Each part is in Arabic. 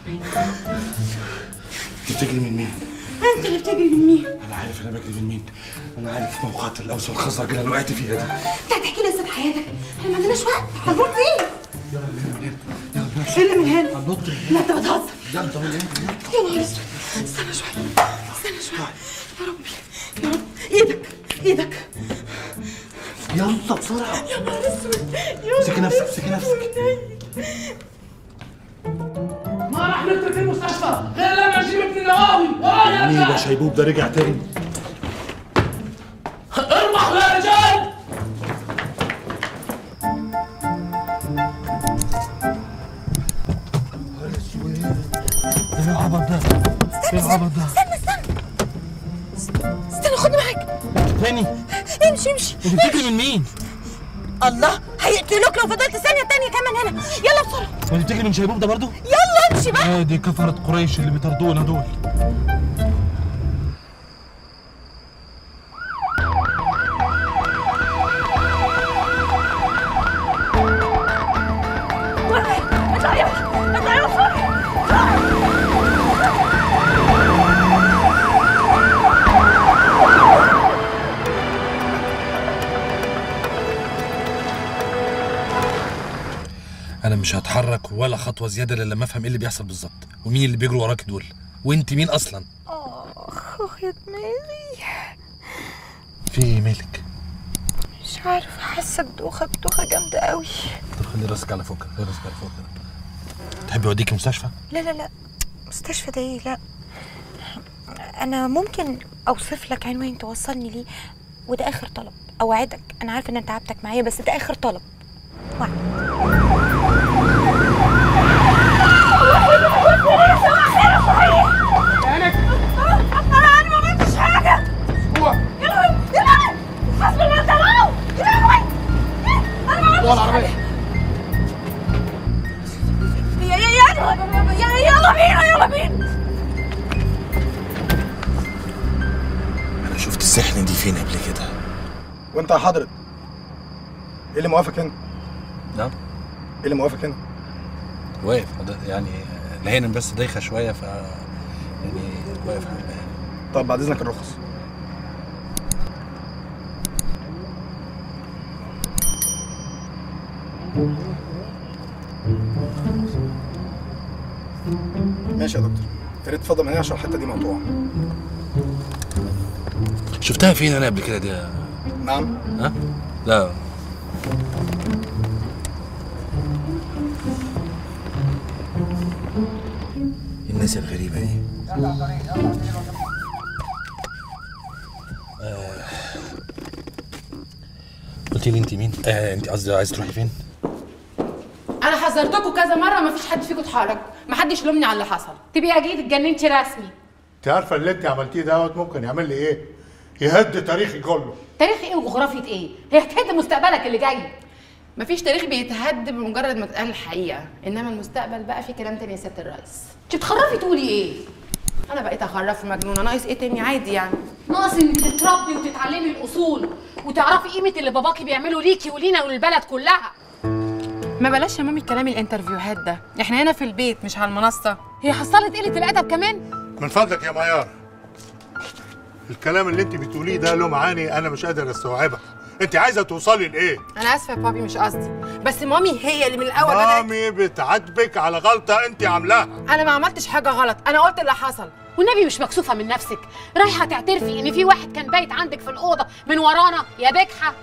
بتجري من مين؟ انت اللي بتجري من مين؟ انا عارف انا بجري من مين. انا عارف موقعة اللوث والخزرج اللي انا وقعت فيها دي. انت هتحكي لي قصه حياتك؟ احنا ما عندناش وقت، هنروح فين؟ يلا من هنا يلا شيل من هنا. هننط لا انت بتهزر. يلا من هنا. يا نهار اسود. استنى شويه استنى شويه. يا ربي يا رب. ايدك ايدك. يلا بسرعه. يا نهار اسود. امسكي نفسك امسكي نفسك. ما راح نترك المستشفى غير لما نجيب ابن النواوي. ورايا مين ده شيبوب ده رجع تاني؟ ارمحوا يا رجال. ايه العبط ده؟ ايه العبط ده؟ استنى خدني معاك. تاني؟ امشي. انت بتجري من مين؟ الله هيقتلوك لو فضلت ثانيه تانيه كمان هنا. يلا بسرعه. وانت بتجري من شيبوب ده برضه؟ يلا امشي بقى. دي كفرة قريش اللي بيطردونا دول. انا مش هتحرك ولا خطوه زياده الا لما افهم ايه اللي بيحصل بالظبط ومين اللي بيجروا وراك دول وانت مين اصلا. يا دماغي. في ايه مالك؟ مش عارفه حاسه بدوخه جامده قوي. طب خلي راسك على فوق خلي راسك على فوق كده. تحبي اوديكي مستشفى؟ لا مستشفى ده ايه؟ لا انا ممكن اوصف لك عنوان توصلني ليه، وده اخر طلب. اوعدك انا عارفه ان انت تعبتك معايا بس ده اخر طلب. وعد. انا ما عملتش حاجه. يلا حسبي الله ونعم الوكيل. انا ما عملتش حاجه. يلا بينا. انا شفت السحن دي فين قبل كده. وانت يا حضرة ايه اللي موقفك هنا؟ نعم؟ ايه اللي موقفك هنا؟ واقف يعني الهانم بس دايخه شويه ف يعني واقف على الباب. طب بعد اذنك الرخص. ماشي يا دكتور، يا ريت تفضل من هنا عشان الحته دي مقطوعه. شفتها فين انا قبل كده دي؟ نعم؟ ها؟ لا الناس الغريبة دي. قلت لي انت مين؟ انت قصدي عايز تروحي فين؟ انا حذرتكم كذا مره مفيش حد فيكم اتحرك، محدش يلومني على اللي حصل. تبقي اكيد اتجننتي رسمي. انت عارفه اللي انت عملتيه دوت ممكن يعمل لي ايه؟ يهد تاريخي كله. تاريخ ايه وجغرافيه ايه؟ هي هتهد مستقبلك اللي جاي. مفيش تاريخ بيتهد بمجرد ما تقال الحقيقه، انما المستقبل بقى في كلام تاني يا سياده الرئيس. انت بتخرفي تقولي ايه؟ انا بقيت اخرف مجنونه، ناقص ايه تاني؟ عادي يعني. ناقص انك تتربي وتتعلمي الاصول وتعرفي قيمه اللي باباكي بيعمله ليكي ولينا وللبلد كلها. ما بلاش يا مامي الكلام الانترفيوهات ده، احنا هنا في البيت مش على المنصه. هي حصلت قله الادب كمان؟ من فضلك يا ميار، الكلام اللي انت بتقوليه ده له معاني انا مش قادر استوعبها. انت عايزه توصلي لايه؟ انا اسفه يا بابي مش قصدي، بس مامي هي اللي من الاول مامي بتعاتبك على غلطه انت عاملاها. انا ما عملتش حاجه غلط، انا قلت اللي حصل. والنبي مش مكسوفه من نفسك، رايحه تعترفي ان في واحد كان بايت عندك في الاوضه من ورانا يا بجحه.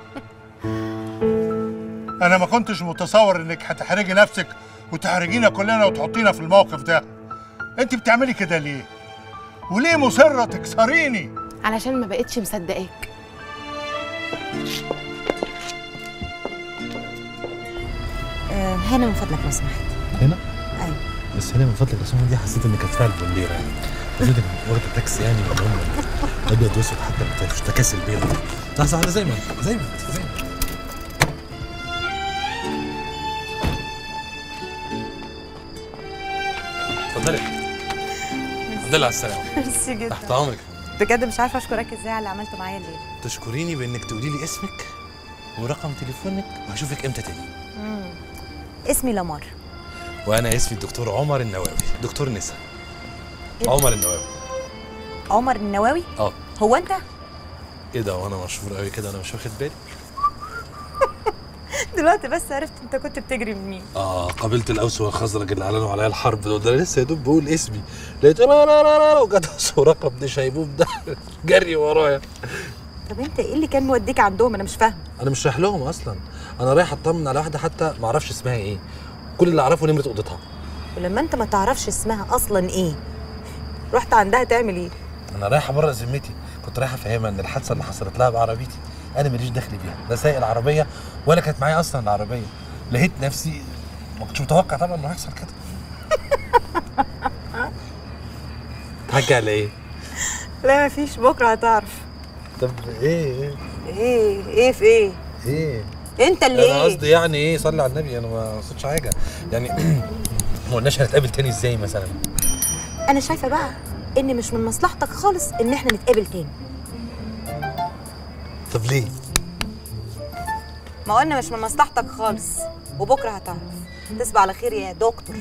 انا ما كنتش متصور انك هتحرجي نفسك وتحرجينا كلنا وتحطينا في الموقف ده. انت بتعملي كده ليه؟ وليه مصره تكسريني؟ علشان ما بقتش مصدقاك. هنا من فضلك لو سمحت. هنا؟ ايوه بس هنا من فضلك لو سمحت دي حسيت انك كانت فعلا بنديره يعني. حسيت انك واخده تاكسي يعني من هم ابيض واسود حتى مش تكاسي البيض. صح زي ما انت زي ما انت. اتفضلي على السلامة. ميرسي جدا. تحت امرك. بجد مش عارفه اشكرك ازاي على اللي عملته معايا الليله. تشكريني بانك تقولي لي اسمك ورقم تليفونك وهشوفك امتى تاني. اسمي لمار. وانا اسمي الدكتور عمر النواوي، دكتور نسا. عمر النواوي. عمر النواوي؟ هو انت؟ ايه ده وانا مشهور قوي كده انا مش واخد بالي؟ دلوقتي بس عرفت انت كنت بتجري من مين. قابلة الاوس والخزرج اللي اعلنوا عليا الحرب دول، ده لسه يا دوب بقول اسمي لقيت لا وجت ورقه ابن شيبوب ده جري ورايا. طب انت ايه اللي كان موديك عندهم؟ انا مش فاهمه. انا مش رايح لهم اصلا، انا رايح اطمن على واحده حتى ما اعرفش اسمها ايه، كل اللي اعرفه نمره اوضتها. ولما انت ما تعرفش اسمها اصلا ايه رحت عندها تعمل ايه؟ انا رايح ابرق ذمتي، كنت رايح افهمها ان الحادثه اللي حصلت لها بعربيتي انا ماليش دخل بيها، لا سايق العربيه ولا كانت معايا اصلا العربيه. لقيت نفسي ما كنتش متوقع طبعا انه هيحصل كده. تحكي على ايه؟ لا مفيش، بكره هتعرف. طب ايه في ايه؟ ايه؟ انت اللي انا قصدي يعني ايه؟ صلي على النبي، انا ما قصدتش حاجه يعني. ما قلناش هنتقابل تاني ازاي مثلا؟ انا شايفه بقى ان مش من مصلحتك خالص ان احنا نتقابل تاني. طب ليه؟ ما قلنا مش من مصلحتك خالص، وبكره هتعرف. تصبح على خير يا دكتور.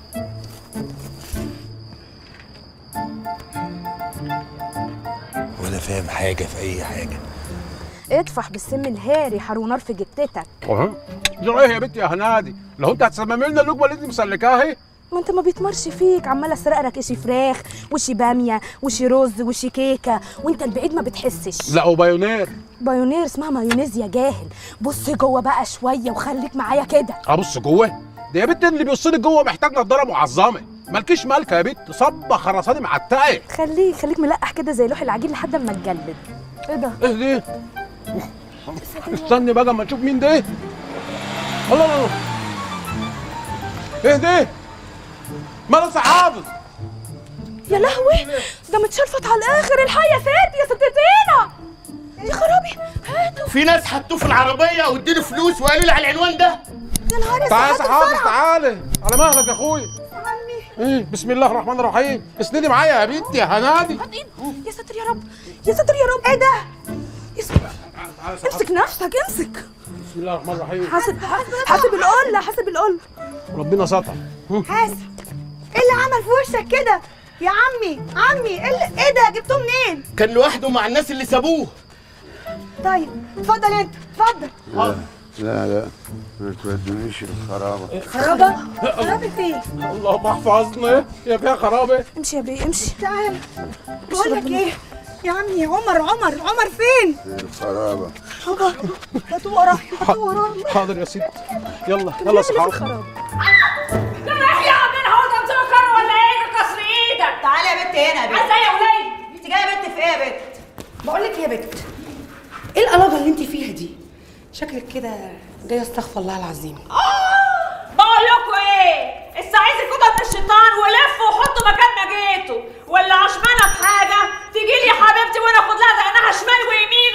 ولا فاهم حاجه في اي حاجه. اطفح بالسم الهاري حرونار في جتتك. جرى ايه يا بنتي يا هنادي؟ لو انت هتسممي لنا اللقمه اللي انت مسلكاها اهي. ما انت ما بيتمرش فيك، عمال اسرق لك شي فراخ وشي باميه وشي رز وشي كيكه وانت البعيد ما بتحسش. لا وبايونير. بايونير اسمها مايونيز يا جاهل. بص جوه بقى شويه وخليك معايا كده. ابص جوه؟ ده يا بنت اللي بيبص لك جوه محتاج نضاره معظمه، مالكيش مالكه يا بنت، صبه خرساني معتقه. خليك ملقح كده زي لوح العجين لحد ما تجلد. ايه ده؟ ايه دي؟ استني بقى اما نشوف مين ده. الله ايه ده؟ ماله حافظ؟ يا لهوي ده متشلفط على الاخر. الحي يا ستي يا ستتينا. يا خرابي هاتوا. في ناس حطوه في العربيه واديله فلوس وقالوا لي على العنوان ده. يا نهار اسود. تعالى يا حافظ تعالى على مهلك يا اخويا. ايه بسم الله الرحمن الرحيم. اسندي معايا يا بنتي يا هنادي. يا ساتر يا رب يا ساتر يا رب. ايه ده؟ يا ساتر. امسك نفسك امسك. بسم الله الرحمن الرحيم. حاسب القله حاسب القله. ربنا ستر. حاسب. ايه اللي عمل في وشك كده يا عمي؟ ايه ده جبتوه منين؟ كان لوحده مع الناس اللي سابوه. طيب اتفضل انت اتفضل. لا ما تودونيش الخرابه. خرابه ايه؟ اللهم احفظنا يا فيها خرابه. امشي يا بيه امشي. تعال بقول لك ايه يا عمي. عمر فين؟ الخرابه. هاتوا وراه حاضر يا ست. يلا يا صحاب. لا رايح يعمل هو انت مسكر ولا ايه؟ كسر ايدك. تعالي يا بنت هنا يا بنت. عايزه ايه يا وليه؟ انت جايه يا بنت في ايه يا بنت؟ بقول لك ايه يا بنت؟ ايه القلبه اللي انت فيها دي؟ شكلك كده جايه استغفر الله العظيم. بقول لكم ايه؟ استعيذ كده من الشيطان ولفوا وحطوا مكان ما جيتوا، ولا عشمانه في حاجه تيجي لي يا حبيبتي وانا اخد لها دقنها شمال ويمين.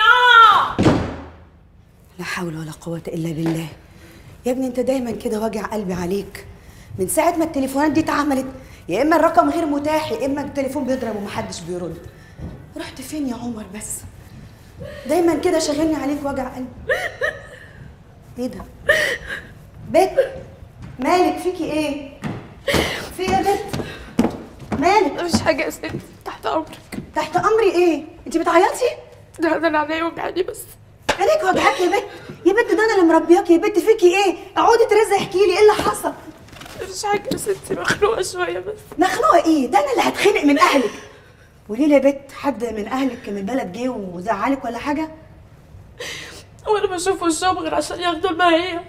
لا حول ولا قوه الا بالله. يا ابني انت دايما كده واجع قلبي عليك من ساعه ما التليفونات دي اتعملت، يا اما الرقم غير متاح يا اما التليفون بيضرب ومحدش بيرد. رحت فين يا عمر بس؟ دايما كده شاغلني عليك وجع قلبي. ايه ده؟ بت مالك فيكي ايه؟ في ايه يا بت؟ مالك؟ مفيش حاجه يا ستي، تحت امرك. تحت امري ايه؟ انت بتعيطي؟ ده انا عينيا وجعاني بس. عينيك وجعاكي يا بت؟ يا بت ده انا اللي مربياكي يا بت. فيكي ايه؟ اقعدي ترزي احكي لي ايه اللي حصل؟ مفيش حاجه يا ستي، مخنوقه شويه بس. مخنوقه ايه؟ ده انا اللي هتخنق من اهلك. قولي لي يا بت، حد من اهلك من البلد جه وزعلك ولا حاجه؟ وانا بشوف وشهم غير عشان ياخدوا الماهيه.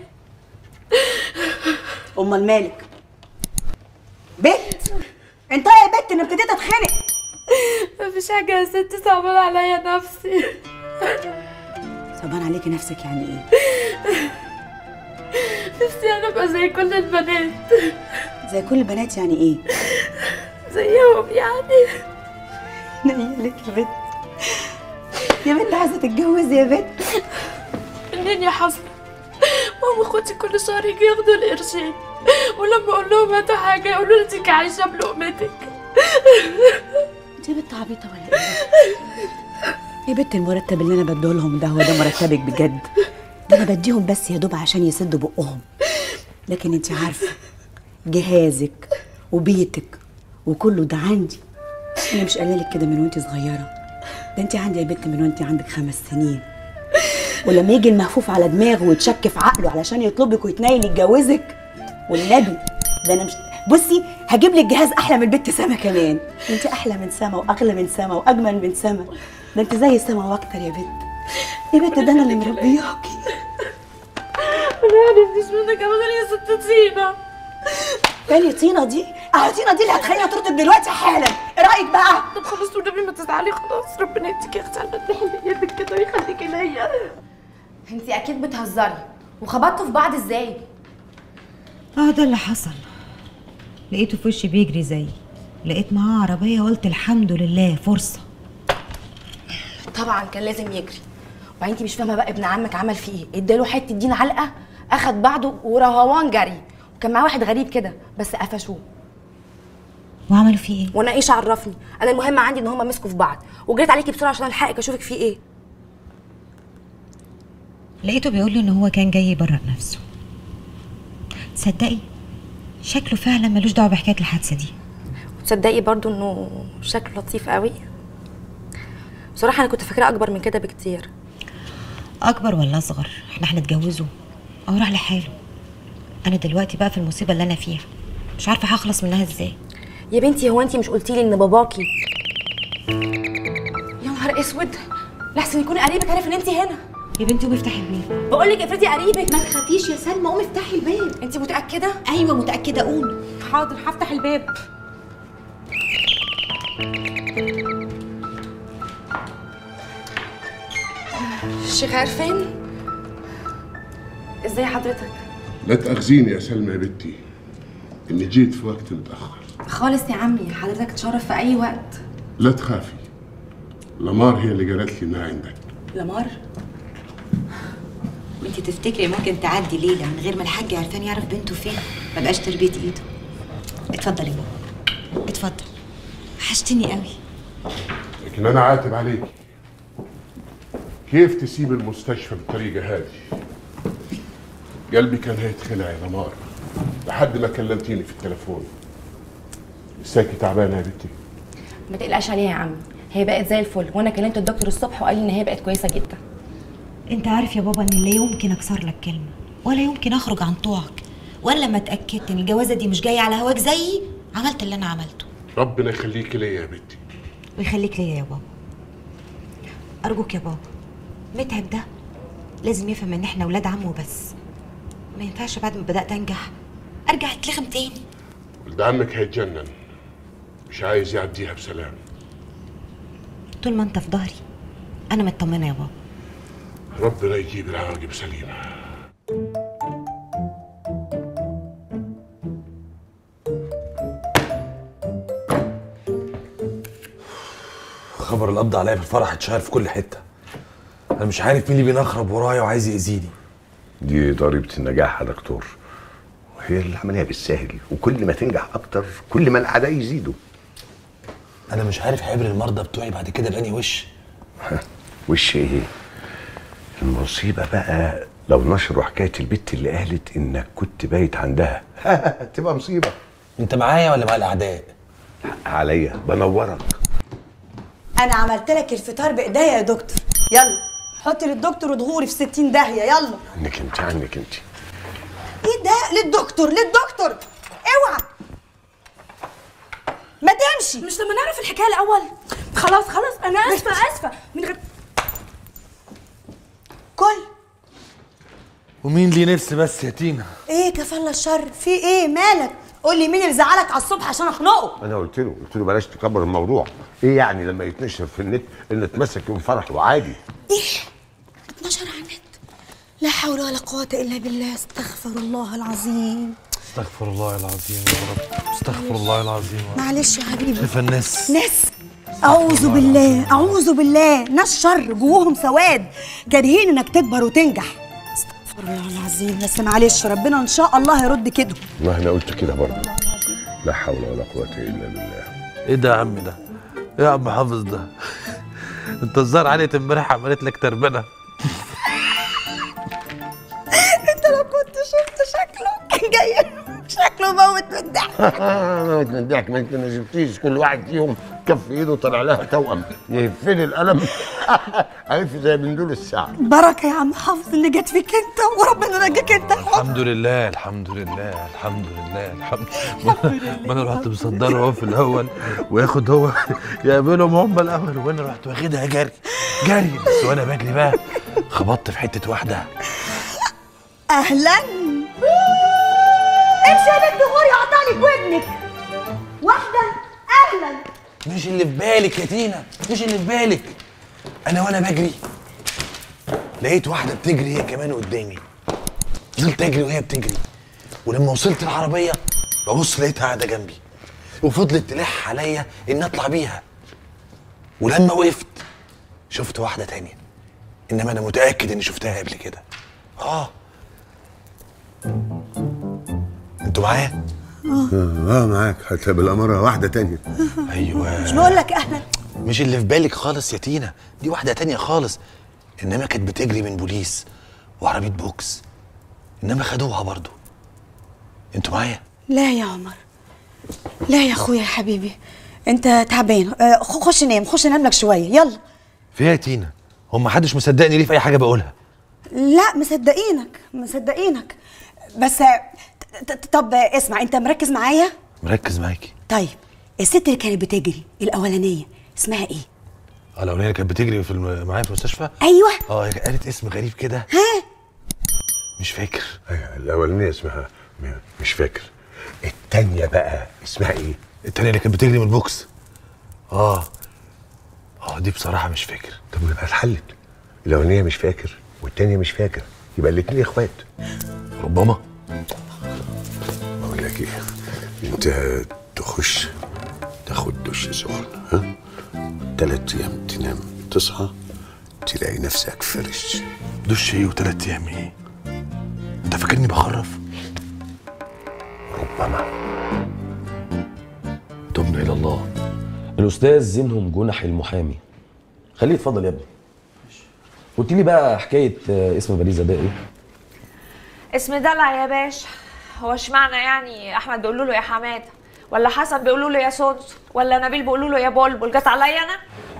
امال مالك؟ بت انت يا بت انا ابتديت اتخنق. مفيش حاجه يا ستي، صعبان عليا نفسي. صعبان عليكي نفسك يعني ايه؟ نفسي انا ابقى زي كل البنات. زي كل البنات يعني ايه؟ زيهم يعني. نيلك يا بت. يا بنت عايزه تتجوزي يا بت؟ منين يا حسنة؟ ماما اخواتي كل شهر يجي ياخدوا القرشين، ولما اقول لهم هاتوا حاجه يقولوا لي انتي عايشه بلقمتك. انت يا بنت عبيطه ولا ايه؟ يا بنت المرتب اللي انا بديه لهم ده هو ده مرتبك بجد؟ ده انا بديهم بس يا دوب عشان يسدوا بقهم. لكن انت عارفه جهازك وبيتك وكله ده عندي. انا مش قايله لك كده من وانت صغيره، ده انت عندي يا بنت من وانت عندك 5 سنين. ولما يجي المهفوف على دماغه ويتشك في عقله علشان يطلبك ويتنايل يتجوزك، والنبي ده انا مش بصي هجيب لك جهاز احلى من البت سما كمان. انت احلى من سما واغلى من سما واجمل من سما، ده انت زي سما واكتر يا بنت. يا بنت ده انا اللي مربياكي. انا عرفتش منك ابدا يا ست طينه. تاني طينه دي؟ اهو طينه دي اللي هتخليني اطردك دلوقتي حالا. ايه رايك بقى؟ طب خلاص والنبي ما تزعلي، خلاص ربنا يديكي يا اختي على تحلي يدك كده ويخليكي ليا. انت اكيد بتهزري، وخبطتوا في بعض ازاي؟ ده اللي حصل. لقيته في وشي بيجري زي لقيت معاه عربيه وقلت الحمد لله فرصه. طبعا كان لازم يجري. وبعدين انت مش فاهمه بقى ابن عمك عمل فيه ايه؟ اداله حته دين علقه، اخد بعضه ورهوان جري. وكان معاه واحد غريب كده بس قفشوه. وعملوا فيه ايه؟ وانا ايش عرفني؟ انا المهم عندي ان هما مسكوا في بعض، وجريت عليكي بسرعه عشان الحقك اشوفك فيه ايه. لقيته بيقول لي ان هو كان جاي يبرئ نفسه. تصدقي شكله فعلا ملوش دعوه بحكايه الحادثه دي. وتصدقي برضو انه شكله لطيف قوي. بصراحه انا كنت فاكراه اكبر من كده بكتير. اكبر ولا اصغر؟ احنا هنتجوزه او راح لحاله. انا دلوقتي بقى في المصيبه اللي انا فيها، مش عارفه هخلص منها ازاي. يا بنتي هو انت مش قلتي لي ان باباكي؟ يا نهار اسود، لحسن يكون قريبك عارف ان انت هنا. يا بنتي قومي افتحي الباب. بقول لك افرضي قريبك. ما تخافيش يا سلمى، قومي افتحي الباب. انت متاكده؟ ايوه متاكده، قومي. حاضر هفتح الباب. الشيخ عارفين؟ ازاي حضرتك؟ لا تأخذيني يا سلمى يا بنتي اني جيت في وقت متأخر. خالص يا عمي، حضرتك تشرف في اي وقت. لا تخافي، لمار هي اللي قالت لي انها عندك. لمار؟ وانت تفتكري ممكن تعدي ليله من غير ما الحاج عرفان يعرف بنته فين؟ ما بقاش تربيه ايده. اتفضلي يا بابا، اتفضل. وحشتني قوي. لكن انا عاتب عليكي. كيف تسيب المستشفى بالطريقه هذه؟ قلبي كان هيتخلع يا لمار لحد ما كلمتيني في التليفون. لساكي تعبانه يا بنتي؟ ما تقلقش عليها يا عمي، هي بقت زي الفل، وانا كلمت الدكتور الصبح وقال لي ان هي بقت كويسه جدا. انت عارف يا بابا ان لا يمكن اكسر لك كلمه ولا يمكن اخرج عن طوعك، وانا لما اتاكدت ان الجوازه دي مش جايه على هواك زيي عملت اللي انا عملته. ربنا يخليكي ليا يا بنتي. ويخليك ليا يا بابا. ارجوك يا بابا، متعب ده لازم يفهم ان احنا ولاد عم وبس. ما ينفعش بعد ما بدات انجح ارجع اتلخم تاني. ولد عمك هيتجنن، مش عايز يعديها بسلام. طول ما انت في ظهري انا مطمنه يا بابا. ربنا يجيب العواقب سليمه. خبر القبض عليا في الفرح اتشهر في كل حته. انا مش عارف مين اللي بينخرب ورايا وعايز يأذيني. دي ضريبة النجاح يا دكتور، وهي العملية بالسهل، وكل ما تنجح أكتر كل ما الأعداء يزيدوا. أنا مش عارف حبر المرضى بتوعي بعد كده بأني وش. وش إيه؟ المصيبة بقى لو نشروا حكاية البت اللي قالت إنك كنت بايت عندها. تبقى مصيبة. أنت معايا ولا مع الأعداء؟ عليا، بنورك. انا عملت لك الفطار بايديا يا دكتور، يلا حطي للدكتور وضغوري في 60 داهيه. يلا عنك انت، عنك انت. ايه ده؟ للدكتور للدكتور، اوعى ما تمشي. مش لما نعرف الحكايه الاول؟ خلاص خلاص انا اسفه من غير كل. ومين ليه نفس بس يا تينا؟ ايه كفالة الشر، في ايه مالك؟ قول لي مين اللي زعلك على الصبح عشان اخنقه؟ انا قلت له بلاش تكبر الموضوع. ايه يعني لما يتنشر في النت ان اتمسك يوم فرح وعادي؟ ايه؟ اتنشر على النت؟ لا حول ولا قوة الا بالله. استغفر الله العظيم. استغفر الله العظيم يا رب، استغفر الله العظيم. معلش يا حبيبي. شايفه الناس اعوذ بالله اعوذ بالله، ناس شر جواهم سواد كارهين انك تكبر وتنجح. استغفر الله العظيم. بس معلش ربنا ان شاء الله هيرد كده. ما انا قلت كده برضه. لا حول ولا قوة الا بالله. ايه ده يا عم ده؟ ايه يا عم حافظ ده؟ انت الظاهر عليت امبارح عملت لك تربنه. انت لو كنت شفت شكله كان جاي شكله موت من الضحك ما انت ما شفتيش كل واحد فيهم كف ايده طلع لها توأم يهفني القلم عارف زي من دول الساعه. بركه يا عم حافظ اللي جت فيك انت وربنا نجاك انت. الحمد لله الحمد لله الحمد لله الحمد لله. ما انا رحت مصدره هو في الاول وياخد هو يقابلهم هم الاول وانا رحت واخدها جري جري بس وانا بجري بقى خبطت في حته واحده. اهلا امشي يا بنت غوري عطالك ودنك واحده. اهلا. مش اللي في بالك يا تينا مش اللي في بالك. انا وانا بجري لقيت واحده بتجري هي كمان قدامي. فضلت اجري وهي بتجري ولما وصلت العربيه ببص لقيتها قاعده جنبي وفضلت تلح عليا اني اطلع بيها. ولما وقفت شفت واحده تانية انما انا متاكد اني شفتها قبل كده. انتوا معايا؟ معاك حتى بالاماره واحده تانية. ايوه مش بقول لك اهلا. مش اللي في بالك خالص يا تينا دي واحده تانية خالص. انما كانت بتجري من بوليس وعربيه بوكس انما خدوها برضو. انتوا معايا؟ لا يا عمر لا يا اخويا يا حبيبي انت تعبان. خش نام خش نام لك شويه يلا. فيها يا تينا هم محدش مصدقني ليه في اي حاجه بقولها؟ لا مصدقينك بس طب اسمع انت مركز معايا؟ مركز معاكي. طيب الست اللي كانت بتجري الاولانيه اسمها ايه؟ الاولانيه اللي كانت بتجري معايا في المستشفى؟ ايوه. هي قالت اسم غريب كده. ها مش فاكر. ايوه الاولانيه اسمها مش فاكر. التانيه بقى اسمها ايه؟ التانيه اللي كانت بتجري من البوكس. دي بصراحه مش فاكر. طب يبقى اتحلت. الاولانيه مش فاكر والتانيه مش فاكر يبقى الاتنين اخوات. ربما. بقول لك ايه انت تخش تاخد دش سخن 3 ايام تنام تصحى تلاقي نفسك فرش. دش ايه و3 ايام ايه؟ انت فاكرني بخرف؟ ربما. تبنا الى الله. الاستاذ زينهم جنح المحامي. خليه يتفضل يا ابني. قلت لي بقى حكايه اسم باريزه ده ايه؟ اسم دلع يا باشا. هو اشمعنى يعني احمد بيقولوا له يا حماده ولا حسن بيقولوا له يا سونسون ولا نبيل بيقولوا له يا بلبل؟ جت عليا انا؟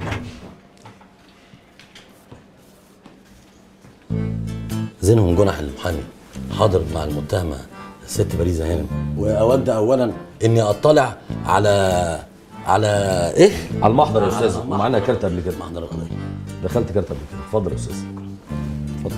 زينهم جنح المحامي حاضر مع المتهمه الست باريزه هانم، واود اولا اني اطلع على ايه؟ على المحضر يا استاذ. ومعانا كارت قبل كده. محضر قضيه. دخلت كارت قبل كده. اتفضل يا استاذ. اتفضل.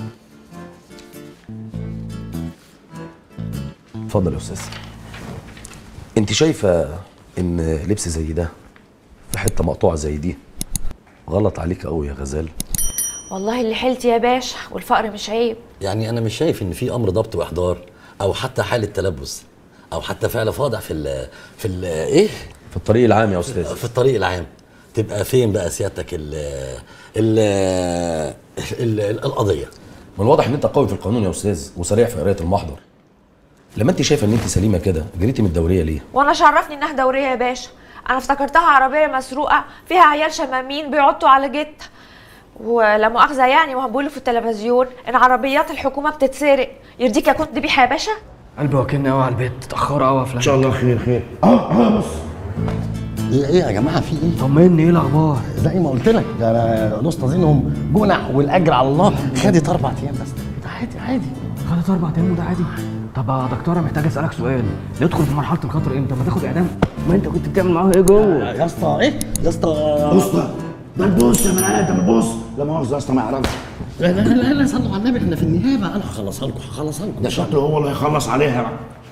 اتفضل يا استاذ. انت شايفه ان لبس زي ده في حته مقطوعه زي دي غلط عليك قوي يا غزال؟ والله اللي حيلتي يا باشا والفقر مش عيب. يعني انا مش شايف ان في امر ضبط واحضار او حتى حاله تلبس او حتى فعل فاضح في ايه؟ في الطريق العام يا استاذ. في الطريق العام. تبقى فين بقى سيادتك القضيه؟ من الواضح ان انت قوي في القانون يا استاذ وسريع في قرايه المحضر. لما انت شايفه ان انت سليمه كده جريتي من الدوريه ليه؟ وانا شرفني انها دوريه يا باشا. انا افتكرتها عربيه مسروقه فيها عيال شمامين بيعطوا على جتة. ولا مؤاخذه يعني وهم بيقولوا في التلفزيون ان عربيات الحكومه بتتسرق. يرضيك اكون ذبيحه يا باشا؟ قلبي واكلني قوي على البيت. اتاخروا قوي يا فلان. ان شاء الله خير. بص ايه يا جماعه في ايه؟ طمني ايه الاخبار؟ زي ما قلت لك ده انا الاسطى زينهم جنح والاجر على الله. خدت 4 ايام بس. ده عادي. خدت 4 ايام وده عادي؟ طب يا دكتوره محتاج اسالك سؤال. ندخل في مرحله الخطر امتى؟ ما تاخد اعدام؟ ما انت كنت بتعمل معاه ايه جوه؟ يا اسطى ايه؟ يا اسطى ده البوس يا بني ادم البوس. لا مؤاخذه يا اسطى ما يعرفش. لا صلوا على النبي احنا في النيابه. انا هخلصها لكم. ده شكله هو اللي هيخلص عليها.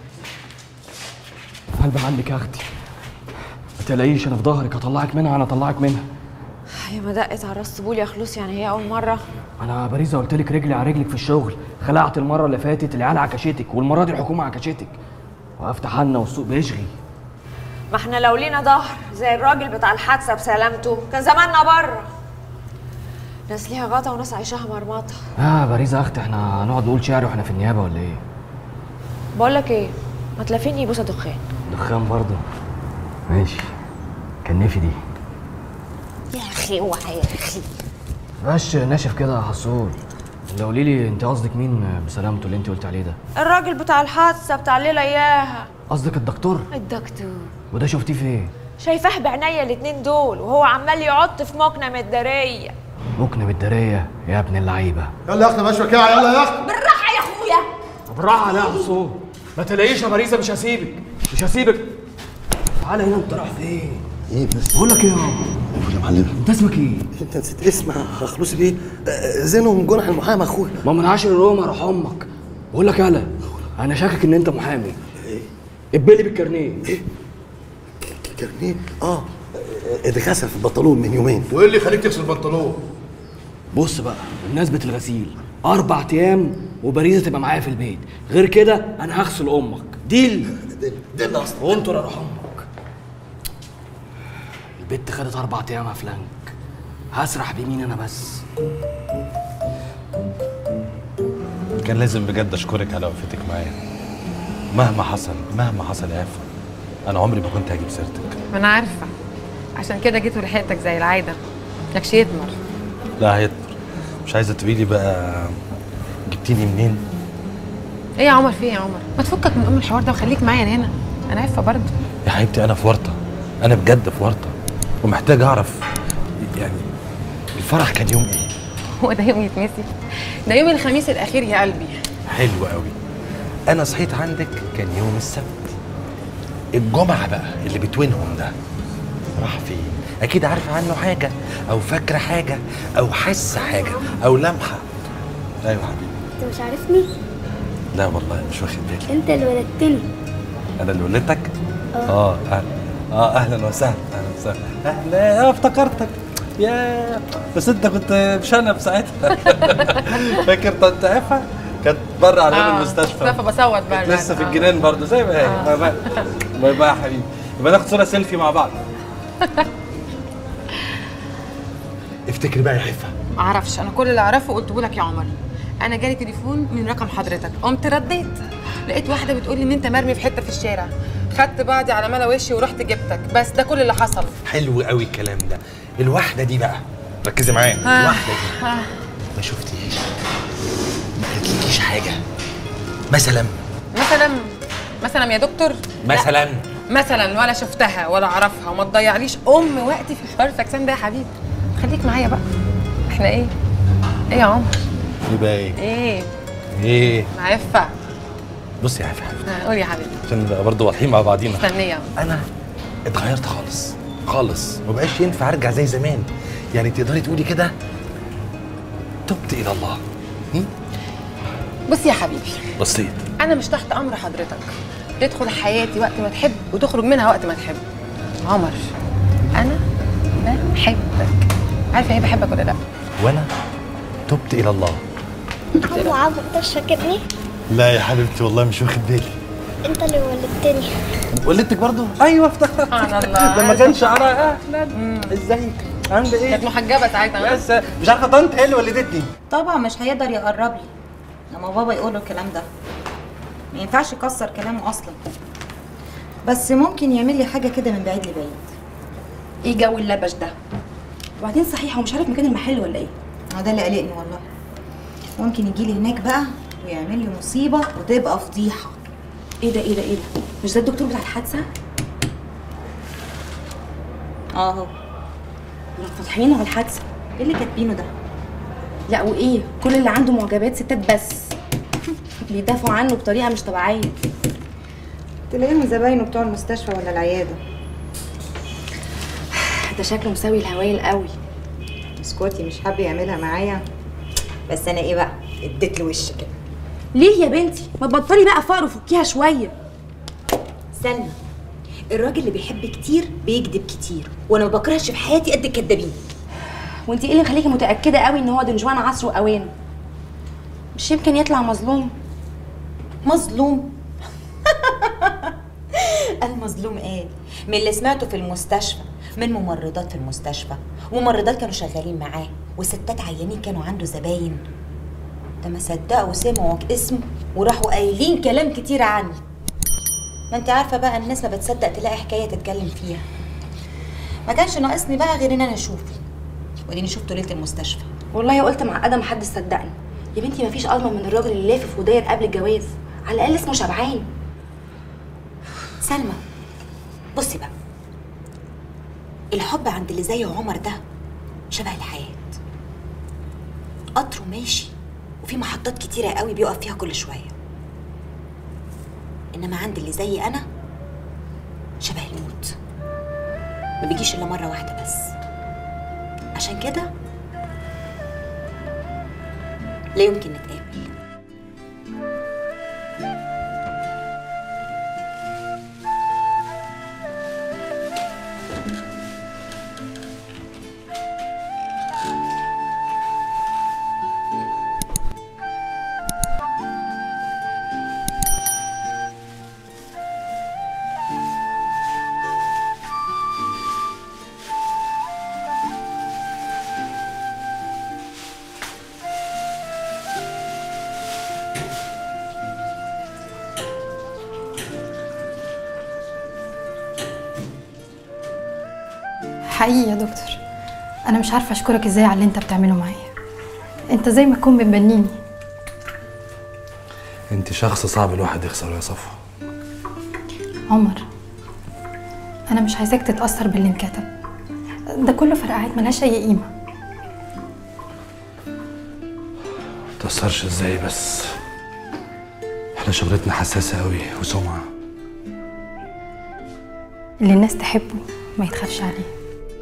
قلبي عندك يا اختي. ما تقلقيش انا في ظهرك. هطلعك منها. هي ما دقت على راس طبول يا خلوص. يعني هي اول مره. انا باريزه قلت لك رجلي على رجلك في الشغل. خلعت المره اللي فاتت العيال عكشتك والمره دي الحكومه عكشتك. وقفت حالنا والسوق بيشغي. ما احنا لو لينا ظهر زي الراجل بتاع الحادثه بسلامته كان زماننا بره. ناس ليها غطا وناس عايشاها مرمطه. باريزه يا اختي احنا هنقعد نقول شعر واحنا في النيابه ولا ايه؟ بقول لك ايه، ما تلافيني بوسه دخان. دخان برضه؟ ماشي. كان نفي دي. يا اخي اوعى يا اخي. مبقاش ناشف كده يا حصول. اللي قولي لي انت قصدك مين بسلامته اللي انت قلت عليه ده؟ الراجل بتاع الحادثه بتاع الليله اياها. قصدك الدكتور؟ الدكتور وده شفتيه فين؟ شايفاه بعينيا الاتنين دول وهو عمال يعط في مكنه الداريه. مكنه بالداريه يا ابن اللعيبه. يلا يا اختي ماشي كده، يلا يا اختي. بالراحه يا اخويا. بالراحه عليها يا عصام. ما تلاقيش يا باريزه، مش هسيبك مش هسيبك. تعالى هنا، انت رايح فين؟ ايه بس؟ بقول لك ايه يا معلم؟ انت اسمك ايه؟ انت نسيت اسمك خلوصي بيه؟ زينو من جنح المحامي اخويا. ما من عاشر الروما راح امك. بقول لك يالا، انا شاكك ان انت محامي. ايه؟ اتبلي بالكارنيه. ايه؟ كارنيه؟ اتغسل في البنطلون من يومين. وايه اللي يخليك تغسل البنطلون؟ بص بقى، بمناسبة الغسيل 4 ايام وباريزة تبقى معايا في البيت، غير كده انا هغسل امك. ديل ديل اصلا. وانطر اروح امك. البت خدت 4 ايام فلانك، هسرح بمين انا بس. كان لازم بجد اشكرك على وقفتك معايا. مهما حصل يا عفة، انا عمري ما كنت هجيب سيرتك. ما انا عارفه، عشان كده جيت ولحقتك زي العاده. لكش يتمر. لا هيتمر. مش عايزه تقولي بقى جبتيني منين؟ ايه يا عمر، في ايه يا عمر؟ ما تفكك من الحوار ده وخليك معايا هنا. انا عارفه برضه يا حبيبتي، انا في ورطه، انا بجد في ورطه، ومحتاج اعرف يعني الفرح كان يوم ايه؟ هو ده يوم يتنسي؟ ده يوم الخميس الاخير يا قلبي. حلو قوي. انا صحيت عندك كان يوم السبت. الجمعه بقى اللي بتوينهم ده راح فين؟ اكيد عارفه عنه حاجه، او فاكره حاجه، او حاسه حاجه، او لمحه. ايوه حبيبي. انت مش عارفني؟ لا والله مش واخد بالي. انت اللي ولدتني. انا اللي ولدتك؟ اهلا وسهلا. اهلا وسهلا. اهلا، افتكرتك. يا بس انت كنت مشنب ساعتها. فاكر طنط عفة؟ كانت بره على باب المستشفى. فبصوت بقى لسه في الجنان برضه زي ما هي. باي باي يا حبيبي. يبقى ناخد صوره سيلفي مع بعض. افتكري بقى يا حفة. معرفش، انا كل اللي اعرفه قلته لك يا عمر. انا جالي تليفون من رقم حضرتك، قمت رديت، لقيت واحده بتقول لي ان انت مرمي في حته في الشارع. خدت بعضي على ملا وشي ورحت جبتك، بس ده كل اللي حصل. حلو قوي الكلام ده. الواحده دي بقى، ركزي معايا. الواحده دي ما شفتيش، ما قالتلكيش حاجه مثلا يا دكتور؟ مثلا ولا شفتها ولا اعرفها، وما تضيعليش وقتي في حوار الفاكسان ده يا حبيبي. خليك معايا بقى. احنا ايه يا عمر؟ يبقى ايه؟ عفة. بص يا عفة، قول يا حبيبي عشان نبقى برضه واضحين مع بعضينا. مستنيه. انا اتغيرت خالص، ومبقاش ينفع ارجع زي زمان. يعني تقدري تقولي كده تبت الى الله. بص يا حبيبي، بصيت. انا مش تحت امر حضرتك. تدخل حياتي وقت ما تحب وتخرج منها وقت ما تحب. عمر، انا بحبك. عارفه ايه بحبك ولا لا؟ وانا تبت الى الله. عمو انت مش فاكرني؟ لا يا حبيبتي والله مش واخد بالي. انت اللي ولدتني. ولدتك برضه؟ ايوه افتكرت. سبحان الله. لما كان شعرها ازيك؟ عامله ايه؟ كانت محجبه ساعتها. بس مش عارفه طنط هي اللي ولدتني. طبعا مش هيقدر يقرب لي لما بابا يقول له الكلام ده. ما ينفعش يكسر كلامه اصلا، بس ممكن يعمل لي حاجه كده من بعيد لبعيد. ايه جو اللبش ده؟ وبعدين صحيح هو مش عارف مكان المحل ولا ايه؟ ده اللي قلقني والله. ممكن يجي لي هناك بقى ويعمل لي مصيبه وتبقى فضيحه. ايه ده؟ مش ده الدكتور بتاع الحادثه؟ اهو فاتحينه على الحادثه. ايه اللي كاتبينه ده؟ لا وايه؟ كل اللي عنده معجبات ستات بس. بيدافعوا عنه بطريقه مش طبيعيه. تلاقيهم زباينه بتوع المستشفى ولا العياده. ده شكله مساوي الهوايل قوي. اسكتي، مش حابه يعملها معايا، بس انا ايه بقى؟ اديت له وش كده. ليه يا بنتي؟ ما تبطلي بقى فقر وفكيها شويه. سلمى، الراجل اللي بيحب كتير بيكذب كتير، وانا ما بكرهش في حياتي قد الكدابين. وانتي ايه اللي مخليكي متاكده قوي ان هو دنجوان عصره واوانه؟ مش يمكن يطلع مظلوم؟ مظلوم؟ المظلوم ايه؟ من اللي سمعته في المستشفى، من ممرضات في المستشفى، وممرضات كانوا شغالين معاه، وستات عيانين كانوا عنده زباين. ده ما صدقوا سمعوا اسمه وراحوا قايلين كلام كتير عني. ما انت عارفه بقى الناس ما بتصدق تلاقي حكايه تتكلم فيها. ما كانش ناقصني بقى غير ان انا اشوفه، وديني شفته ليله المستشفى. والله قلت معقده محدش صدقني. يا بنتي مفيش اضمن من الراجل اللي لافف وداير قبل الجواز، على الاقل اسمه شبعان. سلمى بصي بقى، الحب عند اللي زي عمر ده شبه الحياة، قطره ماشي وفي محطات كتيرة قوي بيقف فيها كل شوية، إنما عند اللي زي أنا شبه الموت، ما بيجيش إلا مرة واحدة بس. عشان كده لا يمكن نتقابل. حقيقي يا دكتور، انا مش عارفه اشكرك ازاي على اللي انت بتعمله معايا. انت زي ما تكون بتبنيني. انت شخص صعب الواحد يخسره يا صفوة. عمر، انا مش عايزاك تتاثر باللي انكتب ده، كله فرقعات ملهاش اي قيمه. متأثرش ازاي بس؟ احنا شغلتنا حساسة قوي وسمعة. اللي الناس تحبه ما يتخافش عليه.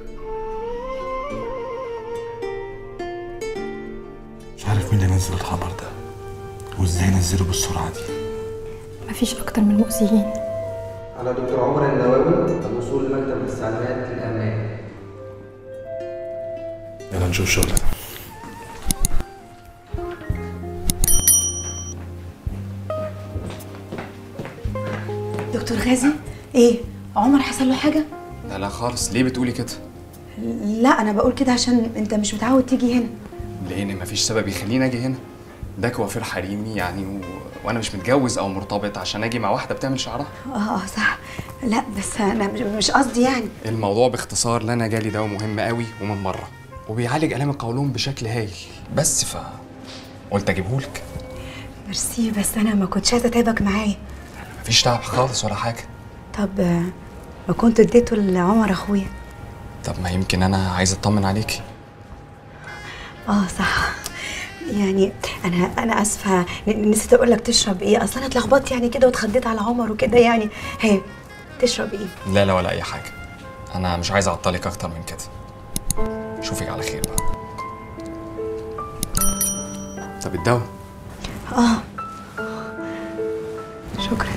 مش عارف مين اللي نزل الخبر ده وازاي نزله بالسرعة دي. مفيش اكتر من المؤذيين. أنا دكتور عمر النواوي، الوصول لمكتب الاستعلامات الأمنية. يلا نشوف شغلنا. دكتور غازي، ايه عمر حصل له حاجه؟ لا خالص. ليه بتقولي كده؟ لا انا بقول كده عشان انت مش متعود تيجي هنا. لان مفيش سبب يخليني اجي هنا. ده كوافير حريمي يعني وانا مش متجوز او مرتبط عشان اجي مع واحده بتعمل شعرها. صح. لا بس انا مش قصدي يعني. الموضوع باختصار، لنا جالي دواء مهم قوي ومن بره وبيعالج الام القولون بشكل هايل، بس قلت اجيبهولك. ميرسي، بس انا ما كنتش عايزه اتعبك معايا. مفيش تعب خالص ولا حاجه. طب ما كنت اديته لعمر اخويا. طب ما يمكن انا عايزه اطمن عليكي. صح. يعني انا اسفه، نسيت اقول لك تشرب ايه، اصل انا اتلخبطت يعني كده واتخضيت على عمر وكده يعني. هي تشرب ايه؟ لا ولا اي حاجه، انا مش عايز اعطلك اكتر من كده. اشوفك على خير بقى. طب الدواء؟ شكرا.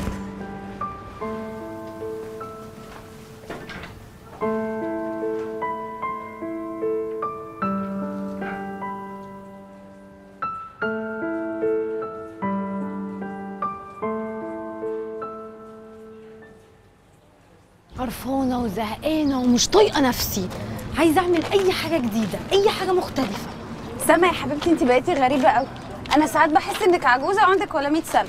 قرفانه وزهقانه ومش طايقه نفسي، عايزه اعمل اي حاجه جديده، اي حاجه مختلفه. سما يا حبيبتي، انت بقيتي غريبه قوي. انا ساعات بحس انك عجوزه وعندك ولا 100 سنه.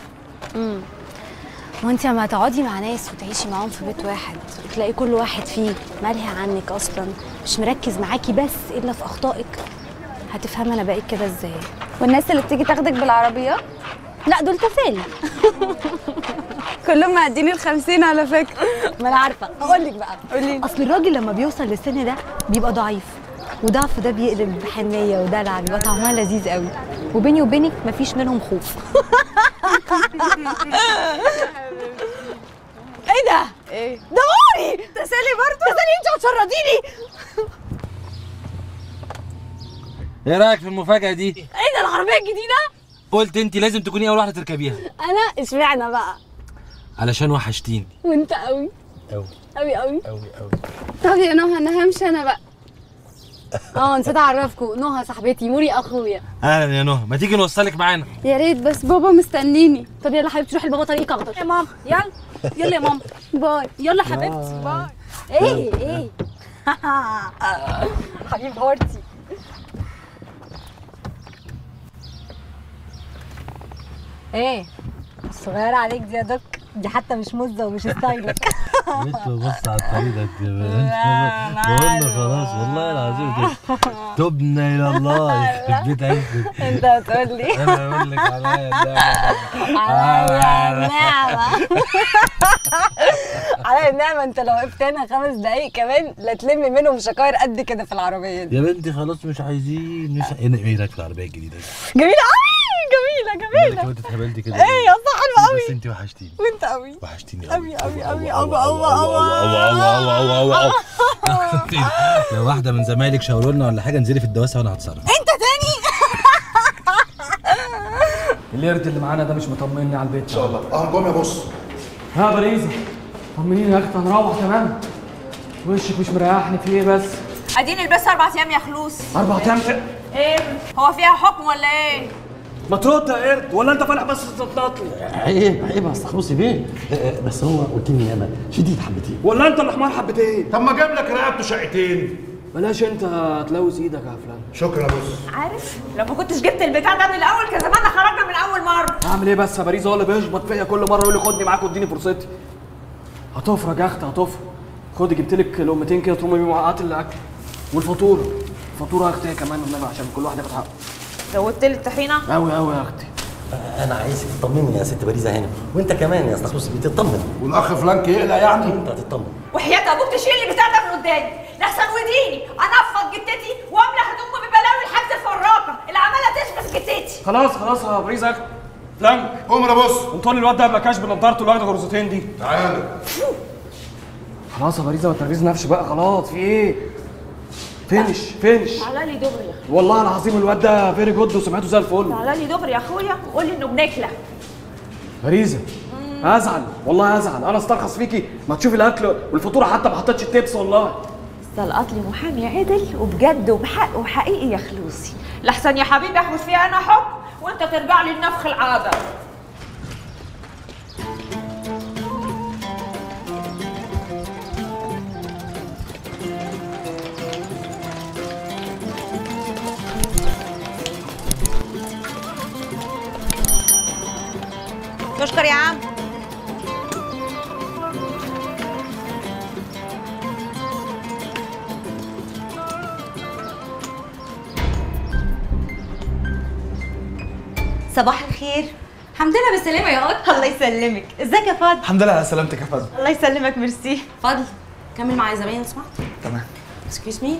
وانت لما تقعدي مع ناس وتعيشي معاهم في بيت واحد وتلاقي كل واحد فيه ملهي عنك اصلا، مش مركز معاكي بس الا في اخطائك، هتفهمي انا بقيت كده ازاي. والناس اللي بتيجي تاخدك بالعربيات، لا دول تفالي. كلهم معديين ال50 على فكره. ما انا عارفه، هقول لك بقى. قولي. اصل الراجل لما بيوصل للسن ده بيبقى ضعيف، وضعفه ده بيقلب بحنيه ودلع، بيبقى طعمها لذيذ قوي، وبيني وبينك مفيش منهم خوف. ايه ده؟ ايه؟ ده موري! تسالي برضه؟ تسالي انت هتشرديني؟ ايه رايك في المفاجاه دي؟ ايه ده العربيه الجديده؟ قلت انت لازم تكوني اول واحده تركبيها. انا اشمعنى بقى؟ علشان وحشتيني. وانت قوي قوي قوي قوي قوي قوي. طب يا نهى انا همشي انا بقى. نسيت اعرفكم، نهى صاحبتي، موري اخويا. اهلا يا نهى، ما تيجي نوصلك معانا؟ يا ريت، بس بابا مستنيني. طب يلا حبيبتي روحي لبابا طريق اخضر. يا ماما يلا يلا يا ماما. باي. يلا حبيبتي باي. ايه حبيب هارتي. ايه الصغيره عليك دي يا دك، دي حتى مش مزه ومش ستايلك. بنت بص على الطريق ده بقول خلاص والله العظيم تبنا الى الله يخرب بيت عزك. انت هتقول لي انا اقول لك عليا النعمه عليا النعمه. انت لو وقفت هنا 5 دقايق كمان لا تلم منهم شكاير قد كده في العربيه دي. يا بنتي خلاص مش عايزين ايه رايك في العربيه الجديده دي؟ جميله قوي جميله جميله. انت اتهبلتي كده ايه يا صح حلوه قوي. بس انت وحشتيني. وانت قوي وحشتيني قوي قوي قوي قوي. لو واحده من زمايلك شاوروا لنا ولا حاجه انزلي في الدواسه وانا هتصرف. انت تاني. القرد اللي معانا ده مش مطمني على البيت ان شاء الله. هنقوم يا بص. ها باريزا طمنيني يا اختي هنروح تمام. وشك مش مريحني في ايه بس؟ اديني البس 4 ايام يا خلوص. 4 ايام ايه؟ هو فيها حكم ولا ايه؟ ما ترد يا قرد ولا انت فالح بس تتنطلي؟ عيب استخلصي بيه. بس هو قلت لي انا شديد حبتين ولا انت اللي حمار حبتين؟ طب ما جاب لك رقبته شقتين. بلاش انت تلوث ايدك يا فلان. شكرا يا بص. عارف لو ما كنتش جبت البتاع ده من الاول كان زماننا خرجنا من اول مره. اعمل ايه بس يا باريزا؟ هو اللي بيشبط فيا كل مره يقول لي خدني معاك واديني فرصتي. هتفرج يا اختي هتفرج. خدي جبت لك لقمتين كده ترمي بيهم عقات الاكل والفاتوره. الفاتوره يا اختي كمان والنبي عشان كل واحد ياخد حقه. زودت لي الطحينه؟ قوي قوي يا اختي. انا عايزك تطمني يا ست باريزا هنا وانت كمان يا استخلص بتطمن. والاخ فلانك يقلق يعني؟ انت هتطمن. وحياة ابوك تشيل البتاع ده من قدامي لحسن وديني انفض جتتي واملى هدومي ببلاوي لحد الفراقه اللي عماله تشبس جتتي. خلاص يا باريزا يا اختي. فلانك قوم يا بص. وطول الواد ده قبل كاش بنضارته اللي واخده غرزتين دي. تعالى. خلاص يا باريزا ما تنرفزيش نفسك بقى خلاص في ايه؟ فينش. تعالى لي دغري يا اخويا. والله العظيم الواد ده فيري جود وسمعته زي الفل. تعالى لي دغري يا اخويا وقول لي انه بنكله. باريزا ازعل والله ازعل. انا استرخص فيكي ما تشوفي الاكل والفاتوره حتى ما حطيتش التبس والله. استلقط لي محامي عدل وبجد وبحق وحقيقي يا خلوصي لحسن يا حبيبي اخد فيها انا حكم وانت ترجع لي لنفخ العاده. تشكر يا عم. صباح الخير. الحمد لله بالسلامه يا قط. الله يسلمك. ازيك يا فضل؟ الحمد لله على سلامتك يا فضل. الله يسلمك ميرسي. فضل كمل معايا زباين لو سمحت. تمام. اكسكيوز مي.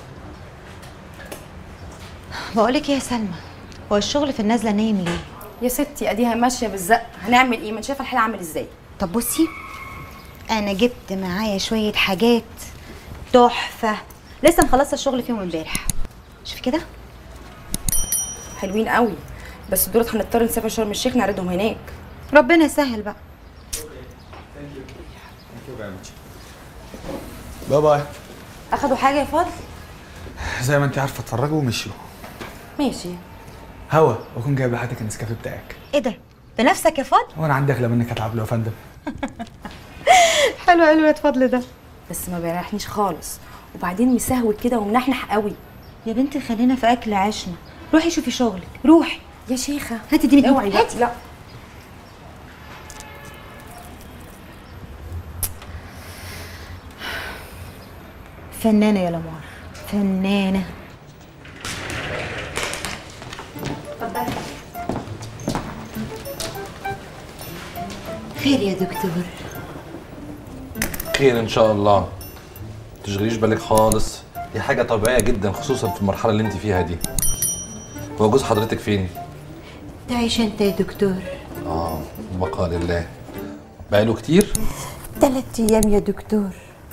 بقولك ايه يا سلمى، هو الشغل في النازله نايم ليه؟ يا ستي اديها ماشيه بالزق، هنعمل ايه؟ ما انت شايفه الحال عامل ازاي. طب بصي انا جبت معايا شويه حاجات تحفه لسه مخلصه الشغل فيهم امبارح. شوفي كده حلوين قوي بس دولت هنضطر نسافر شرم الشيخ نعرضهم هناك. ربنا يسهل بقى. باي باي. اخدوا حاجه يا فضل؟ زي ما انت عارفه اتفرجوا ومشوا. ماشي. هوا واكون جايب لحضرتك النسكافيه بتاعك. ايه ده؟ بنفسك يا فضل؟ وانا عندي اغلى منك هتعب له يا فندم. حلو يا فضل ده. بس ما بيريحنيش خالص وبعدين مسهوك كده ومنحنح قوي. يا بنتي خلينا في اكل عيشنا. روحي شوفي شغلك روحي يا شيخه. هاتي دي اوعي بقى. لا فنانه يا لمار فنانه. اتفضلي. خير يا دكتور؟ خير ان شاء الله. تشغليش بالك خالص، دي حاجه طبيعيه جدا خصوصا في المرحله اللي انت فيها دي. هو جوز حضرتك فين؟ تعيش انت يا دكتور. بقاء لله. بقاله كتير؟ 3 ايام يا دكتور.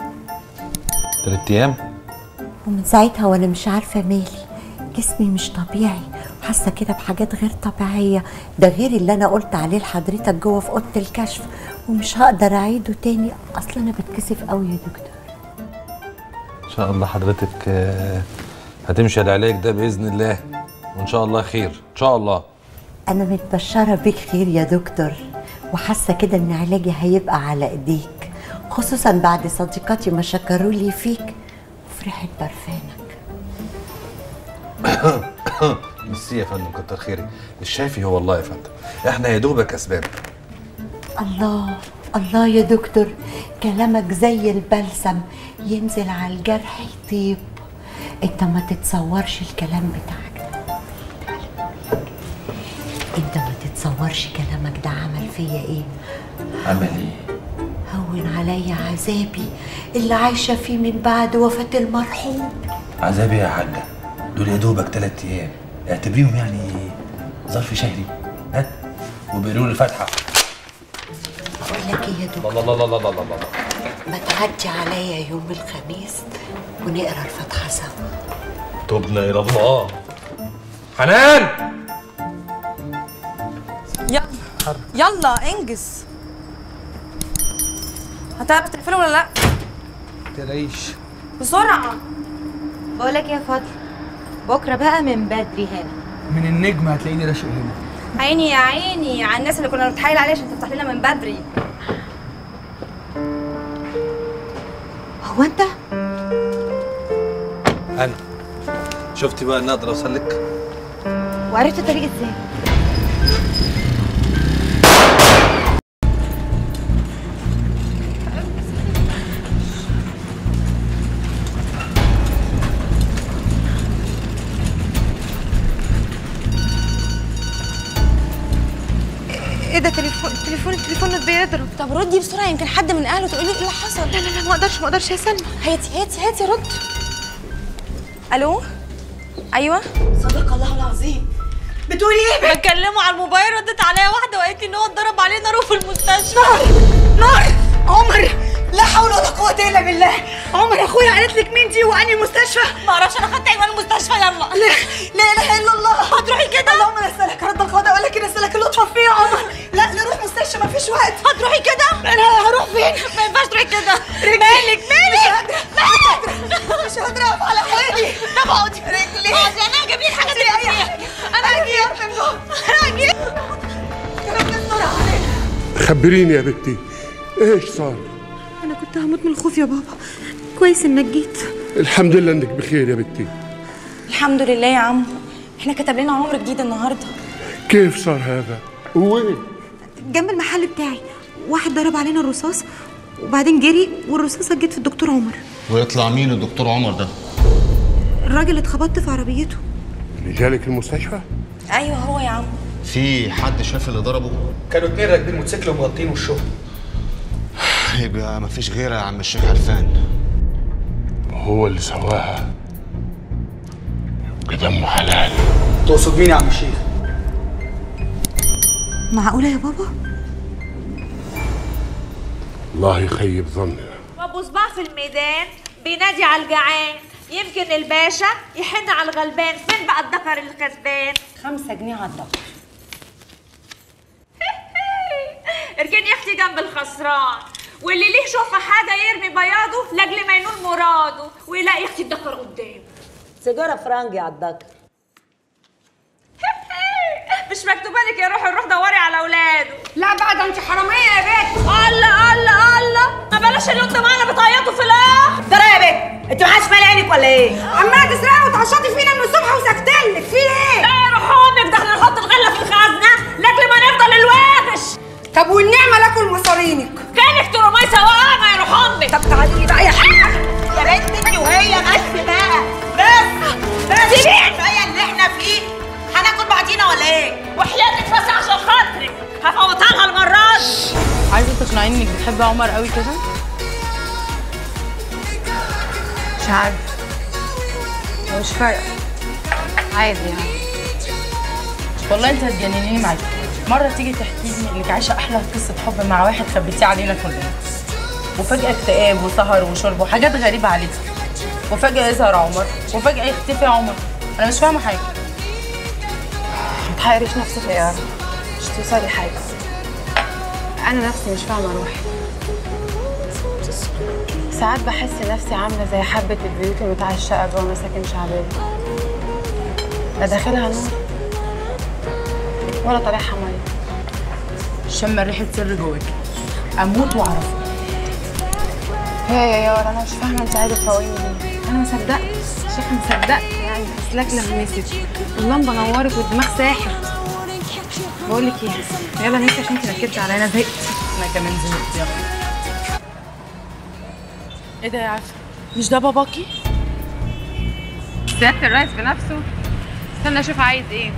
3 ايام؟ ومن ساعتها وانا مش عارفه مالي، جسمي مش طبيعي وحاسه كده بحاجات غير طبيعيه، ده غير اللي انا قلت عليه لحضرتك جوه في اوضه الكشف ومش هقدر اعيده تاني اصلا انا بتكسف قوي يا دكتور. ان شاء الله حضرتك هتمشي على العلاج ده باذن الله وان شاء الله خير ان شاء الله. انا متبشره بيك خير يا دكتور وحاسه كده ان علاجي هيبقى على ايديك خصوصا بعد صديقاتي ما شكروا لي فيك وفرحت برفانك. ميرسي يا فندم كتر خيرك. الشافي هو الله يا فندم، احنا يا دوبك اسباب. الله الله يا دكتور، كلامك زي البلسم، ينزل على الجرح يطيب. انت ما تتصورش الكلام بتاعك ده، انت ما تتصورش كلامك ده عمل فيا ايه. عمل ايه؟ هون عليا عذابي اللي عايشه فيه من بعد وفاه المرحوم. عذابي يا حاجه؟ دول يا دوبك 3 ايام، اعتبريهم يعني ظرف شهري. هات وبيقولوا لي الفاتحه. بقول لك ايه يا دكتور، الله الله الله الله الله، ما تعدي عليا يوم الخميس ونقرا الفاتحه سوا. تبنا الى الله. حنان يلا يلا انجز. هتعرف تقفله ولا لا؟ متقلقيش. بسرعه. بقول لك يا فاضل، بكره بقى من بدري هنا. من النجم هتلاقيني راشق هنا. عيني يا عيني على الناس اللي كنا بنتحايل عليها عشان تفتح لنا من بدري. هو انت؟ انا شفتي بقى اني اقدر اوصل لك؟ وعرفت الطريق ازاي؟ ايه ده؟ التليفون بيضرب. طب ردي بسرعه، يمكن حد من اهله تقولي ايه اللي حصل. لا ما اقدرش يا سلمى. هاتي رد. الو؟ ايوه صدق الله العظيم. بتقولي ايه؟ بكلمه على الموبايل، ردت عليا واحده وقالت لي ان هو اتضرب عليه نار في المستشفى. نار عمر، لا حول ولا قوه الا بالله. عمر اخويا قالت لك مين دي وانهي مستشفى؟ ما اعرفش، انا خدت عنوان المستشفى. يلا لا اله الا الله. هتروحي كده؟ اللهم نسالك رد القضاء ولا كده نسالك اللطف فيه يا عمر. لا نروح مستشفى، مفيش وقت. هتروحي كده؟ انا هروح فين؟ ما ينفعش تروحي كده. مالك مش قادره اقف على حالي. طب اقعدي. رجلي اقعدي، انا هجيب لك حاجه تاكليها. انا هجي يا فندم، انا هجي. ربنا يستر عليك. خبريني يا بنتي، ايش صار؟ انا كنت هموت من الخوف يا بابا، كويس انك جيت. الحمد لله انك بخير يا بنتي. الحمد لله يا عم، احنا كتب لنا عمر جديد النهارده. كيف صار هذا؟ وين؟ جنب المحل بتاعي واحد ضرب علينا الرصاص وبعدين جري والرصاصه جت في الدكتور عمر. ويطلع مين الدكتور عمر ده؟ الراجل اللي اتخبطت في عربيته. اللي جالك المستشفى؟ ايوه هو يا عم. في حد شاف اللي ضربه؟ كانوا 2 راكبين موتوسيكل ومغطين وشهم. يبقى مفيش غيرها يا عم الشيخ عرفان. هو اللي سواها، يبقى دمه حلال. تقصد مين يا عم الشيخ؟ معقوله يا بابا؟ الله يخيب ظننا. وابو صباح في الميدان بينادي على الجعان، يمكن الباشا يحن على الغلبان. فين بقى الدكر الكسبان؟ 5 جنيه على الدكر. اركني يا اختي جنب الخسران، واللي ليه شوفه حاجه يرمي بياضه لاجل ما ينول مراده ويلاقي اختي الدكر قدامه. سيجاره فرنجي على الدكر. مش مكتوبه لك يا روحي نروح دوري على اولاده؟ لا بقى، ده انت حراميه يا بنت. الله ما بلاش اللي انتوا معانا بتعيطوا في الاخر. ترى يا بنت انت معاش مال عينك ولا ايه؟ عماله تسرقي وتعشطي فينا من الصبح وساكتلك، في ايه؟ لا يا روح امك، ده احنا نحط الغله في الخزنه لاجل ما نفضل الواغش. طب والنعمه لاكل مصارينك. كانك ترمي سواقه يا روح امك. طب تعالي لي بقى يا حاجه يا بنت انت وهي بس بقى، بس سيبيني. كفايه اللي احنا فيه. هناكل بعضينا ولا ايه؟ وحياتك بس عشان خاطرك هفوتها لها المره دي. عايزه تقنعيني انك بتحبي عمر قوي كده؟ مش عارفه، مش فارقه، عادي يعني. والله انت هتجننيني معاكي. مره تيجي تحكي لي انك عايشه احلى قصه حب مع واحد خبيتيه علينا كلنا، وفجاه اكتئاب وسهر وشرب وحاجات غريبه عليكي، وفجاه يظهر عمر وفجاه يختفي عمر. انا مش فاهمه حاجه. ما تحيريش نفسك يا يارا، مش توصلي حاجه. انا نفسي مش فاهمه روحي. ساعات بحس نفسي عامله زي حبه البيوت المتعشقه جوه مساكن شعبيه، لا داخلها نور ولا طالعها ميه. شم ريحه سر جواكي، اموت واعرفه. يا يارا انا مش فاهمه انت عايزه تفوقيني ليه؟ انا ما صدقت شيخ، ما صدقت يعني. اسلاك لمست اللمبه نورت والدماغ ساحر. بقول لك ايه، يلا نمشي عشان انت نكدتي عليا، انا زهقت. انا كمان زهقت يلا. ايه ده يا عفا؟ مش ده باباكي؟ سيادة الرئيس بنفسه؟ استنى اشوف عايز ايه.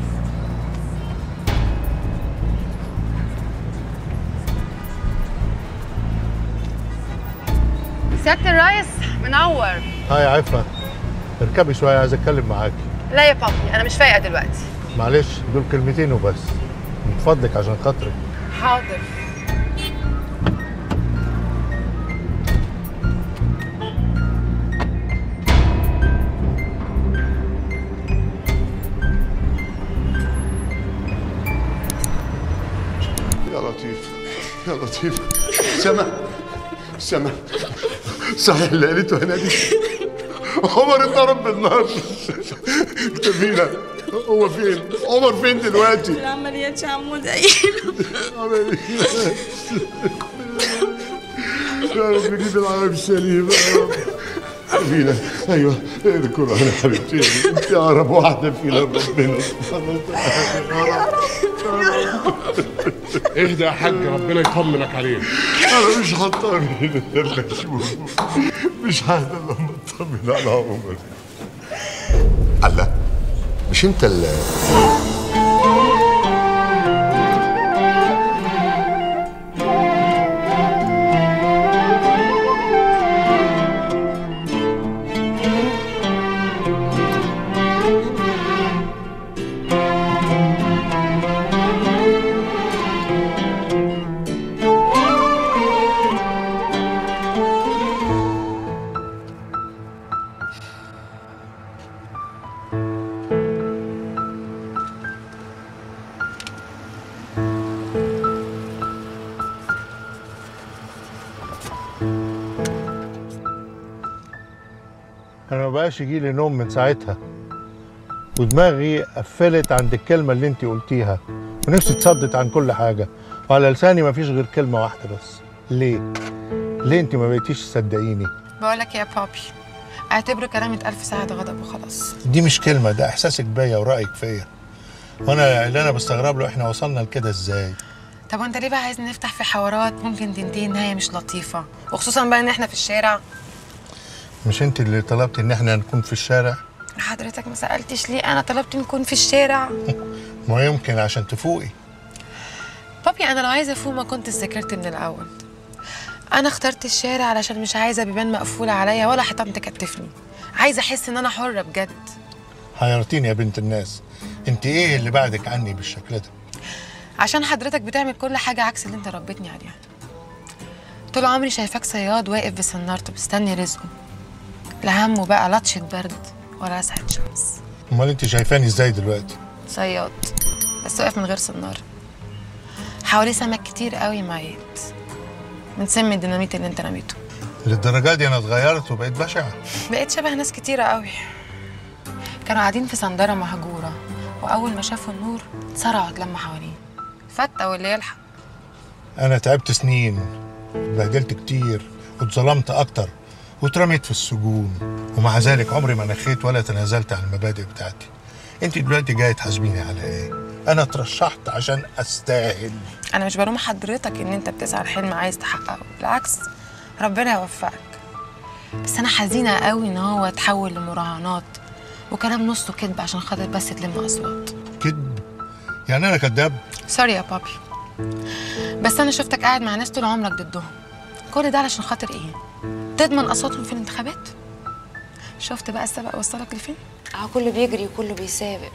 سيادة الرئيس منور. هاي يا عفة، اركبي شوية عايز اتكلم معاكي. لا يا بابي انا مش فايقة دلوقتي. معلش دول كلمتين وبس، من فضلك عشان خاطرك. حاضر. يا لطيف يا لطيف. سما صحيح اللي قالته هنا دي؟ عمر اتضرب بالنار. انت فينا؟ هو فين؟ عمر فين دلوقتي؟ العمليات يا عمو ده يا رب جيب العالم السليم يا رب. فينا ايوه اذكر يا حبيبتي، انت اقرب واحده فينا ربنا سبحانه وتعالى. اهدى يا حاج ربنا يطمنك عليك. انا مش هطمن الا اشوفه، مش ههدى لما اطمن على عمر. الله مش انت اللي انا ما بقاش يجيلي نوم من ساعتها، ودماغي قفلت عند الكلمة اللي انت قلتيها، ونفسي اتصدت عن كل حاجة، وعلى لساني مفيش غير كلمة واحدة بس. ليه؟ ليه انت ما بقيتيش تصدقيني؟ بقولك يا بابي اعتبره كلام اتقال في ساعة غضب وخلاص. دي مش كلمة، ده احساسك بيا ورأيك فيا، وانا اللي انا بستغرب له احنا وصلنا لكده ازاي؟ طب وانت ليه بقى عايز نفتح في حوارات ممكن تنتهي نهاية مش لطيفة، وخصوصا بقى ان احنا في الشارع؟ مش انت اللي طلبتي ان احنا نكون في الشارع؟ حضرتك ما سألتش ليه انا طلبت نكون في الشارع؟ ما يمكن عشان تفوقي. بابي انا لو عايزة افوق ما كنت ذاكرت من الاول. انا اخترت الشارع علشان مش عايزة بيبان مقفولة عليا ولا حيطان تكتفني، عايزة احس ان انا حرة بجد. حيرتيني يا بنت الناس، انت ايه اللي بعدك عني بالشكل ده؟ عشان حضرتك بتعمل كل حاجة عكس اللي انت ربيتني عليها. طول عمري شايفاك صياد واقف بسنارته مستني رزقه، لا همه بقى لطشة برد ولا سعة شمس. امال انت شايفاني ازاي دلوقتي؟ صياد بس واقف من غير صنار، حواليه سمك كتير قوي ميت من سم الديناميت اللي انت رميته. للدرجة دي انا اتغيرت وبقيت بشعة؟ بقيت شبه ناس كتيرة قوي كانوا قاعدين في صندارة مهجورة، واول ما شافوا النور اتسرعوا اتلموا حواليه، فتة واللي يلحق. انا تعبت سنين، اتبهدلت كتير، واتظلمت اكتر، واترميت في السجون، ومع ذلك عمري ما نخيت ولا تنازلت عن المبادئ بتاعتي. انت دلوقتي جايه تحاسبيني على ايه؟ انا اترشحت عشان استاهل. انا مش بلوم حضرتك ان انت بتسعى لحلم عايز تحققه، بالعكس ربنا يوفقك، بس انا حزينه قوي ان هو اتحول لمراهنات وكلام نصه كذب عشان خاطر بس تلم اصوات. كذب؟ يعني انا كذاب؟ سوري يا بابي، بس انا شفتك قاعد مع ناس طول عمرك ضدهم، كل ده علشان خاطر ايه؟ تضمن اصواتهم في الانتخابات؟ شفت بقى السبق وصلك لفين؟ كله بيجري وكله بيسابق،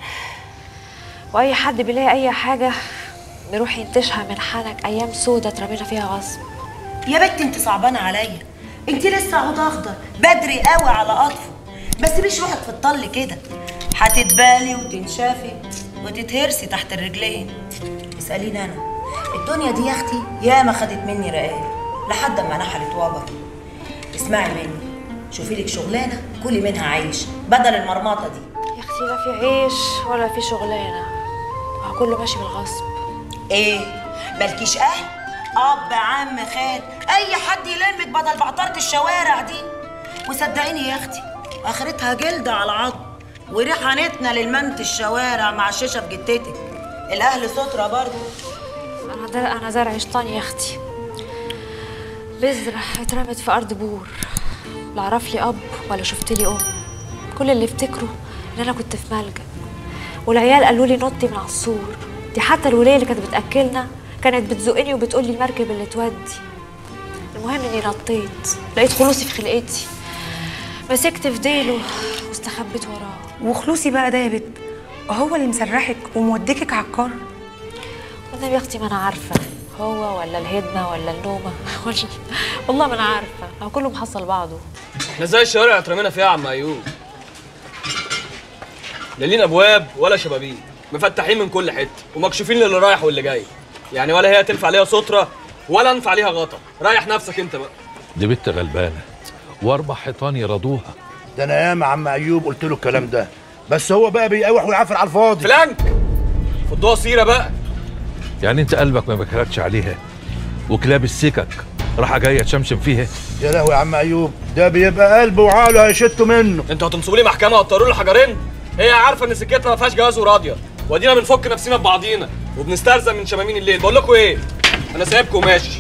واي حد بيلاقي اي حاجه بيروح ينتشها من حنك ايام سودة اترمينا فيها غصب. يا بنت انت صعبانه عليا، انت لسه عود اخضر بدري قوي على قطفه، ما تسيبيش روحك في الطل كده، هتتبالي وتنشافي وتتهرسي تحت الرجلين. اساليني انا، الدنيا دي يا اختي ياما خدت مني رقال لحد ما نحلت وبر. اسمعي مني، شوفي لك شغلانه كلي منها عيش بدل المرمطه دي. يا اختي لا في عيش ولا في شغلانه، كله ماشي بالغصب. ايه مالكيش اهل؟ اب عم خال اي حد يلمك بدل بعطره الشوارع دي. وصدقيني يا اختي اخرتها جلد على عظم وريحانتنا للمنت الشوارع مع الشيشه في جتتك. الاهل ستره برضه. انا زرع شيطان يا اختي، بذرة اترمت في أرض بور. لا أعرف لي أب ولا شفت لي أم. كل اللي افتكره إن أنا كنت في ملجأ، والعيال قالوا لي نطي من على السور. دي حتى الولية اللي كانت بتأكلنا كانت بتزقني وبتقول لي المركب اللي تودي. المهم إني نطيت، لقيت خلوصي في خلقتي، مسكت في ديله واستخبيت وراه. وخلوصي بقى ده يا بت هو اللي مسرحك وموديكك على القار؟ والنبي يا اختي ما انا عارفه هو ولا الهدمه ولا النومه ولا والله ما انا عارفه، هو كله محصل بعضه. احنا زي الشوارع اللي اترمينا فيها يا عم ايوب، لا لينا ابواب ولا شبابيك، مفتحين من كل حته ومكشوفين للي رايح واللي جاي، يعني ولا هي تنفع ليها ستره ولا انفع عليها غطا. ريح نفسك انت بقى. دي بنت غلبانه واربع حيطان يرضوها. ده انا ياما عم ايوب قلت له الكلام ده، بس هو بقى بيقاوح ويعافر على الفاضي. فلانك فضوها سيره بقى. يعني انت قلبك ما بكرتش عليها وكلاب السكك راح جايه تشمشم فيها؟ يا لهوي يا عم ايوب، ده بيبقى قلبه وعقله هيشتوا منه. انتوا هتنصبوا لي محكمه وتطيروا لي حجرين؟ هي عارفه ان سكتنا ما فيهاش جواز وراضيه، وادينا بنفك نفسنا ببعضينا وبنسترزق من شمامين الليل. بقول لكم ايه، انا سايبكم وماشي.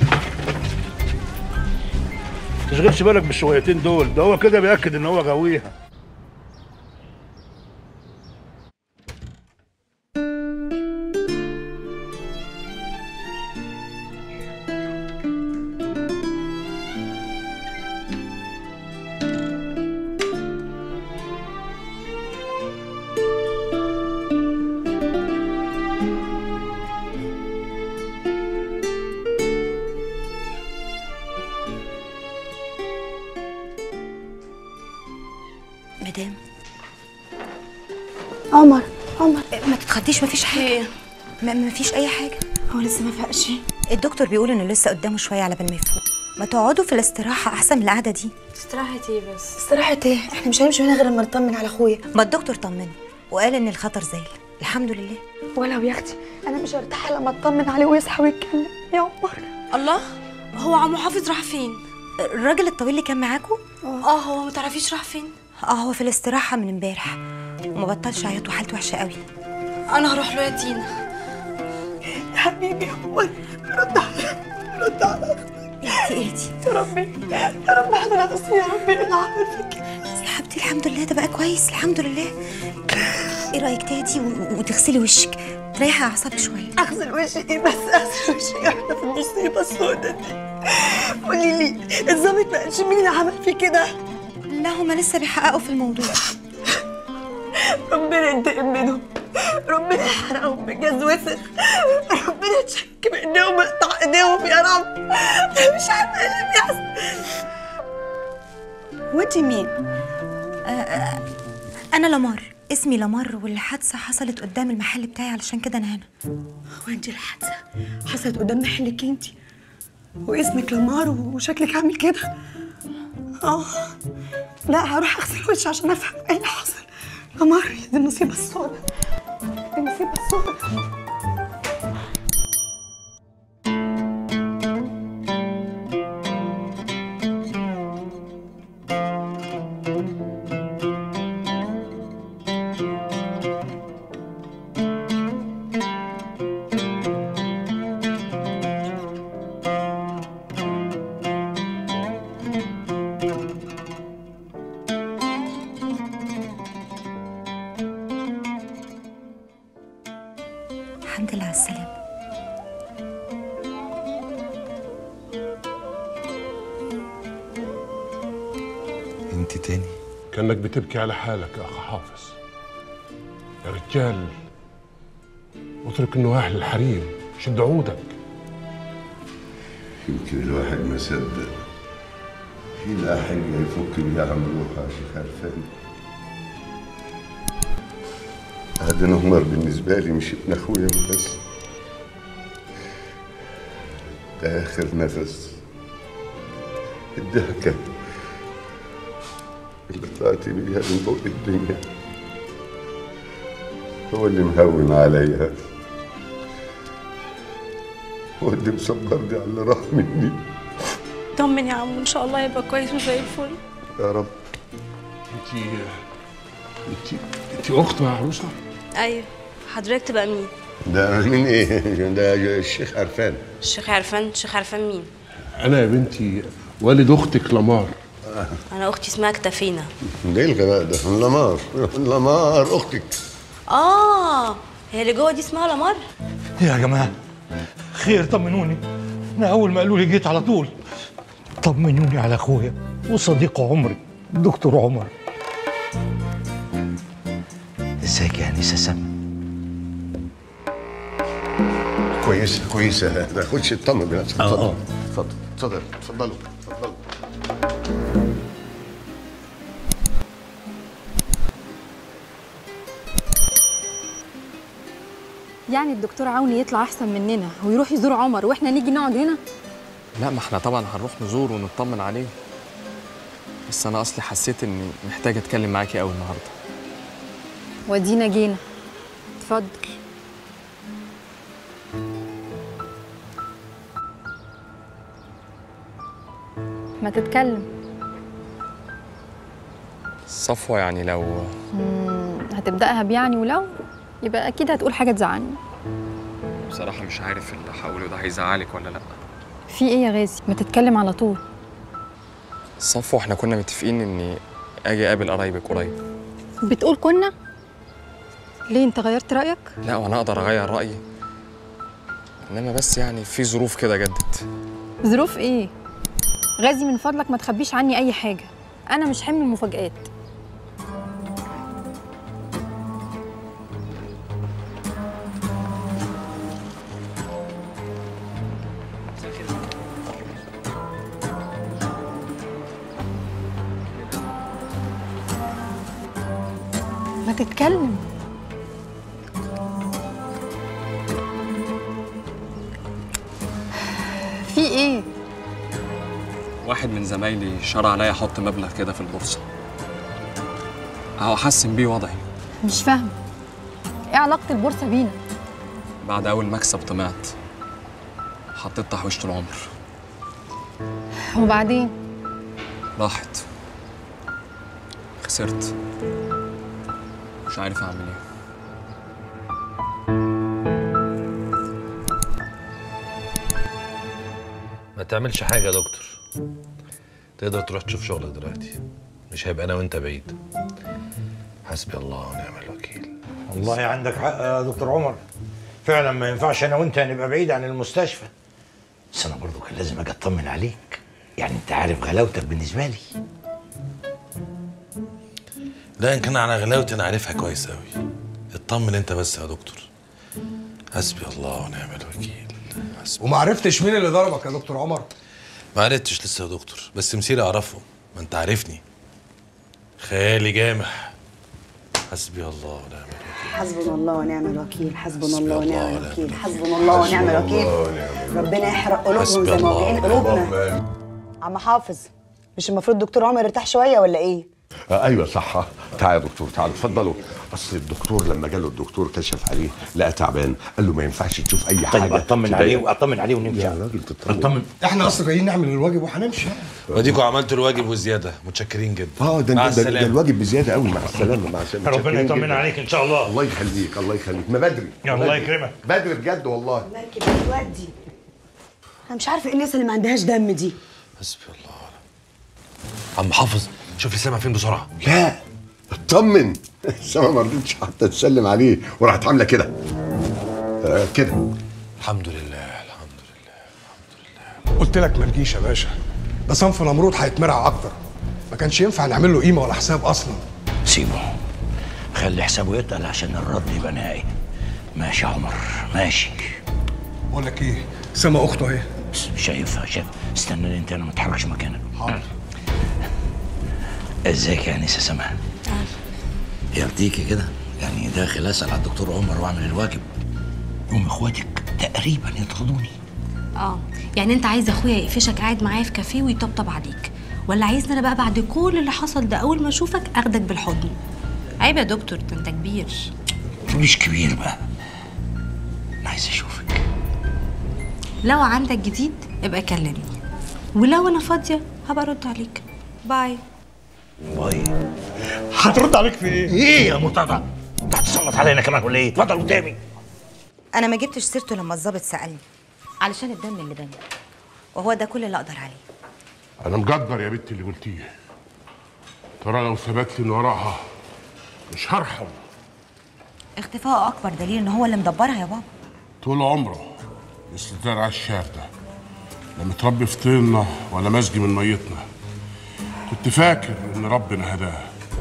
ما تشغلش بالك بالشويتين دول، ده هو كده بياكد ان هو غاويها. مدام عمر ما تتخضيش، مفيش حاجه. مفيش اي حاجه. هو لسه ما فاقش؟ الدكتور بيقول انه لسه قدامه شويه على بال ما يفوق. ما تقعدوا في الاستراحه احسن من القعده دي. استراحة ايه بس؟ استراحة ايه؟ احنا مش هنمشي هنا غير لما نطمن على اخويا. ما الدكتور طمني وقال ان الخطر زال الحمد لله. ولو يا اختي انا مش هرتاح لما اطمن عليه ويصحى ويتكلم يا عمر. الله، هو عمو حافظ راح فين؟ الراجل الطويل اللي كان معاكوا؟ هو ما تعرفيش راح فين؟ هو في الاستراحه من امبارح وما بطلش عيط وحالته وحشه قوي. انا هروح له يا تينا. يا حبيبي يا عمر، رد على اهدي يا ربي يا رب حضرتك اسمي يا ربي اللي عمل فيك. يا حبيبتي الحمد لله ده بقى كويس الحمد لله. ايه رايك تهدي وتغسلي وشك تريحي اعصابك شويه؟ اغسل وشي ايه بس؟ اغسل وشي احنا في المصيبه السوداء دي. قولي لي الظابط ما قالش مين اللي عمل فيه كده؟ لا هما لسه بيحققوا في الموضوع. ربنا ينتقم منهم، ربنا يحرقهم بجاز وسخ، ربنا يتشك بايديهم ويقطع ايديهم يا رب. انا مش عارفه ايه اللي بيحصل. وانتي مين؟ انا لمار، اسمي لمار، والحادثه حصلت قدام المحل بتاعي علشان كده انا هنا. وانتي الحادثه حصلت قدام محلك انتي واسمك لمار وشكلك عامل كده؟ لا هروح اغسل وشي عشان افهم ايه اللي حصل. لمار دي المصيبه السوداء، دي المصيبه السوداء. الحمد لله على السلامة. انت تاني؟ كأنك بتبكي على حالك يا أخ حافظ. يا رجال اترك النواح للحريم، شد عودك. يمكن الواحد ما صدق في لا حاجة يفك بيها عن روحه يا شيخ عرفان. هذا نهمر بالنسبة لي مش ابن أخويا بس، ده آخر نفس. الضحكة اللي طلعت بيها من بوق الدنيا هو اللي مهون عليا، هو اللي مصبرني على اللي راح مني. طمن يا عمو ان شاء الله يبقى كويس وزي الفل يا رب. انت اخت يا عروسه؟ ايوه. حضرتك تبقى مين؟ ده مين ايه؟ ده الشيخ عرفان. الشيخ عرفان؟ الشيخ عرفان مين؟ انا يا بنتي والد اختك لمار. انا اختي اسمها اكتفينا. ايه الغباء ده؟ لمار لمار اختك. هي اللي جوه دي اسمها لمار. يا جماعه خير، طمنوني. انا اول ما قالوا لي جيت على طول. طمنوني على اخويا وصديق عمري الدكتور عمر. ازيك يا انسه سما؟ كويسه ده خدش اطمن بنفسك. اتفضل اتفضلوا اتفضلوا. يعني الدكتور عوني يطلع احسن مننا ويروح يزور عمر واحنا نيجي نقعد هنا؟ لا، ما احنا طبعا هنروح نزور ونطمن عليه، بس انا اصلي حسيت اني محتاجه اتكلم معاكي قوي النهارده. ودينا جينا. اتفضل. ما تتكلم. صفوة يعني لو هتبدأها بيعني ولو يبقى أكيد هتقول حاجة تزعلني. بصراحة مش عارف اللي هقوله ده هيزعلك ولا لأ. في إيه يا غازي؟ ما تتكلم على طول. صفوة احنا كنا متفقين إني أجي أقابل قرايبك قريب. بتقول كنا؟ ليه أنت غيرت رأيك؟ لا، وأنا أقدر أغير رأيي، إنما بس يعني في ظروف كده جدت. ظروف إيه؟ غازي من فضلك ما تخبيش عني أي حاجة، أنا مش حمل المفاجآت. ما تتكلم. في ايه؟ واحد من زمايلي شرع عليا احط مبلغ كده في البورصه، اهو احسن بيه وضعي. مش فاهمه ايه علاقه البورصه بينا؟ بعد اول مكسب طمعت، حطيت تحويشة العمر. وبعدين؟ راحت، خسرت، مش عارف اعمل ايه. ما تعملش حاجه يا دكتور، تقدر تروح تشوف شغلك دلوقتي، مش هيبقى انا وانت بعيد. حسبي الله ونعم الوكيل. والله عندك حق يا دكتور عمر، فعلا ما ينفعش انا وانت نبقى بعيد عن المستشفى. بس انا برضه كان لازم اجي اطمن عليك، يعني انت عارف غلاوتك بالنسبه لي. لا، ان كان على غلاوتي انا عارفها كويس قوي. اطمن انت بس يا دكتور. حسبي الله ونعم الوكيل. وما عرفتش مين اللي ضربك يا دكتور عمر؟ ما عرفتش لسه يا دكتور، بس مسيري اعرفه، ما انت عارفني. خيالي جامح. حسبي الله ونعم الوكيل. حسبنا الله ونعم الوكيل. حسبنا الله ونعم الوكيل. حسبنا الله ونعم الوكيل. ربنا يحرق قلوبهم زي ما واجعين قلوبنا. عم حافظ، مش المفروض دكتور عمر يرتاح شويه ولا ايه؟ ايوه صح. تعال يا دكتور، تعال اتفضلوا. اصل الدكتور لما جاله الدكتور كشف عليه لقى تعبان، قال له ما ينفعش تشوف اي حاجه. طيب اطمن عليه ونمشي. يا راجل اطمن. احنا اصلا جايين نعمل الواجب وهنمشي. واديكوا عملتوا الواجب وزياده، متشكرين جدا. ده الواجب بزياده قوي. مع السلامه. مع السلامه. ربنا يطمن عليك ان شاء الله. الله يخليك الله يخليك. ما بدري. الله يكرمك. بدري بجد والله. مركب الوردي. انا مش عارفه ايه الناس اللي ما عندهاش دم دي. حسبي الله. عم حافظ، شوف لي سما فين بسرعه. لا اطمن. سما ما رضتش حتى تسلم عليه وراحت عامله كده كده. الحمد لله الحمد لله. قلت لك ما تجيش يا باشا، ده صنف نمرود هيتمرع اكتر، ما كانش ينفع نعمل له قيمه ولا حساب اصلا. سيبه، خلي حسابه يتقل عشان الرد يبقى نهائي. ماشي يا عمر ماشي. بقول لك ايه، سما اخته اهي. مش هينفع. استناني انت، انا ما اتحركش مكانك. حاضر. ازيك يا انسه سما؟ يرضيكي كده يعني داخل اسال على الدكتور عمر واعمل الواجب، يوم اخواتك تقريبا يطردوني. يعني انت عايز اخويا يقفشك قاعد معايا في كافيه ويطبطب عليك، ولا عايزني انا بقى بعد كل اللي حصل ده اول ما اشوفك اخدك بالحضن؟ عيب يا دكتور، ده انت كبير. مش كبير بقى، انا عايز اشوفك. لو عندك جديد ابقى كلمني، ولو انا فاضيه هبقى ارد عليك. باي. باي. هترد عليك في ايه؟ ايه يا مرتضى؟ انت هتسلط علينا كمان ولا ايه؟ اتفضل قدامي. انا ما جبتش سيرته لما الظابط سالني علشان الدم اللي بني. وهو ده كل اللي اقدر عليه. انا مقدر يا بنتي اللي قلتيه. ترى لو ثبت لي ان وراها مش هرحم. اختفائه اكبر دليل ان هو اللي مدبرها يا بابا. طول عمره مثل الزرع الشاب ده، لا متربي في طيننا ولا مسجي من ميتنا. كنت فاكر ان ربنا هداه.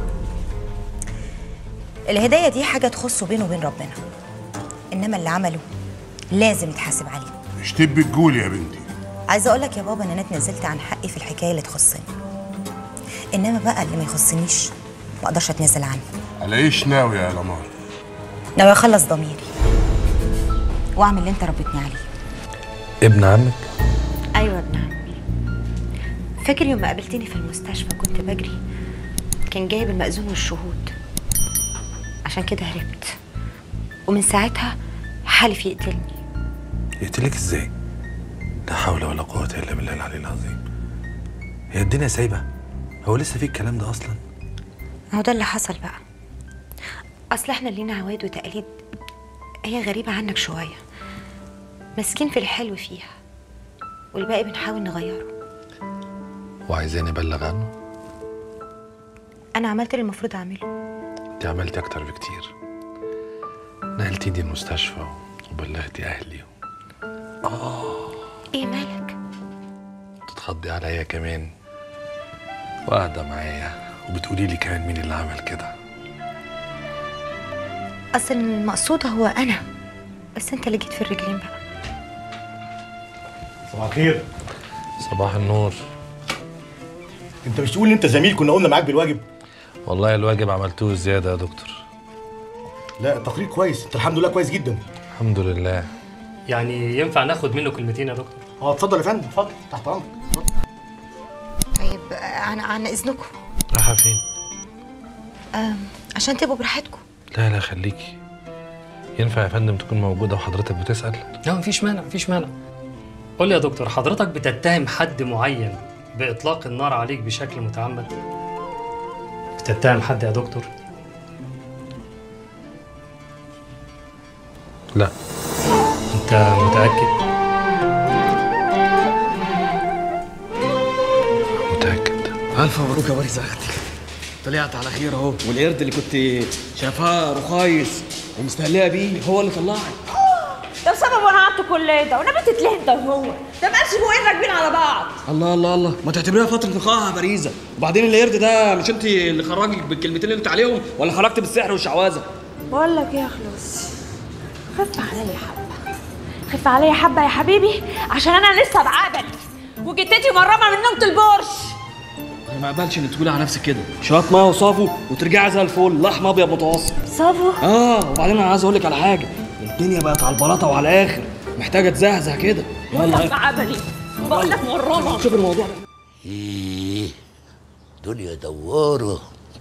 الهدايه دي حاجه تخصه بينه وبين ربنا، انما اللي عمله لازم يتحاسب عليه. مش تبي تقولي يا بنتي. عايزه اقول لك يا بابا ان انا اتنازلت عن حقي في الحكايه اللي تخصني، انما بقى اللي ما يخصنيش ما اقدرش اتنازل عنه. على ايش ناوي يا لمار؟ ناوي اخلص ضميري واعمل اللي انت ربيتني عليه. ابن عمك؟ ايوه ابن عمي. فاكر يوم ما قابلتني في المستشفى كنت بجري، كان جايب المأذون والشهود، عشان كده هربت، ومن ساعتها حالف يقتلني. يقتلك ازاي؟ لا حول ولا قوة الا بالله العلي العظيم. هي الدنيا سايبة؟ هو لسه في الكلام ده اصلا؟ هو ده اللي حصل بقى. اصل احنا لينا عوايد وتقاليد هي غريبة عنك شوية، ماسكين في الحلو فيها والباقي بنحاول نغيره. وعايزاني ابلغ عنه؟ انا عملت اللي المفروض اعمله. انت عملتي اكتر بكتير. نقلتيني المستشفى وبلغتي اهلي. ايه مالك؟ تتخضي عليا كمان وقاعدة معايا وبتقولي لي كمان مين اللي عمل كده. اصل المقصود هو انا، بس انت اللي جيت في الرجلين بقى. صباح الخير. صباح النور. انت مش تقول ان انت زميل كنا قلنا معاك بالواجب؟ والله الواجب عملتوه زيادة يا دكتور. لا التقرير كويس، انت الحمد لله كويس جدا. الحمد لله. يعني ينفع ناخد منه كلمتين يا دكتور؟ اتفضل يا فندم، اتفضل تحت امرك. طيب عن اذنكم. رايحة فين؟ عشان تبقوا براحتكم. لا خليكي. ينفع يا فندم تكون موجودة وحضرتك بتسأل؟ لا مفيش مانع مفيش مانع. قول لي يا دكتور، حضرتك بتتهم حد معين بإطلاق النار عليك بشكل متعمد؟ بتتهم حد يا دكتور؟ لا. أنت متأكد؟ متأكد. ألف مبروك يا باريس أختي، طلعت على خير أهو، والقرد اللي كنت شايفاه رخايص ومستهليه بيه هو اللي طلعك. ده بسبب وانا قعدت كل ده وانا بتتلهي انت وهو، ده مقالش بوقين راكبين على بعض. الله الله الله، ما تعتبريها فترة نقاهة يا باريزة، وبعدين القرد ده مش انت اللي خرجك بالكلمتين اللي قلت عليهم ولا خرجت بالسحر والشعوذة؟ بقول لك ايه يا خلاص، خف عليا حبة، خف عليا حبة يا حبيبي، عشان انا لسه بعقبل وجدتي مرمى من نومة البرش. انا ما اقبلش انك تقولي على نفسك كده، شوية ميه وصافو وترجعي زي الفل، لحم ابيض متوسط. صافو؟ وبعدين انا عايز اقول لك على حاجة، الدنيا بقت على البلاطة وعلى الاخر، محتاجة تزهزه كده. يلا بعقبلي، بقول لك مرمى. شوف الموضوع ده. ايه دنيا دوارة،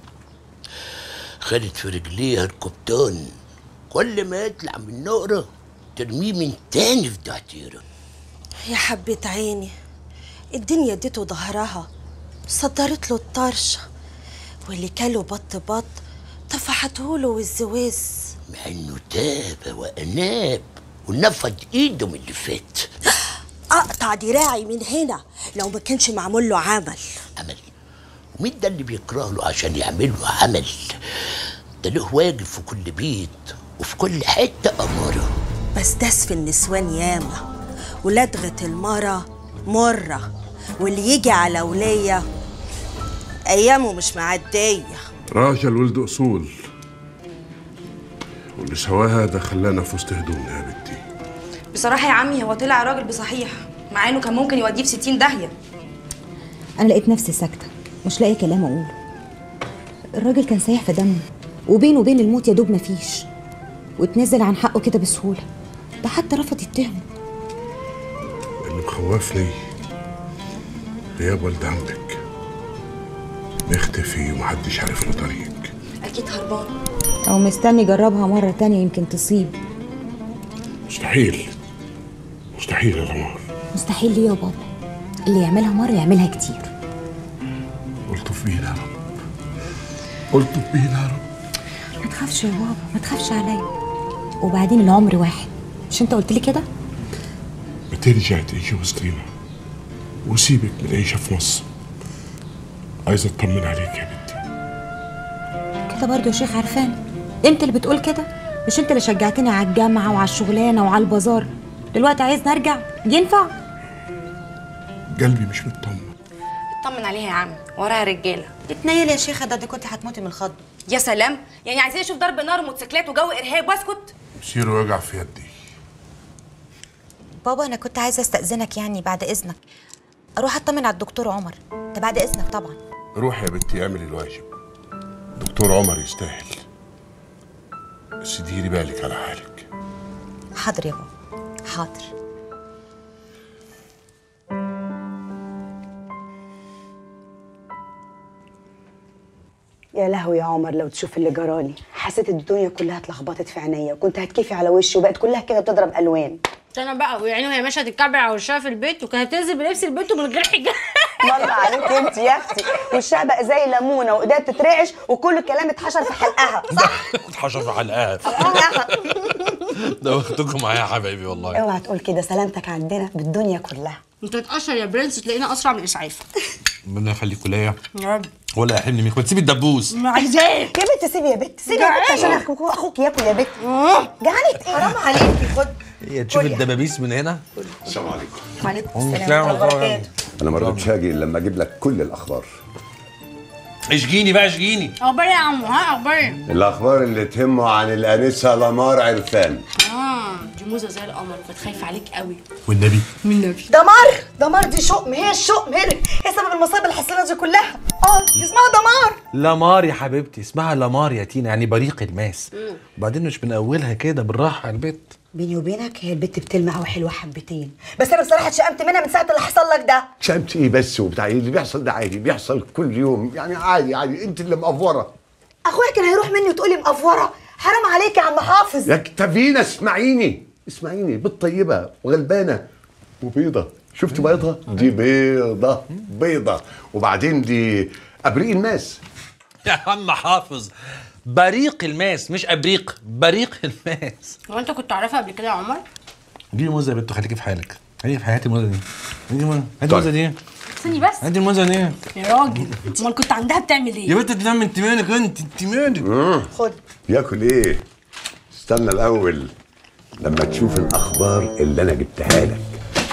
خدت في رجليها القبطان، كل ما يطلع من نقرة ترميه من تاني في دعتيرة. يا حبة عيني، الدنيا اديته ظهرها، صدرت له الطرشة، واللي كاله بط طفحته له والزواز. مع انه تاب واناب ونفض ايده من اللي فات. اقطع دراعي من هنا لو ما كانش معمول له عمل. ومين ده اللي بيكره له عشان يعمل له عمل؟ ده له واجب في كل بيت وفي كل حته اماره. بس داس في النسوان ياما، ولدغه المره مره، واللي يجي على وليه ايامه مش معديه. راجل ولد اصول، واللي سواها ده خلانا في وسط هدومنا يا بنتي. بصراحة يا عمي هو طلع راجل بصحيح، مع انه كان ممكن يوديه في 60 داهية. انا لقيت نفسي ساكتة مش لاقي كلام اقوله. الراجل كان سايح في دمه، وبينه وبين الموت يا دوب مفيش، واتنازل عن حقه كده بسهولة، ده حتى رفض يتهمه. اللي مخوفني غياب والد عمك، مختفي ومحدش عارف له طريق. اكيد هربان او مستني يجربها مرة تانية يمكن تصيب. مستحيل مستحيل يا لمار. مستحيل ليه يا بابا؟ اللي يعملها مرة يعملها كتير. قلت بينا يا رب، قلت بينا يا رب. ما تخافش يا بابا، ما تخافش عليا، وبعدين العمر واحد، مش انت قلت لي كده؟ بترجع تيجي وسطينا وسيبك من العيشه في مصر. عايز اطمن عليك يا بنتي. كده برضه يا شيخ عرفان؟ انت اللي بتقول كده؟ مش انت اللي شجعتني على الجامعه وعلى الشغلانه وعلى البازار؟ دلوقتي عايزني ارجع؟ ينفع؟ قلبي مش مطمن. اطمن عليها يا عم، وراها رجاله. اتنيلي يا شيخه، ده كنت هتموتي من الخض. يا سلام، يعني عايزين نشوف ضرب نار وموتوسيكلات وجو ارهاب واسكت؟ مصيره وجع في يدي. بابا انا كنت عايزه استاذنك، يعني بعد اذنك اروح اطمن على الدكتور عمر. ده بعد اذنك طبعا. روح يا بنتي اعملي الواجب. دكتور عمر يستاهل، بس ديري بالك على حالك. حاضر يا بابا، حاضر. يا لهوي يا عمر، لو تشوف اللي جرالي. حسيت الدنيا كلها اتلخبطت في عينيا، وكنت هتكفي على وشي وبقت كلها كده بتضرب الوان. انا بقى ويعني وهي ماشيه تتكعبل على وشها في البيت، وكانت تنزل بلبس البيت ومن غير حجاب. الله عليك انت يا اختي، وشها بقى زي ليمونه وايديها بتترعش وكل الكلام اتحشر في حلقها. صح؟ اتحشر في حلقها. ده وقتكم معايا يا حبايبي والله. اوعى تقول كده، سلامتك عندنا بالدنيا كلها. انت تتقشر يا برنس، تلاقينا اسرع من الاسعاف. ربنا يخليكوا ليا يا رب. ولا يحرمني منك. ما تسيبي الدبوس. ما عايزاه يا بنت سيبي، يا بنت سيبي يا بنت عشان اخوك ياكل. يا بنت جعانت ايه؟ حرام عليكي. خد. هي تشوف الدبابيس من هنا. السلام عليكم. وعليكم السلام ورحمه الله وبركاته. انا ما رضيتش اجي الا لما اجيب لك كل الاخبار. اشجيني بقى اشجيني. اخبار ايه يا عمو؟ ها اخبار ايه؟ الاخبار اللي تهمه عن الانسه لمار عرفان. دي موزه زي القمر وكانت خايفه عليك قوي. والنبي والنبي دمار دي شؤم، هي الشؤم هي سبب المصايب الحصيله دي كلها. دي اسمها دمار. لمار يا حبيبتي، اسمها لمار يا تينا، يعني بريق الماس. وبعدين مش من اولها كده، بالراحه على البيت. بيني وبينك هي البت بتلمع وحلوه حبتين، بس انا بصراحه اتشقمت منها من ساعه اللي حصل لك ده. شقمت ايه بس وبتاع ايه اللي بيحصل ده؟ عادي بيحصل كل يوم، يعني عادي. انت اللي مقفوره. اخويا كان هيروح مني وتقولي مقفوره؟ حرام عليك يا عم حافظ. يا كتافينا اسمعيني بنت طيبه وغلبانه وبيضه. شفتي بيضها؟ دي بيضه. وبعدين دي ابريق الماس. يا عم حافظ، بريق الماس مش ابريق، بريق الماس. هو انت كنت تعرفها قبل كده يا عمر؟ دي موزه يا بنت، خليكي في حالك. هي في حياتي الموزه دي. هاتي الموزه دي. ثاني بس. هاتي الموزه دي يا راجل، امال كنت عندها بتعمل ايه؟ يا بنت تنام. انت مالك انت مالك؟ خد. ياكل ايه؟ استنى الاول لما تشوف الاخبار اللي انا جبتها لك.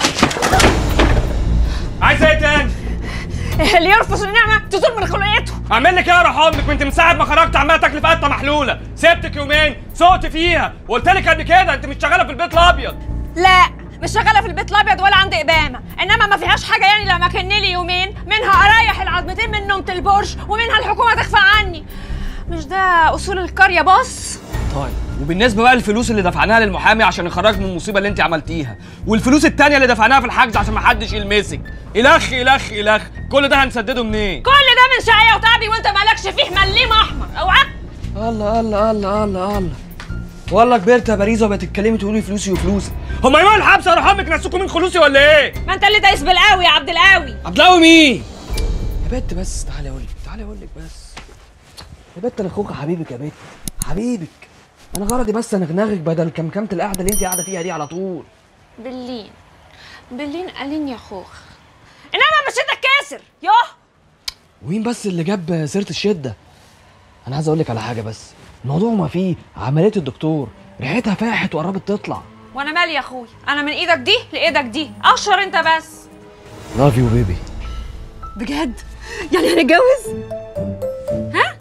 عايز ايه تاني؟ اللي يرفض النعمه تزول من خلقته. اعمل لك ايه يا روح امك؟ وانت من ساعه ما خرجت عماله تاكلي في قطه محلوله. سبتك يومين سقت فيها وقلت لك قبل كده انت مش شغاله في البيت الابيض. لا مش شغاله في البيت الابيض ولا عندي ابامه، انما ما فيهاش حاجه يعني لما كنلي يومين منها اريح العظمتين من نومه البرج ومنها الحكومه تخفى عني. مش ده اصول القريه بص؟ طيب وبالنسبه بقى الفلوس اللي دفعناها للمحامي عشان يخرج من المصيبه اللي انت عملتيها، والفلوس التانيه اللي دفعناها في الحجز عشان ما حدش يلمسك، الخ كل ده هنسدده منين؟ كل ده من شقايا وتعبي وانت مالكش فيه مليم احمر. اوعى. الله والله كبرت يا باريزه وبقت تتكلمي تقولي فلوسي وفلوسي. هما يوم الحبس يا روح امك نسوكوا من خلوصي ولا ايه؟ ما انت اللي دايس بالقوي يا عبد القوي. عبد القوي مين؟ يا بت بس تعالي اقول لك بس. يا بت انا اخوك حبيبك يا بت، حبيبك. انا غرضي بس انغنغك بدل كمكمه القعده اللي انت قاعده فيها دي على طول. باللين قالين يا خوخ، انما مشيتك كاسر يوه. ومين بس اللي جاب سيره الشده؟ انا عايز اقول لك على حاجه بس، الموضوع ما فيه عمليه الدكتور ريحتها فاحت وقربت تطلع. وانا مالي يا اخويا، انا من ايدك دي لايدك دي، اشهر انت بس. لاف يو بيبي. بجد؟ يعني هنتجوز؟ ها؟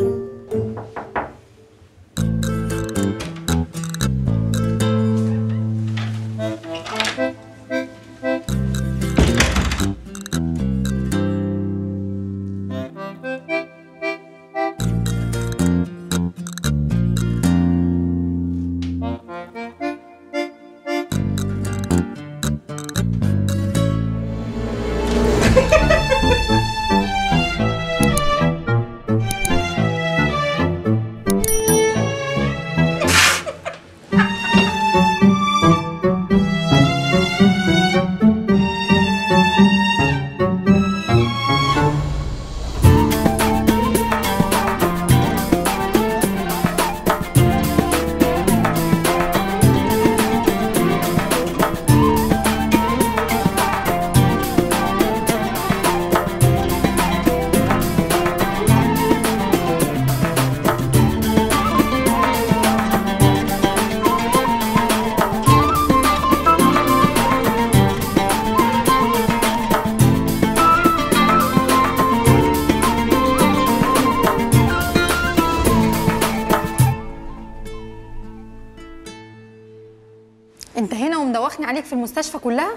مدوخني عليك في المستشفى كلها؟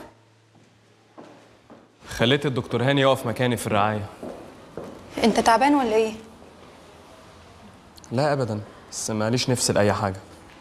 خليت الدكتور هاني يقف مكاني في الرعايه. انت تعبان ولا ايه؟ لا ابدا، بس ماليش نفس لاي حاجه.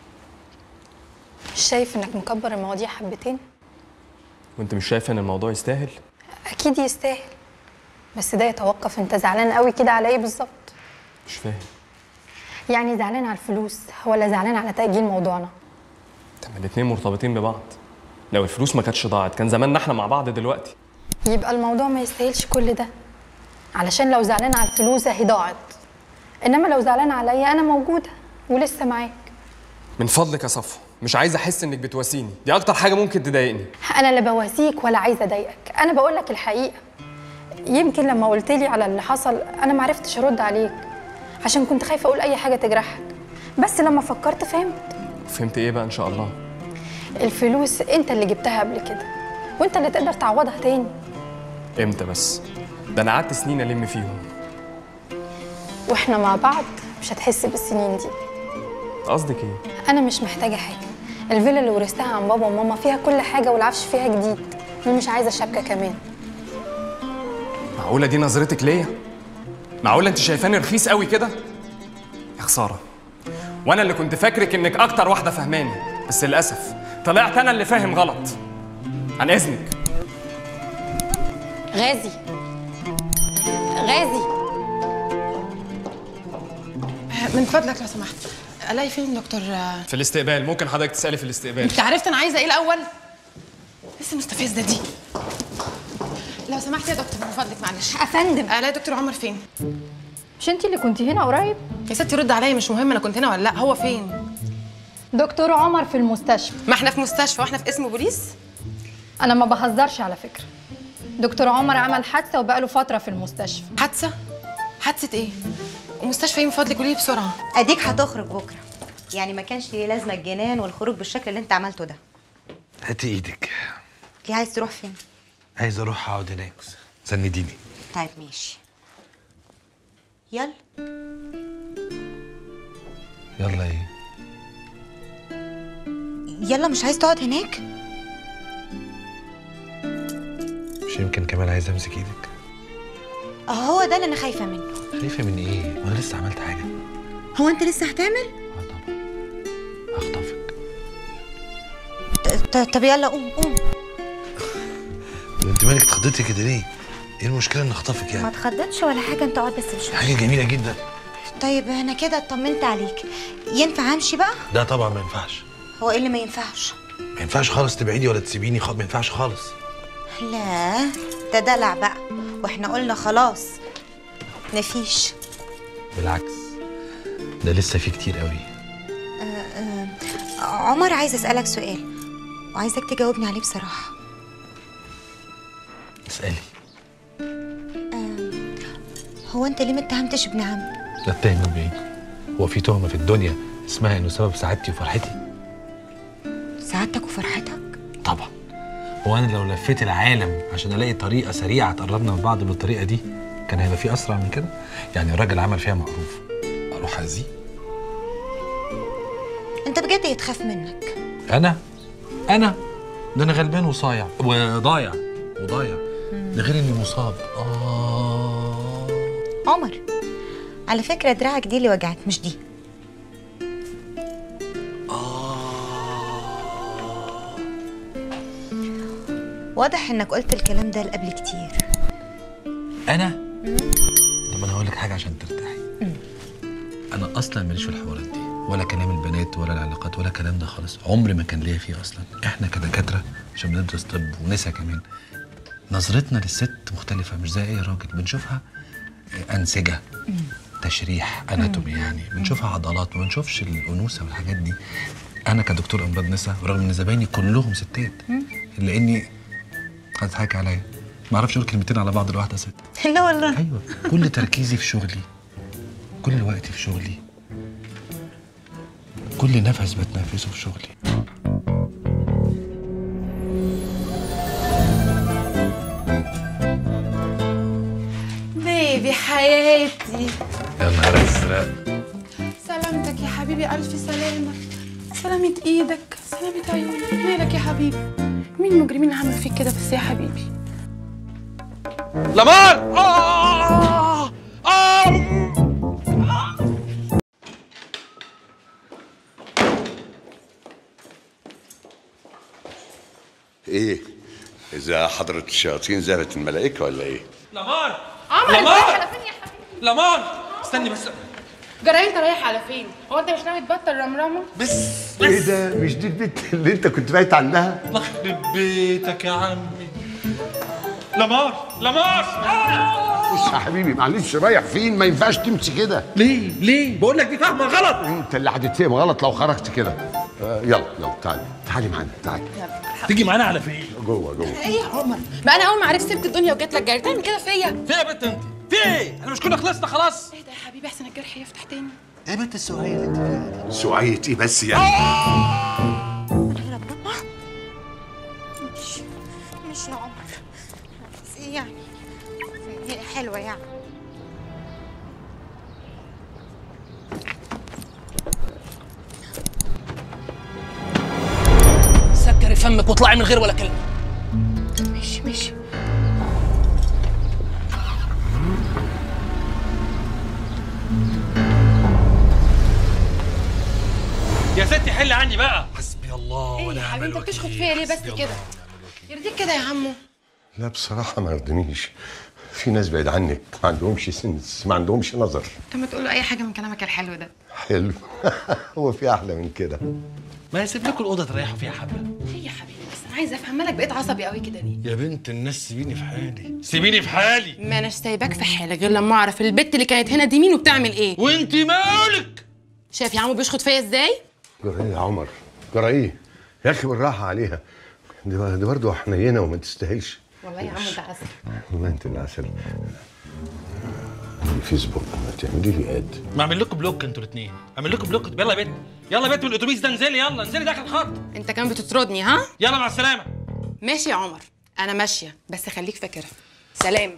مش شايف انك مكبر المواضيع حبتين؟ وانت مش شايف ان الموضوع يستاهل؟ اكيد يستاهل، بس ده يتوقف انت زعلان قوي كده على ايه بالظبط؟ مش فاهم. يعني زعلان على الفلوس ولا زعلان على تأجيل موضوعنا؟ طب الاتنين مرتبطين ببعض. لو الفلوس ما كانتش ضاعت كان زماننا احنا مع بعض دلوقتي. يبقى الموضوع ما يستاهلش كل ده، علشان لو زعلان على الفلوس اهي ضاعت، انما لو زعلان عليا انا موجوده ولسه معاك. من فضلك يا صفوة، مش عايز احس انك بتواسيني، دي اكتر حاجه ممكن تضايقني. انا لا بواسيك ولا عايزه اضايقك، انا بقول لك الحقيقه. يمكن لما قلت لي على اللي حصل انا ما عرفتش ارد عليك عشان كنت خايفه اقول اي حاجه تجرحك، بس لما فكرت فهمت. فهمت ايه بقى ان شاء الله؟ الفلوس انت اللي جبتها قبل كده وانت اللي تقدر تعوضها تاني. امتى بس؟ ده انا قعدت سنين الم فيهم. واحنا مع بعض مش هتحس بالسنين دي. قصدك ايه؟ انا مش محتاجه حاجه، الفيلا اللي ورثتها عن بابا وماما فيها كل حاجه والعفش فيها جديد، ومش عايزه شبكه كمان. معقوله دي نظرتك ليا؟ معقوله انت شايفاني رخيص قوي كده؟ يا خساره، وانا اللي كنت فاكرك انك اكتر واحده فهماني، بس للاسف طلعت انا اللي فاهم غلط. عن اذنك. غازي غازي، من فضلك لو سمحت، الاقي فين دكتور؟ في الاستقبال. ممكن حضرتك تسالي في الاستقبال. انت عرفت انا عايزه ايه الاول؟ لسه مستفزه دي. لو سمحت يا دكتور من فضلك معلش. افندم. الاقي دكتور عمر فين؟ مش انت اللي كنتي هنا قريب؟ يا ستي رد عليا، مش مهم انا كنت هنا ولا لا، هو فين؟ دكتور عمر في المستشفى. ما احنا في مستشفى واحنا في اسم بوليس؟ انا ما بهزرش على فكره. دكتور عمر عمل حادثه وبقاله فتره في المستشفى. حادثه؟ حادثه ايه؟ ومستشفى ايه من فضلك؟ قولي لي بسرعه. اديك هتخرج بكره، يعني ما كانش ليه لازمه الجنان والخروج بالشكل اللي انت عملته ده. هاتي ايدك. ليه عايز تروح فين؟ عايز اروح اقعد هناك، سنديني. طيب ماشي، يلا. يلا ايه؟ يلا، مش عايز تقعد هناك؟ مش يمكن كمان عايز امسك ايدك؟ هو ده اللي انا خايفه منه. خايفه من ايه؟ وانا لسه عملت حاجه؟ هو انت لسه هتعمل؟ هخطفك. طب يلا قوم قوم. انت مالك اتخضيتي كده ليه؟ ايه المشكله ان اخطفك يعني؟ ما اتخضتش ولا حاجه، انت اقعد بس بشويه. حاجه جميله جدا. طيب انا كده اطمنت عليك، ينفع امشي بقى؟ ده طبعا ما ينفعش. هو ايه اللي ما ينفعش؟ ما ينفعش خالص تبعدي ولا تسيبيني، ما ينفعش خالص. لا ده دلع بقى، واحنا قلنا خلاص مفيش. بالعكس، ده لسه في كتير قوي. عمر، عايز اسالك سؤال وعايزك تجاوبني عليه بصراحه. اسالي. هو انت ليه ما اتهمتش ابن عمي؟ اتهمه بايه؟ هو في تهمه في الدنيا اسمها انه سبب سعادتي وفرحتي؟ سعادتك وفرحتك؟ طبعا. هو انا لو لفيت العالم عشان الاقي طريقه سريعه تقربنا من بعض بالطريقه دي كان هيبقى في اسرع من كده؟ يعني الراجل عمل فيها معروف اروح اذيه؟ انت بجد يتخاف منك؟ انا ده انا غلبان وصايع وضايع ده غير اني مصاب. عمر، على فكره دراعك دي اللي وجعت مش دي. واضح انك قلت الكلام ده قبل كتير. انا؟ طب انا هقول لك حاجه عشان ترتاحي. انا اصلا ماليش في الحوارات دي، ولا كلام البنات ولا العلاقات ولا الكلام ده خالص، عمري ما كان ليا فيه اصلا. احنا كدكاتره عشان بندرس طب ونسا كمان، نظرتنا للست مختلفه، مش زي اي راجل. بنشوفها انسجه، تشريح، اناتومي، يعني بنشوفها عضلات، ما بنشوفش الانوثه والحاجات دي. انا كدكتور امراض نسا رغم ان زبايني كلهم ستات الا اني هتضحك عليا ما اعرفش اقول كلمتين على بعض لواحده ست. لا والله. ايوه، كل تركيزي في شغلي، كل وقتي في شغلي، كل نفس بتنفسه في شغلي. بيبي حياتي. يا نهار ازرق. سلامتك يا حبيبي، الف سلامه. سلامة ايدك، سلامة عيوني، مالك يا حبيبي؟ مين المجرمين اللي عملوا فيك كده بس يا حبيبي؟ لمار ايه؟ اذا حضرة الشياطين ذهبت الملائكة ولا ايه؟ لمار عمر لمار رايح على فين يا حبيبي؟ لمار استني بس. جراي انت رايح على فين؟ هو انت مش ناوي تبطل رمرمه؟ بس ايه ده؟ مش دي البنت اللي انت كنت بايت عندها؟ الله يخرب بيتك يا عمي. لمار بص يا حبيبي معلش، رايح فين؟ ما ينفعش تمشي كده. ليه؟ بقول لك دي فاهمه غلط. انت اللي هتتفهم غلط لو خرجت كده. يلا تعالي معانا، تعالي. تيجي معانا على فين؟ جوه. ايه يا عمر؟ بقى انا اول ما عرفت سبت الدنيا وجيت لك جاي تعمل كده فيا؟ في يا بنت انت؟ في ايه؟ احنا مش كنا خلصنا خلاص؟ ايه ده يا حبيبي؟ احسن الجرح يفتح تاني. ايه بنت السوعية اللي انت فيها دي؟ سوعية ايه بس يعني؟ مش يا عمر، بس ايه يعني؟ هي حلوه يعني. سكري فمك واطلعي من غير ولا كلمه. ماشي. يا ستي حل عني بقى. حسبي الله ايه يا حبيبي انت بتشخط فيا ليه بس كده؟ يرضيك كده يا عمو؟ لا بصراحة ما يرضنيش. في ناس بعيد عنك ما عندهمش سنس، ما عندهمش نظر. طب ما تقول له اي حاجه من كلامك الحلو ده. حلو. هو في احلى من كده؟ ما يسيب لكم الاوضه تريحوا فيها حبه. ايه يا حبيبي بس انا عايزه افهم، مالك بقيت عصبي قوي كده ليه؟ يا بنت الناس سيبيني في حالي، سيبيني في حالي. ما اناش سايباك في حالك غير لما اعرف البت اللي كانت هنا دي مين وبتعمل ايه. وانت مالك؟ شايف يا عمو بيشخط فيا ازاي؟ جرى ايه يا عمر؟ جرى ايه؟ يا اخي بالراحة عليها، دي برضه حنينة وما تستاهلش. والله يا عم انت عسل. والله انت اللي عسل. الفيسبوك ما تعملي لي اد. ما اعمل لكم بلوك انتوا الاثنين، اعمل لكم بلوك. يلا يا بنت، يلا يا بنت من الاتوبيس ده، انزلي يلا انزلي داخل الخط. انت كمان بتطردني ها؟ يلا مع السلامه. ماشي يا عمر انا ماشيه، بس خليك فاكرها. سلام.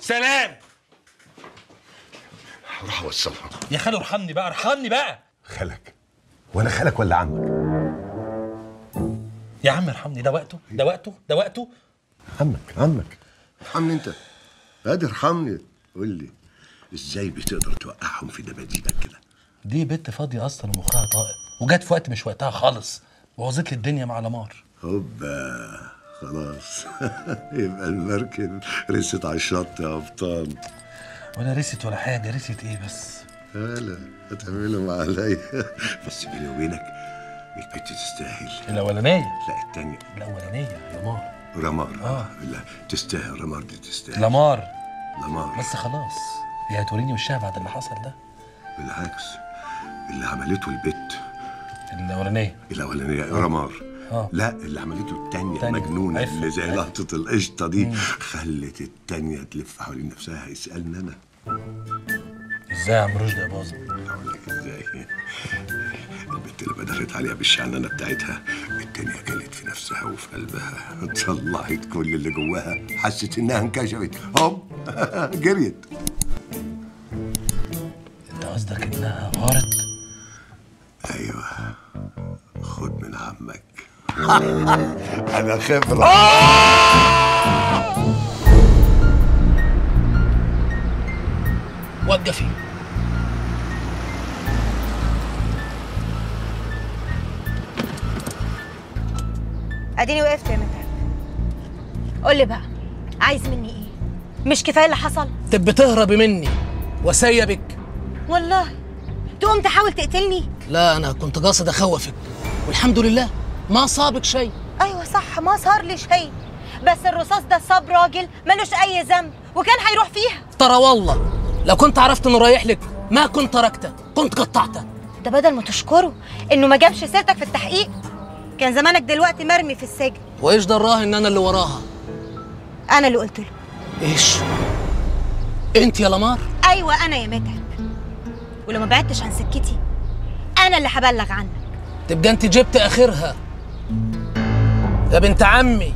هروح اوصلها. يا خالو ارحمني بقى، ارحمني بقى. خالك؟ وانا خالك ولا عمك؟ يا عم ارحمني، ده وقته. عمك ارحمني انت. قادر ارحمني. قول لي ازاي بتقدر توقعهم في دباديبك كده؟ دي بنت فاضيه اصلا ومخها طائر، وجت في وقت مش وقتها خالص، بوظت لي الدنيا مع لمار. هوبا خلاص. يبقى المركب رست على الشط يا ابطال. ولا رست ولا حاجه، رست ايه بس؟ لا هتعملهم عليا. بس بيني وبينك البنت تستاهل. الاولانيه؟ لا الثانيه. الاولانيه رمار. لا تستاهل. رمار دي تستاهل. لمار. بس خلاص، هي هتوريني وشها بعد اللي حصل ده. بالعكس، اللي عملته البت الاولانيه رمار. لا اللي عملته الثانيه المجنونه اللي زي لقطه القشطه دي خلت الثانيه تلف حوالين نفسها. يسالني انا ازاي يا عم رشدي يا باظه؟ اقول لك ازاي. البت اللي بدخلت عليها بالشعنانه بتاعتها، التانية كلت في نفسها وفي قلبها، طلعت كل اللي جواها، حست انها انكشفت، هوب جريت. انت قصدك انها غارت؟ ايوه، خد من عمك. انا خبره. وقفي. اديني وقفت يا متعب. قول لي بقى عايز مني ايه؟ مش كفايه اللي حصل؟ تبي تهربي مني وسيبك؟ والله تقوم تحاول تقتلني؟ لا انا كنت قاصد اخوفك، والحمد لله ما صابك شيء. ايوه صح، ما صار لي شيء، بس الرصاص ده صاب راجل ملوش اي ذنب وكان هيروح فيها. ترى والله لو كنت عرفت انه رايح لك ما كنت تركته، كنت قطعته. ده بدل ما تشكره انه ما جابش سيرتك في التحقيق، كان زمانك دلوقتي مرمي في السجن. وايش دراه ان انا اللي وراها؟ انا اللي قلت له. ايش؟ انت يا لمار؟ ايوه انا يا متعب، ولو ما بعدتش عن سكتي انا اللي هبلغ عنك. تبقى انت جبت اخرها يا بنت عمي.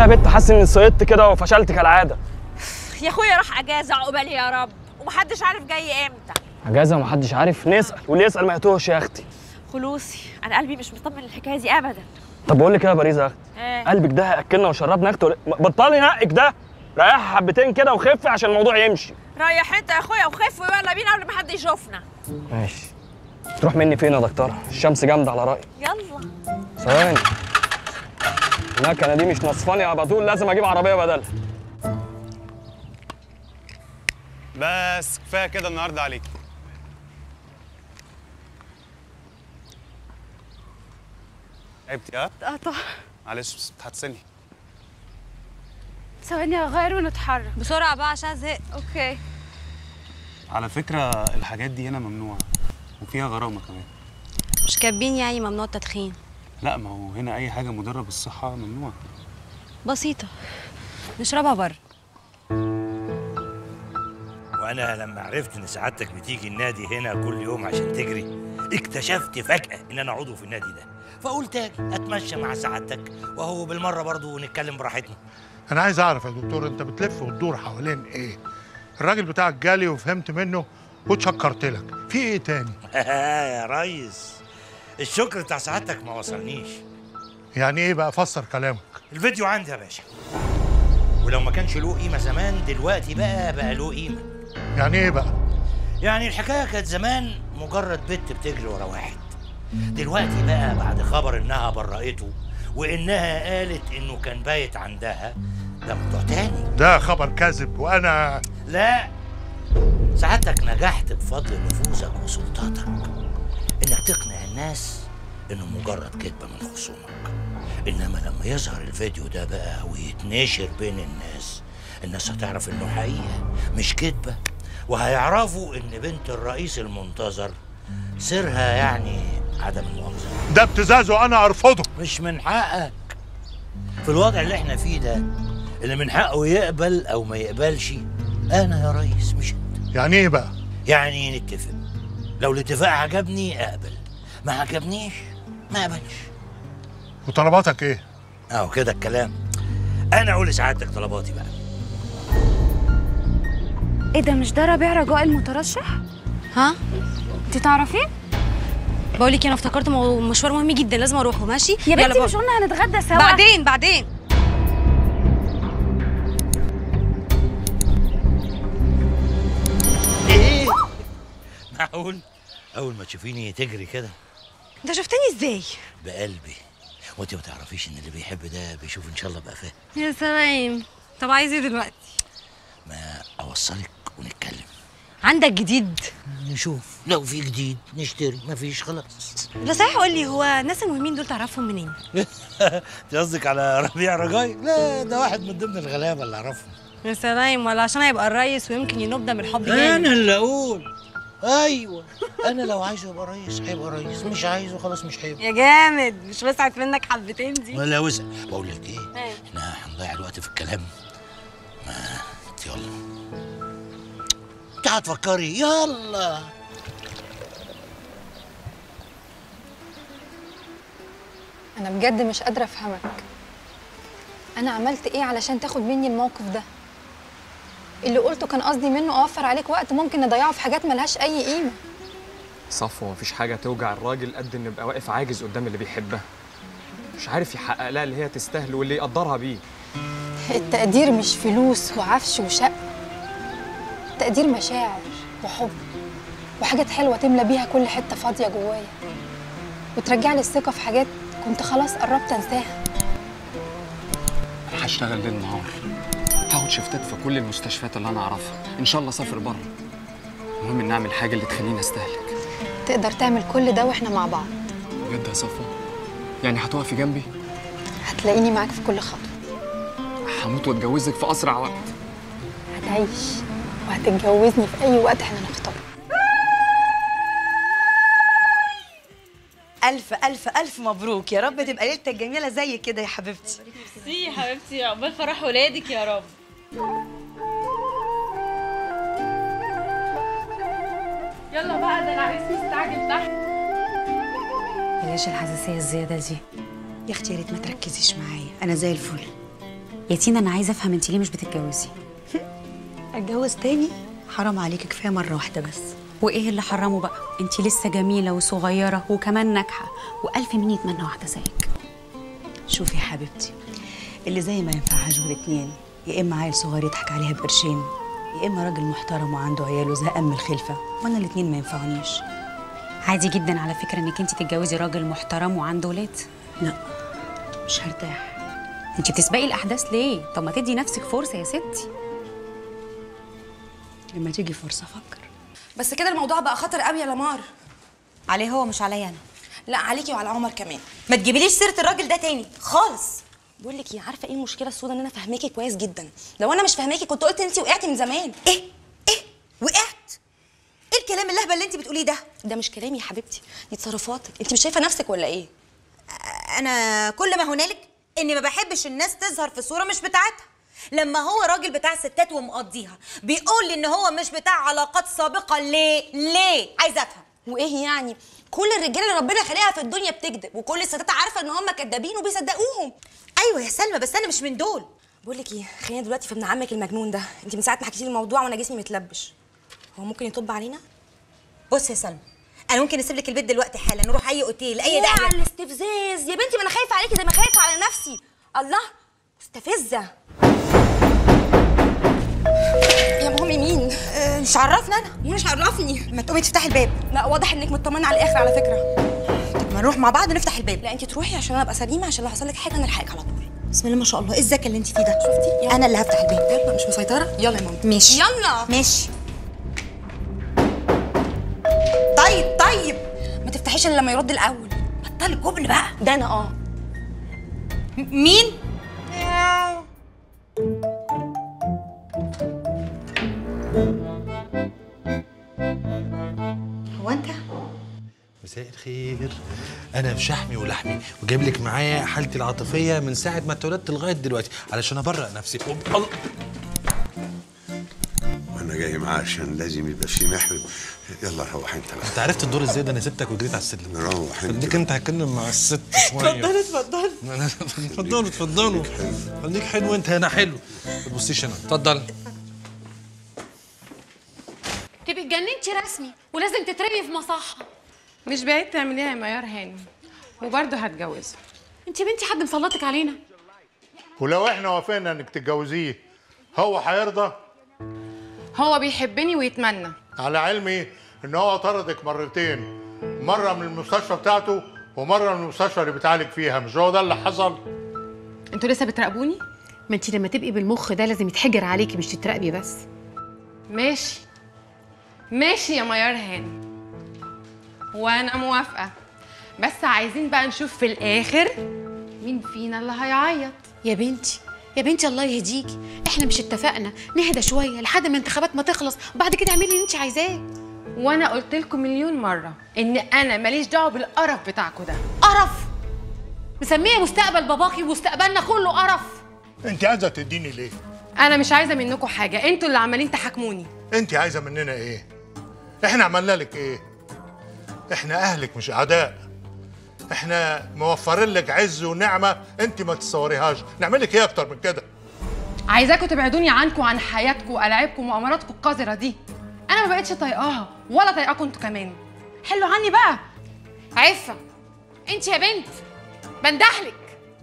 يا بت، حاسس اني سقطت كده وفشلت كالعاده. يا اخويا راح اجازه، عقبالي يا رب، ومحدش عارف جاي امتى. اجازه ومحدش عارف؟ نسال، واللي يسال ما يتوهش يا اختي. خلوصي، انا قلبي مش مطمن للحكايه دي ابدا. طب بقول لك ايه يا باريزه يا اختي؟ ايه؟ قلبك ده هياكلنا وشربنا يا اختي. بطلي نقك ده، ريحي حبتين كده وخفي عشان الموضوع يمشي. ريح انت يا اخويا وخف ويلا بينا قبل ما حد يشوفنا. ماشي. تروح مني فين يا دكتوره؟ الشمس جامده على رايي. يلا. ثواني، المكنه دي مش نصفاني يا بطول، لازم اجيب عربيه بدلها. بس كفايه كده النهارده عليك. تعبتي ها؟ طبعا. معلش بس بتحسني. ثواني اغير ونتحرك بسرعه بقى عشان زهقت. اوكي. على فكره الحاجات دي هنا ممنوعه وفيها غرامه كمان. مش كاتبين يعني ممنوع التدخين؟ لا، ما هو هنا اي حاجه مضره بالصحه ممنوعه. بسيطه، نشربها بره. وانا لما عرفت ان سعادتك بتيجي النادي هنا كل يوم عشان تجري، اكتشفت فجأة ان انا عضو في النادي ده، فقلت اجي اتمشى مع سعادتك وهو بالمره برضه نتكلم براحتنا. انا عايز اعرف يا دكتور، انت بتلف وتدور حوالين ايه؟ الراجل بتاعك جالي وفهمت منه وتشكرت لك، في ايه تاني؟ يا ريس، الشكر بتاع سعادتك ما وصلنيش. يعني ايه بقى؟ فسر كلامك. الفيديو عندي يا باشا، ولو ما كانش له قيمه زمان دلوقتي بقى له قيمه. يعني ايه بقى؟ يعني الحكايه كانت زمان مجرد بنت بتجري ورا واحد، دلوقتي بقى بعد خبر انها برأته وانها قالت انه كان بايت عندها، ده موضوع تاني. ده خبر كاذب وانا لا، سعادتك نجحت بفضل نفوذك وسلطاتك انك تقنع الناس انه مجرد كذبه من خصومك، انما لما يظهر الفيديو ده بقى ويتنشر بين الناس هتعرف انه حقيقه مش كذبه، وهيعرفوا ان بنت الرئيس المنتظر سرها يعني عدم المؤاخذه. ده ابتزاز وانا ارفضه. مش من حقك في الوضع اللي احنا فيه ده، اللي من حقه يقبل او ما يقبلش انا يا ريس مش انت. يعني ايه بقى؟ يعني نتفق، لو الاتفاق عجبني اقبل، ما عجبنيش ما اقبلش. وطلباتك ايه؟ اهو كده الكلام. انا اقول لسعادتك طلباتي بقى. ايه ده؟ مش ده ربيع رجاء المترشح؟ ها؟ انت تعرفيه؟ بقول لك انا افتكرت مشوار مهم جدا لازم اروحه. ماشي يا بنتي مش قلنا هنتغدى سوا؟ بعدين ايه؟ معقول اول ما تشوفيني تجري كده؟ انت شفتني ازاي؟ بقلبي، وانت ما تعرفيش ان اللي بيحب ده بيشوف ان شاء الله بقى فاهم. يا سلام. طب عايز ايه دلوقتي؟ ما اوصلك ونتكلم. عندك جديد؟ نشوف، لو في جديد نشتري، مفيش خلاص. لا صحيح، قول لي هو الناس المهمين دول تعرفهم منين؟ انت قصدك على ربيع رجاي؟ لا، ده واحد من ضمن الغلابه اللي اعرفهم. يا سلام، ولا عشان هيبقى الريس ويمكن ينبدا من الحب انا جامد؟ اللي اقول. ايوه، انا لو عايزه يبقى ريس هيبقى ريس، مش عايزه خلاص مش هيبقى. يا جامد، مش وسعت منك حبتين دي؟ ولا وسع. بقول لك ايه، احنا هنضيع الوقت في الكلام. ما انت يلا، انت هتفكري يلا. انا بجد مش قادره افهمك. انا عملت ايه علشان تاخد مني الموقف ده؟ اللي قلته كان قصدي منه اوفر عليك وقت ممكن نضيعه في حاجات ملهاش اي قيمه. صفوة، مفيش حاجة توجع الراجل قد إنه يبقى واقف عاجز قدام اللي بيحبها، مش عارف يحقق لها اللي هي تستاهله واللي يقدرها بيه. التقدير مش فلوس وعفش وشقة، التقدير مشاعر وحب وحاجات حلوة تملى بيها كل حتة فاضية جوايا وترجع لي الثقة في حاجات كنت خلاص قربت انساها. أنا هشتغل ليل نهار، هاخد شفتات في كل المستشفيات اللي أنا أعرفها، إن شاء الله أسافر بره. المهم إن أعمل حاجة اللي تخليني أستهلك. تقدر تعمل كل ده واحنا مع بعض؟ بجد يا صفوة؟ يعني هتقفي جنبي؟ هتلاقيني معاك في كل خطوة. هموت واتجوزك في أسرع وقت. هتعيش وهتتجوزني في أي وقت احنا نختاره. ألف ألف ألف مبروك، يا رب تبقى ليلتك جميلة زي كده يا حبيبتي. ميرسي يا حبيبتي، عقبال فرح ولادك يا رب. يلا بقى، ده انا عايز مستعجل تحت. بلاش الحساسية الزيادة دي. يا اختي يا ريت ما تركزيش معايا، أنا زي الفل. يا تينا انا عايزه افهم انت ليه مش بتتجوزي؟ اتجوز تاني؟ حرام عليكي، كفايه مره واحده بس. وايه اللي حرمه بقى؟ انت لسه جميله وصغيره وكمان ناجحه، والف مين يتمنى واحده زيك. شوفي يا حبيبتي، اللي زي ما ينفعهاش غير اتنين، يا اما عيل صغير يضحك عليها بقرشين، يا اما راجل محترم وعنده عياله زهقان من الخلفه، وانا الاتنين ما ينفعونيش. عادي جدا على فكره انك انت تتجوزي راجل محترم وعنده ولاد. لا مش هرتاح. انت بتسبقي الاحداث ليه؟ طب ما تدي نفسك فرصه يا ستي. لما تيجي فرصه افكر. بس كده الموضوع بقى خطر قوي يا لمار. عليه هو مش عليا انا. لا عليكي وعلى عمر كمان. ما تجيبيليش سيره الراجل ده تاني خالص. بقول لك ايه، عارفه ايه المشكله السوداء؟ ان انا فاهماكي كويس جدا. لو انا مش فاهماكي كنت قلت انت وقعتي من زمان. ايه وقعت؟ ايه الكلام اللهبل اللي انت بتقوليه ده؟ ده مش كلامي يا حبيبتي، دي تصرفاتك. انت مش شايفه نفسك ولا ايه؟ انا كل ما هنالك اني ما بحبش الناس تظهر في صوره مش بتاعتها. لما هو راجل بتاع ستات ومقضيها بيقول لي ان هو مش بتاع علاقات سابقه، ليه عايزه افهم. وايه يعني؟ كل الرجاله اللي ربنا خلقها في الدنيا بتكذب، وكل الستات عارفه ان هم كدابين وبيصدقوهم. ايوه يا سلمى، بس انا مش من دول. بقول لك ايه، خلينا دلوقتي في ابن عمك المجنون ده. انت من ساعه ما حكيتي لي الموضوع وانا جسمي متلبش. هو ممكن يطب علينا؟ بص يا سلمى، انا ممكن اسيب لك البيت دلوقتي حالا، نروح اي اوتيل اي داعي. على الاستفزاز يا بنتي، ما انا خايفه عليكي زي ما خايفه على نفسي. الله، مستفزه. يا مامي مين؟ مش عرفني انا. مش عرفني. ما تقومي تفتحي الباب. لا واضح انك مطمنه على الاخر على فكره. طب ما نروح مع بعض نفتح الباب. لا انت تروحي عشان انا ابقى سليمه، عشان لو حصل لك حاجه انا الحقك على طول. بسم الله ما شاء الله، ايه الذكاء اللي انت فيه ده؟ شفتي؟ انا اللي هفتح الباب. يلا، مش مسيطره. يلا يا ماما. ماشي يلا ماشي. طيب ما تفتحيش الا لما يرد الاول. بطلي جبن بقى. ده انا مين؟ هو انت؟ مساء الخير. انا في شحمي ولحمي وجايب لك معايا حالتي العاطفيه من ساعه ما اتولدت لغايه دلوقتي علشان ابرق نفسي. الله، انا جاي معاه عشان لازم يبقى في محرم. يلا روح انت بقى. انت عرفت الدور ازاي ده؟ انا سبتك وجريت على السلم. روح انت. خليك انت هتكلم مع الست شويه. اتفضلوا خليك حلو انت هنا حلو. ما تبصيش هنا. اتفضل. تبقي اتجننتي رسمي ولازم تترمي في مصحه. مش بعيد تعمليها يا ميار هاني، وبرضه هتجوزه. انت يا بنتي حد مسلطك علينا؟ ولو احنا وافقنا انك تتجوزيه هو هيرضى؟ هو بيحبني ويتمنى. على علمي ان هو طردك مرتين، مره من المستشفى بتاعته ومره من المستشفى اللي بتعالج فيها، مش هو ده اللي حصل؟ انتوا لسه بتراقبوني؟ ما انت لما تبقي بالمخ ده لازم يتحجر عليكي، مش تتراقبي بس. ماشي يا ميار هاني، وانا موافقه، بس عايزين بقى نشوف في الاخر مين فينا اللي هيعيط. يا بنتي الله يهديكي، احنا مش اتفقنا نهدى شويه لحد ما الانتخابات ما تخلص وبعد كده اعملي اللي انت عايزاه؟ وانا قلت لكم مليون مره ان انا ماليش دعوه بالقرف بتاعكم ده. قرف؟ مسميه مستقبل باباكي ومستقبلنا كله قرف. انت عايزه تديني ليه؟ انا مش عايزه منكم حاجه، انتوا اللي عمالين تحاكموني. انت عايزه مننا ايه؟ احنا عملنا لك ايه؟ احنا اهلك مش اعداء. احنا موفرين لك عز ونعمه انت ما تتصوريهاش. نعمل لك ايه اكتر من كده؟ عايزاكم تبعدوني عنكم وعن حياتكم والعابكم ومؤامراتكم القذره دي. انا ما بقتش طايقاها ولا طايقاكم انتوا كمان. حلوا عني بقى. عفه انت يا بنت بندحلك.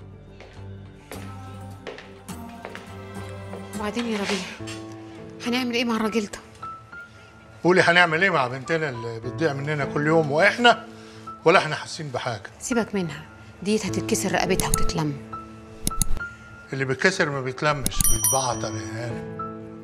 وبعدين يا ربيع هنعمل ايه مع الراجل ده؟ قولي هنعمل ايه مع بنتنا اللي بتضيع مننا كل يوم، واحنا ولا احنا حاسين بحاجه؟ سيبك منها، ديت هتتكسر رقبتها وتتلم. اللي بيتكسر ما بيتلمش، بيتبعتر يا هانم.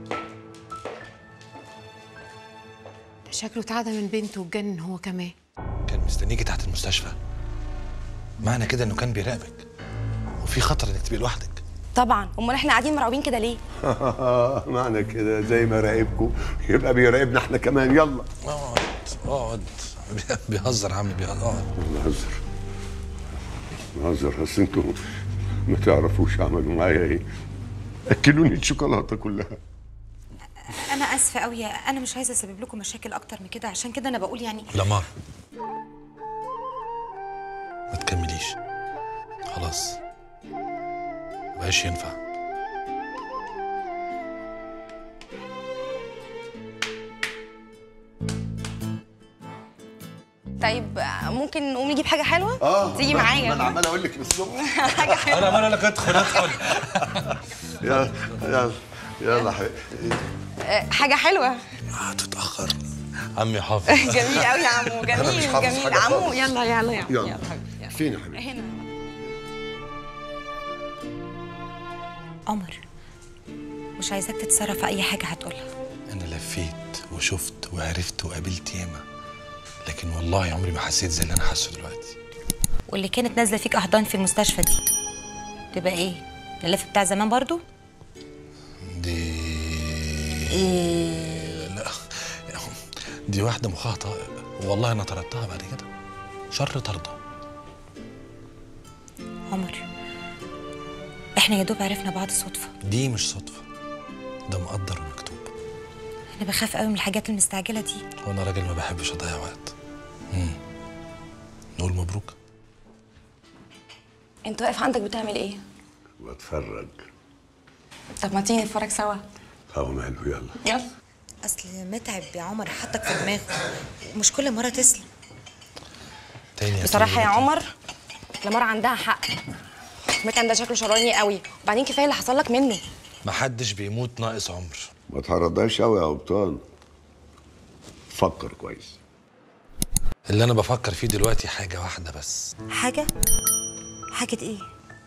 ده شكله اتعدى من بنته واتجنن هو كمان. كان مستنيكي تحت المستشفى، معنى كده انه كان بيراقبك وفي خطر انك تبقي لوحدك. طبعا، امال احنا قاعدين مرعوبين كده ليه؟ معنى كده زي ما راقبكم يبقى بيراقبنا احنا كمان. يلا اقعد. بيهزر عمي، بيهزر. بهزر. اصل انتوا ما تعرفوش عملوا معايا ايه. اكلوني الشوكولاته كلها. انا اسفه قوي، انا مش عايزه اسبب لكم مشاكل اكتر من كده، عشان كده انا بقول يعني. لمار ما تكمليش خلاص، مبقاش ينفع. طيب ممكن نقوم نجيب حاجه حلوه؟ تيجي ما معايا. انا عمال اقول لك من الصبح. حاجه حلوه. انا لك ادخل يلا يلا يلا حبيبي. حاجه حلوه. هتتاخر عمي حافظ. جميل قوي يا عمو، جميل جميل عمو. يلا يلا يلا يلا فين يا حبيبي؟ هنا. عمر مش عايزاك تتصرف في اي حاجه هتقولها. انا لفيت وشفت وعرفت وقابلت ياما، لكن والله عمري ما حسيت زي اللي انا حاسه دلوقتي. واللي كانت نازله فيك احضان في المستشفى دي تبقى ايه؟ اللف بتاع زمان برضو؟ دي لا، دي واحده مخها طائق، والله انا طردتها بعد كده. شر طرده. عمر احنا يا دوب عرفنا بعض صدفه. دي مش صدفه، ده مقدر ومكتوب. انا بخاف قوي من الحاجات المستعجله دي. وانا راجل ما بحبش اضيع وقت. نقول مبروك. انت واقف عندك بتعمل ايه؟ بتفرج. طب ما تيجي نتفرج سوا. ماله يلا. يلا. اصل متعب يا عمر حطك في دماغه ومش كل مره تسلم. تاني بصراحه يا عمر لمار عندها حق. متعب ده شكله شراني قوي، وبعدين كفايه اللي حصل لك منه. محدش بيموت ناقص عمر. ما تهرضاش قوي يا ابطال. فكر كويس. اللي انا بفكر فيه دلوقتي حاجه واحده بس. حاجه ايه؟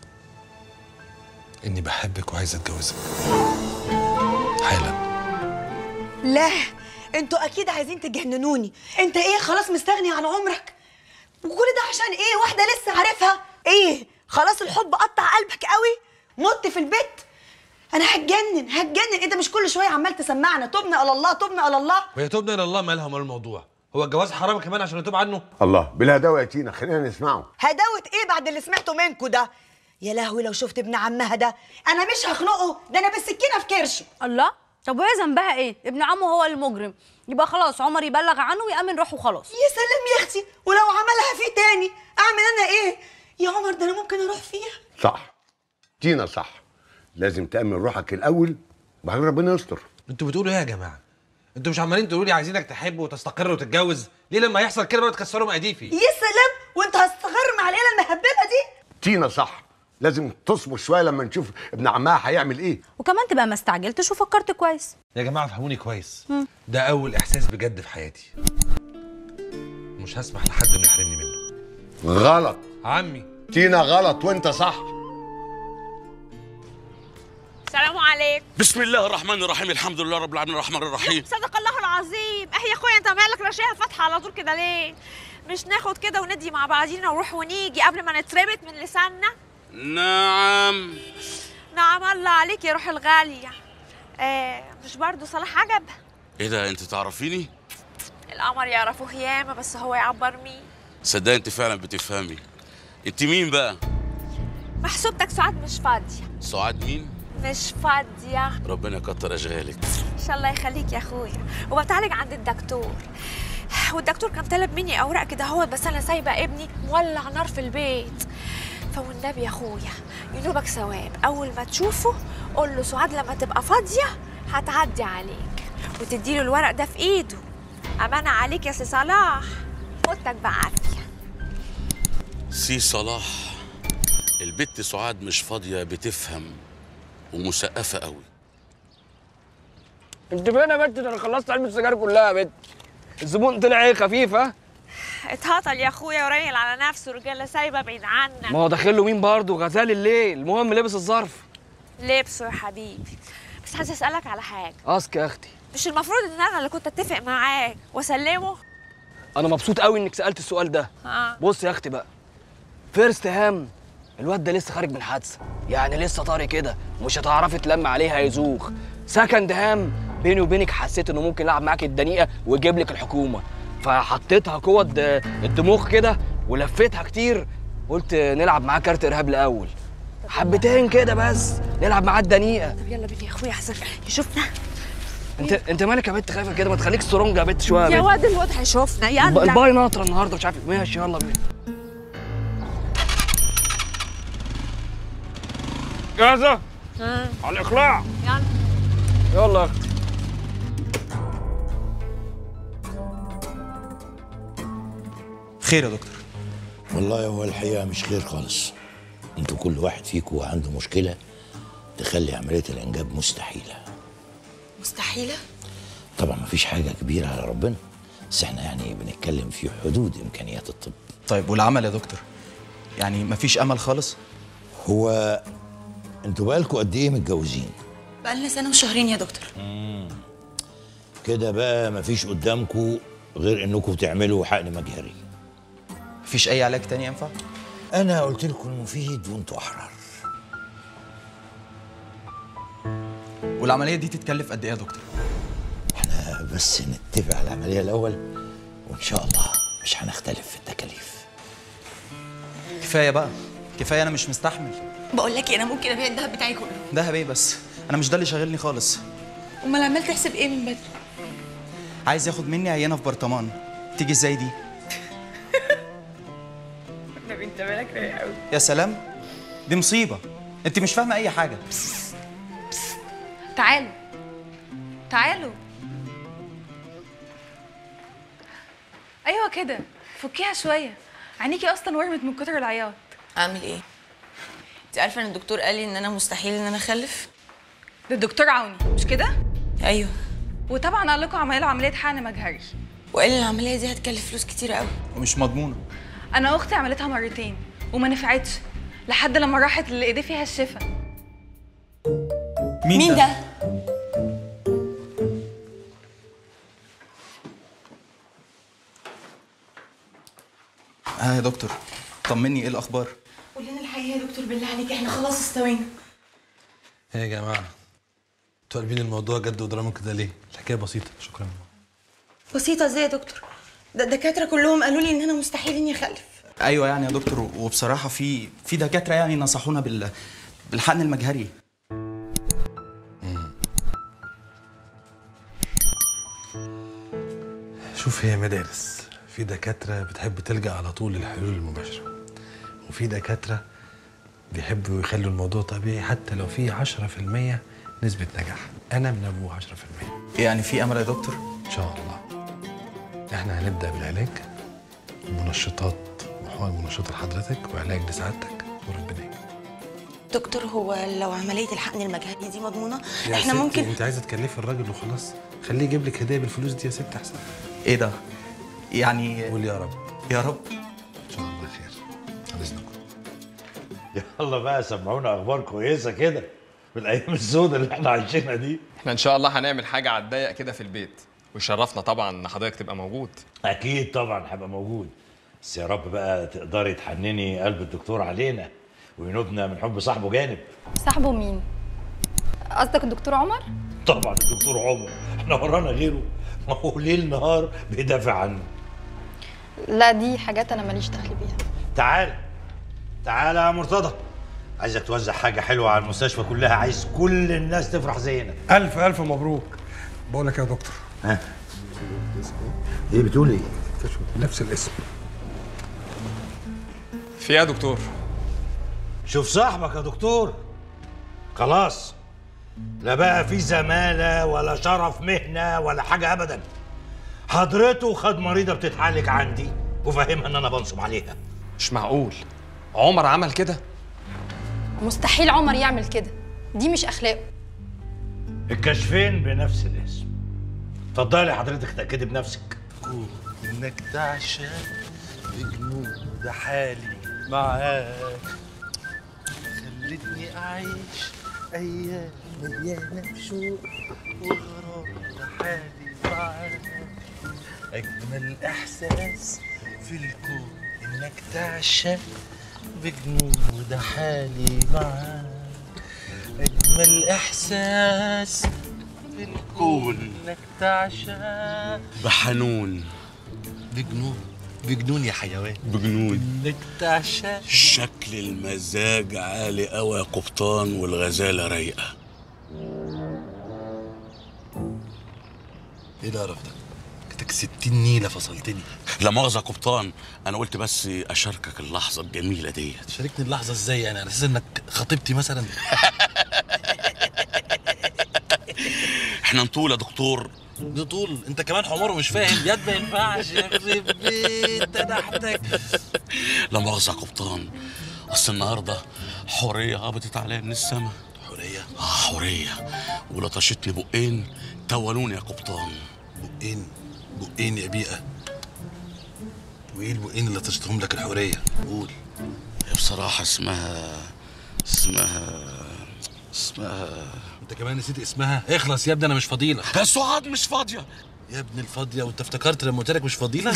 اني بحبك وعايز اتجوزك حالا. لا انتوا اكيد عايزين تجننوني. انت ايه خلاص مستغني عن عمرك؟ وكل ده عشان ايه؟ واحده لسه عارفها؟ ايه خلاص الحب قطع قلبك قوي؟ مت في البيت؟ انا هتجنن. ايه ده؟ مش كل شويه عمال تسمعنا تبنا الى الله تبنا الى الله؟ وهي تبنا الى الله مالها مال الموضوع؟ هو الجواز حرام كمان عشان نتوب عنه؟ الله بالهداوه يا تينا، خلينا نسمعه. هداوه ايه بعد اللي سمعته منكوا ده؟ يا لهوي لو شفت ابن عمها ده انا مش هخنقه، ده انا بالسكينه في كرشه. الله، طب وهي ذنبها ايه؟ ابن عمه هو المجرم، يبقى خلاص عمر يبلغ عنه ويأمن روحه وخلاص. يا سلام يا اختي، ولو عملها فيه تاني اعمل انا ايه؟ يا عمر ده انا ممكن اروح فيها. صح تينا صح، لازم تأمن روحك الاول وبعدين ربنا يستر. انتوا بتقولوا ايه يا جماعه؟ انتوا مش عمالين تقولوا لي عايزينك تحب وتستقر وتتجوز؟ ليه لما يحصل كده بقى تكسروا مقاديفي؟ يا سلام، وانت هتستغر مع العيله المهببه دي؟ تينا صح، لازم تصبر شويه لما نشوف ابن عمها هيعمل ايه. وكمان تبقى ما استعجلتش وفكرت كويس. يا جماعه فهموني كويس. ده اول احساس بجد في حياتي، مش هسمح لحد انه يحرمني منه. غلط عمي. تينا غلط وانت صح. السلام عليكم. بسم الله الرحمن الرحيم، الحمد لله رب العالمين الرحمن الرحيم. صدق الله العظيم. يا اخويا انت مالك راشيها فاتحه على طول كده ليه؟ مش ناخد كده وندي مع بعضينا ونروح ونيجي قبل ما نتربط من لساننا؟ نعم نعم الله عليك يا روح الغاليه. مش برضو صلاح عجب؟ ايه ده، انت تعرفيني؟ القمر يعرفوه ياما بس هو يعبر مين؟ صدق انت فعلا بتفهمي. انت مين بقى؟ محسوبتك سعاد مش فاضيه. سعاد مين؟ مش فاضيه. ربنا يكتر اشغالك. ان شاء الله يخليك يا اخويا. وبتعالج عند الدكتور، والدكتور كان طلب مني اوراق كده اهوت، بس انا سايبه ابني مولع نار في البيت. فوالنبي يا اخويا ينوبك ثواب، اول ما تشوفه قول له سعاد لما تبقى فاضيه هتعدي عليك وتديله الورق ده في ايده. امانه عليك يا سي صلاح، فوتك بعافيه. سي صلاح، البت سعاد مش فاضيه، بتفهم ومثقفه قوي. انت فين يا بنت؟ ده انا خلصت علبه السجاير كلها يا بنت. الزبون طلع ايه، خفيف ها؟ اتهطل يا اخويا وريل على نفسه، رجاله سايبه بعيد عنا. ما هو داخل له مين برضه؟ غزال الليل. المهم لبس الظرف. لبسه يا حبيبي. بس عايزه اسالك على حاجه. اسك يا اختي. مش المفروض ان انا اللي كنت اتفق معاك واسلمه؟ انا مبسوط قوي انك سالت السؤال ده. بص يا اختي بقى، فيرست هام الواد ده لسه خارج من حادثه، يعني لسه طاري كده مش هتعرفي تلم عليه هيزوخ. سكند هام بيني وبينك حسيت انه ممكن يلعب معاك الدنيئه ويجيب لك الحكومه، فحطيتها جوه الدماغ كده ولفيتها كتير، قلت نلعب معاه كارت ارهاب الاول حبتين كده بس نلعب معاه الدنيئه. طب يلا بينا يا اخويا احسن يشوفنا. انت مالك يا بنت خايفه كده؟ ما تخليك سترونج يا بنت شويه يا واد الواد هيشوفنا. يلا الباي ناطره النهارده مش عارف. ماشي يلا بينا. جاهزه؟ على الاقلاع. يلا يلا يا اختي. خير يا دكتور؟ والله هو الحقيقه مش خير خالص. انتوا كل واحد فيكم عنده مشكله تخلي عمليه الانجاب مستحيله. مستحيله؟ طبعا مفيش حاجه كبيره على ربنا، بس احنا يعني بنتكلم في حدود امكانيات الطب. طيب والعمل يا دكتور؟ يعني مفيش امل خالص؟ هو انتوا بقالكوا قد ايه متجوزين؟ بقالنا سنه وشهرين يا دكتور. كده بقى مفيش قدامكوا غير انكم تعملوا حقن مجهري. مفيش اي علاج تاني ينفع؟ انا قلت لكم المفيد وانتوا احرار. والعمليه دي تتكلف قد ايه يا دكتور؟ احنا بس نتفق على العمليه الاول وان شاء الله مش هنختلف في التكاليف. كفايه بقى، كفايه، انا مش مستحمل. بقول لك ايه، انا ممكن ابيع الذهب بتاعي كله. دهب ايه بس؟ انا مش ده اللي شاغلني خالص. امال عمال تحسب ايه من بدري؟ عايز ياخد مني عينه في برطمان، تيجي ازاي دي؟ النبي انت بالك رايق قوي. يا سلام، دي مصيبه، انت مش فاهمه اي حاجه. تعالوا تعالوا. ايوه كده، فكيها شويه، عينيكي اصلا ورمت من كتر العياط. اعمل ايه؟ انت عارفه ان الدكتور قال لي ان انا مستحيل ان انا اخلف؟ ده الدكتور عوني مش كده؟ ايوه. وطبعا قال لكم عمليه حقن مجهري، وقال لي العمليه دي هتكلف فلوس كتيره قوي ومش مضمونه. انا اختي عملتها مرتين وما نفعتش لحد لما راحت اللي ايديه فيها الشفا. مين ده؟ يا دكتور طمني، ايه الاخبار؟ قول لنا الحقيقه يا دكتور بالله عليك، احنا خلاص استوينا. ايه يا جماعه، انتوا قلبين الموضوع جد ودراما كده ليه؟ الحكايه بسيطه. شكرا. بسيطه ازاي يا دكتور؟ ده الدكاتره كلهم قالوا لي ان انا مستحيل اني اخلف. ايوه يعني يا دكتور، وبصراحه في دكاتره يعني نصحونا بالحقن المجهري. شوف، هي مدارس. في دكاتره بتحب تلجأ على طول للحلول المباشره، وفي دكاتره بيحبوا يخلوا الموضوع طبيعي حتى لو في 10% نسبه نجاح. انا من ابو 10%. يعني في امل يا دكتور؟ ان شاء الله. احنا هنبدا بالعلاج، منشطات وحقن منشطه لحضرتك وعلاج لسعادتك وربنا يكرمك. دكتور هو لو عمليه الحقن المجهري دي مضمونه يا احنا ستي، ممكن. انت عايزه تكلفي الراجل وخلاص، خليه يجيب لك هديه بالفلوس دي يا ست احسن. ايه ده؟ يعني قول يا رب. يا رب. ان شاء الله خير. على اذنكم. يلا بقى سمعونا اخبار كويسه كده بالايام السوداء اللي احنا عايشينها دي. احنا ان شاء الله هنعمل حاجه على الضيق كده في البيت، ويشرفنا طبعا ان حضرتك تبقى موجود. اكيد طبعا هبقى موجود، بس يا رب بقى تقدري تحنني قلب الدكتور علينا وينوبنا من حب صاحبه جانب. صاحبه مين؟ قصدك الدكتور عمر؟ طبعا الدكتور عمر، احنا ورانا غيره؟ ما هو ليل نهار بيدافع عنه. لا دي حاجات انا ماليش دخل بيها. تعالى يا مرتضى، عايزك توزع حاجه حلوه على المستشفى كلها، عايز كل الناس تفرح زينا. الف الف مبروك. بقول لك يا دكتور، ها ايه بتقول ايه؟ نفس الاسم. في ايه يا دكتور؟ شوف صاحبك يا دكتور، خلاص لا بقى في زمالة ولا شرف مهنة ولا حاجة أبدا. حضرته خد مريضة بتتعالج عندي وفهمها إن أنا بنصب عليها. مش معقول عمر عمل كده؟ مستحيل عمر يعمل كده، دي مش اخلاقه. الكشفين بنفس الاسم. اتفضلي حضرتك تأكدي بنفسك. انك تعشق بجنود حالي معاك، خلتني اعيش ايام مليانه بشوق وغرام حالي معاك. اجمل احساس في الكون انك تعشق بجنود حالي معاك. اجمل احساس في الكون انك تعشق بحنون بجنون يا حيوان. بجنون انك تعشق. شكل المزاج عالي قوي يا قبطان، والغزاله رايقه. ايه القرف ده؟ كنتك 60 نيله فصلتني. لا مؤاخذه يا قبطان، انا قلت بس اشاركك اللحظه الجميله ديت. شاركني اللحظه ازاي يعني؟ على اساس انك خطيبتي مثلا؟ احنا نطول يا دكتور دي طول، انت كمان حمار ومش فاهم. يد ما ينفعش يخرب بيت تحتك. لا مؤاخذة يا قبطان، اصل النهارده حورية هبطت عليا من السما. حورية؟ حورية، ولطشت لي بقين تولوني يا قبطان. بقين يا بيئة؟ وايه البقين اللي طشتهم لك الحورية؟ قول. هي بصراحة اسمها انت كمان نسيت اسمها؟ اخلص يا ابني، انا مش فضيلة. يا سعاد مش فاضية يا ابن الفاضية، وانت افتكرت لما قلت لك مش فضيلة؟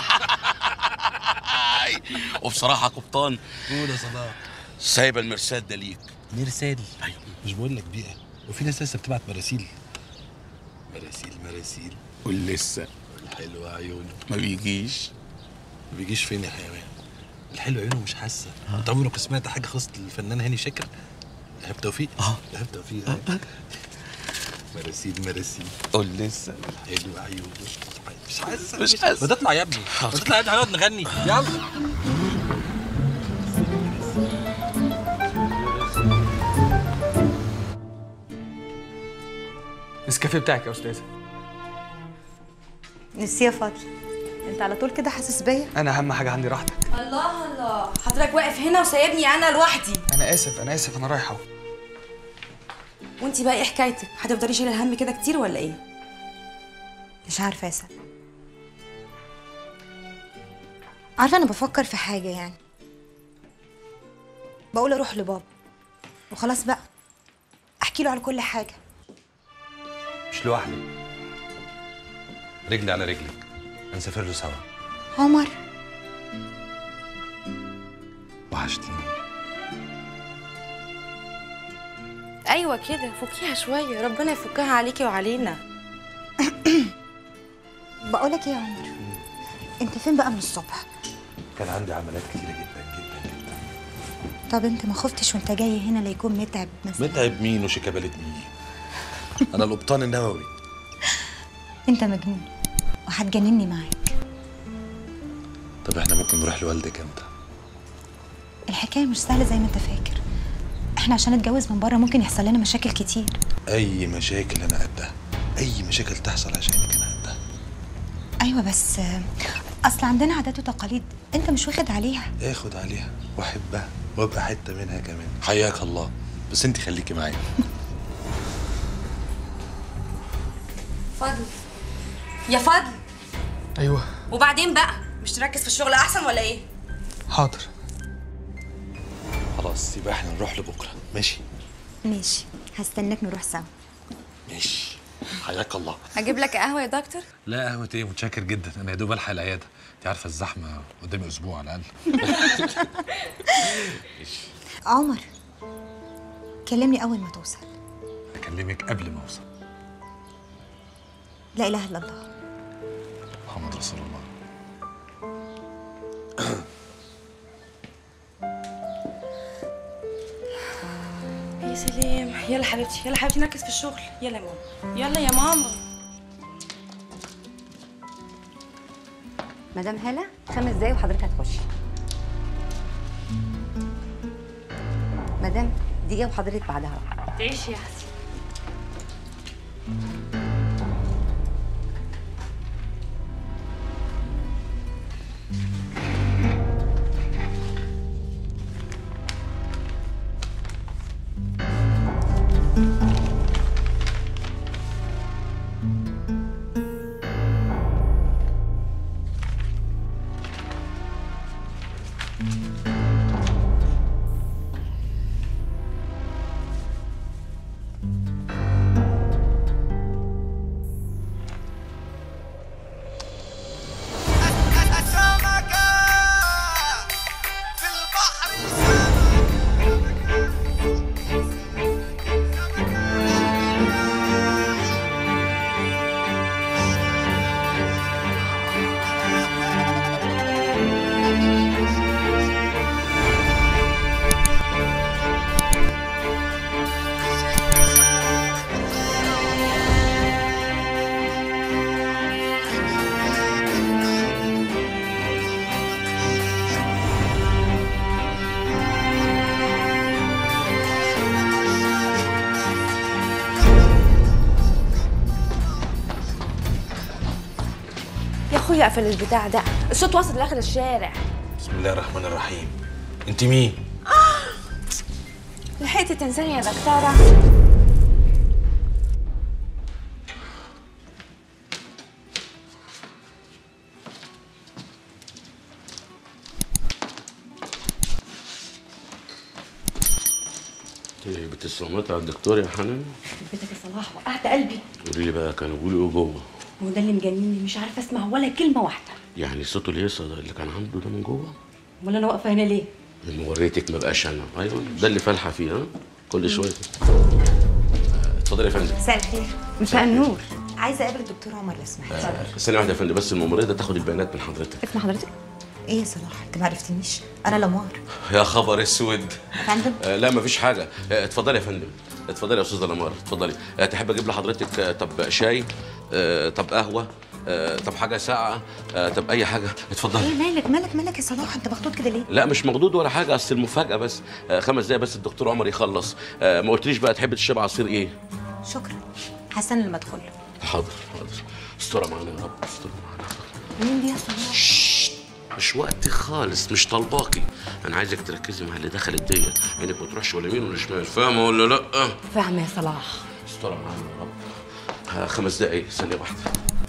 وبصراحة يا قبطان، قول يا صلاح. سايبة المرسال ده ليك. مرسال؟ ايوه. مش بقول لك بيئة، وفي ناس لسه بتبعت مراسيل. مراسيل ولسه الحلو عيونه ما بيجيش. ما بيجيش فين يا حيوان؟ الحلو عيونه مش حاسة. انت عمرك سمعت حاجة خاصة الفنان هاني شاكر؟ إيهاب توفيق؟ إيهاب توفيق. مراسيل قول لسه الحلو عيونه مش حاسة. مش حاسة. ما تطلع يا ابني، ما تطلع يا ابني، هنقعد نغني. يلا. النسكافيه بتاعك يا استاذه. نسي يا فاضل، انت على طول كده حاسس بيا؟ انا اهم حاجه عندي راحتك. الله حضرتك واقف هنا وسايبني انا لوحدي. انا اسف انا رايح اهو. وانتي بقى ايه حكايتك؟ هتفضلي شايله الهم كده كتير ولا ايه؟ مش عارفه يا سلمى. عارفه انا بفكر في حاجه يعني. بقول اروح لبابا وخلاص بقى، احكي له على كل حاجه. مش لوحدك، رجلي على رجلك، هنسافر له سوا. عمر وحشتيني. ايوه كده، فكيها شويه، ربنا يفكها عليكي وعلينا. بقولك ايه يا عمر، انت فين بقى من الصبح؟ كان عندي عمليات كتيرة جدا. طب انت ما خفتش وانت جاي هنا لا يكون متعب مثلا؟ متعب مين وشيكابالة مين؟ انا القبطان النووي. انت مجنون وهتجنني معاك. طب احنا ممكن نروح لوالدك امتى؟ الحكايه مش سهله زي ما انت فاكر. احنا عشان نتجوز من بره ممكن يحصل لنا مشاكل كتير. اي مشاكل انا قدها، اي مشاكل تحصل عشانك انا قدها. ايوه بس اصل عندنا عادات وتقاليد انت مش واخد عليها. اخد عليها واحبها وابقى حته منها كمان. حياك الله، بس انت خليكي معايا. فضل يا فضل. ايوه. وبعدين بقى مش تركز في الشغل احسن ولا ايه؟ حاضر. خلاص يبقى احنا نروح لبكره، ماشي؟ ماشي، هستناك نروح سوا. ماشي. حياك الله. اجيب لك قهوه يا دكتور؟ لا قهوة ايه، متشكر جدا، انا يا دوب الحق العياده، انت عارفه الزحمه قدامي اسبوع على الاقل. عمر كلمني اول ما توصل. اكلمك قبل ما اوصل. لا اله الا الله محمد رسول الله. يا سلام. يلا حبيبتي، يلا حبيبتي، نركز في الشغل. يلا يا ماما، يلا يا ماما. مدام هالة 5 دقايق وحضرتك هتخشي. مدام دقيقة وحضرتك بعدها. تعيشي يا حسين. اخويا اقفل البتاع ده، الصوت واصل لاخر الشارع. بسم الله الرحمن الرحيم. انت مين؟ لحقتي تنساني يا دكتوره؟ بتستمري على الدكتور يا حنان؟ بيتك يا صلاح، وقعت قلبي. قولي لي بقى كانوا بيقولوا ايه جوه؟ هو ده اللي مجنني، مش عارفه اسمع ولا كلمه واحده. يعني صوته الهيصه ده اللي كان عنده ده من جوه؟ امال انا واقفه هنا ليه؟ وريتك ما بقاش انا. ايوه ده اللي فالحه فيه. ها كل شويه. اتفضلي يا فندم. مساء الخير. مساء النور. عايزه اقابل الدكتور عمر لو سمحت. ثانيه واحده يا فندم، بس الممرضه تاخد البيانات من حضرتك. اسم حضرتك؟ ايه يا صلاح؟ انت ما عرفتنيش؟ انا لمار. يا خبر اسود. فندم؟ لا مفيش حاجه. اتفضلي يا فندم. اتفضلي يا استاذه لمار، اتفضلي. تحب اجيب لحضرتك طب شاي، طب قهوه، طب حاجه ساقعه، طب اي حاجه. اتفضلي. ايه مالك يا صلاح؟ انت مخطوط كده ليه؟ لا مش مخضوض ولا حاجه، اصل المفاجاه بس. 5 دقايق بس الدكتور عمر يخلص. ما قلتليش بقى تحب تشرب عصير ايه؟ شكرا. حسن لما ادخل. حاضر حاضر. استرها معانا يا رب، استرها معانا. مين دي يا صلاح؟ مش وقت خالص، مش طالباكي. انا عايزك تركزي مع اللي دخلت ديت، عينك ما تروحش ولا يمين ولا شمال، فاهمه ولا لا؟ فاهمه يا صلاح. استرها معانا يا رب. 5 دقايق، ثانيه واحده.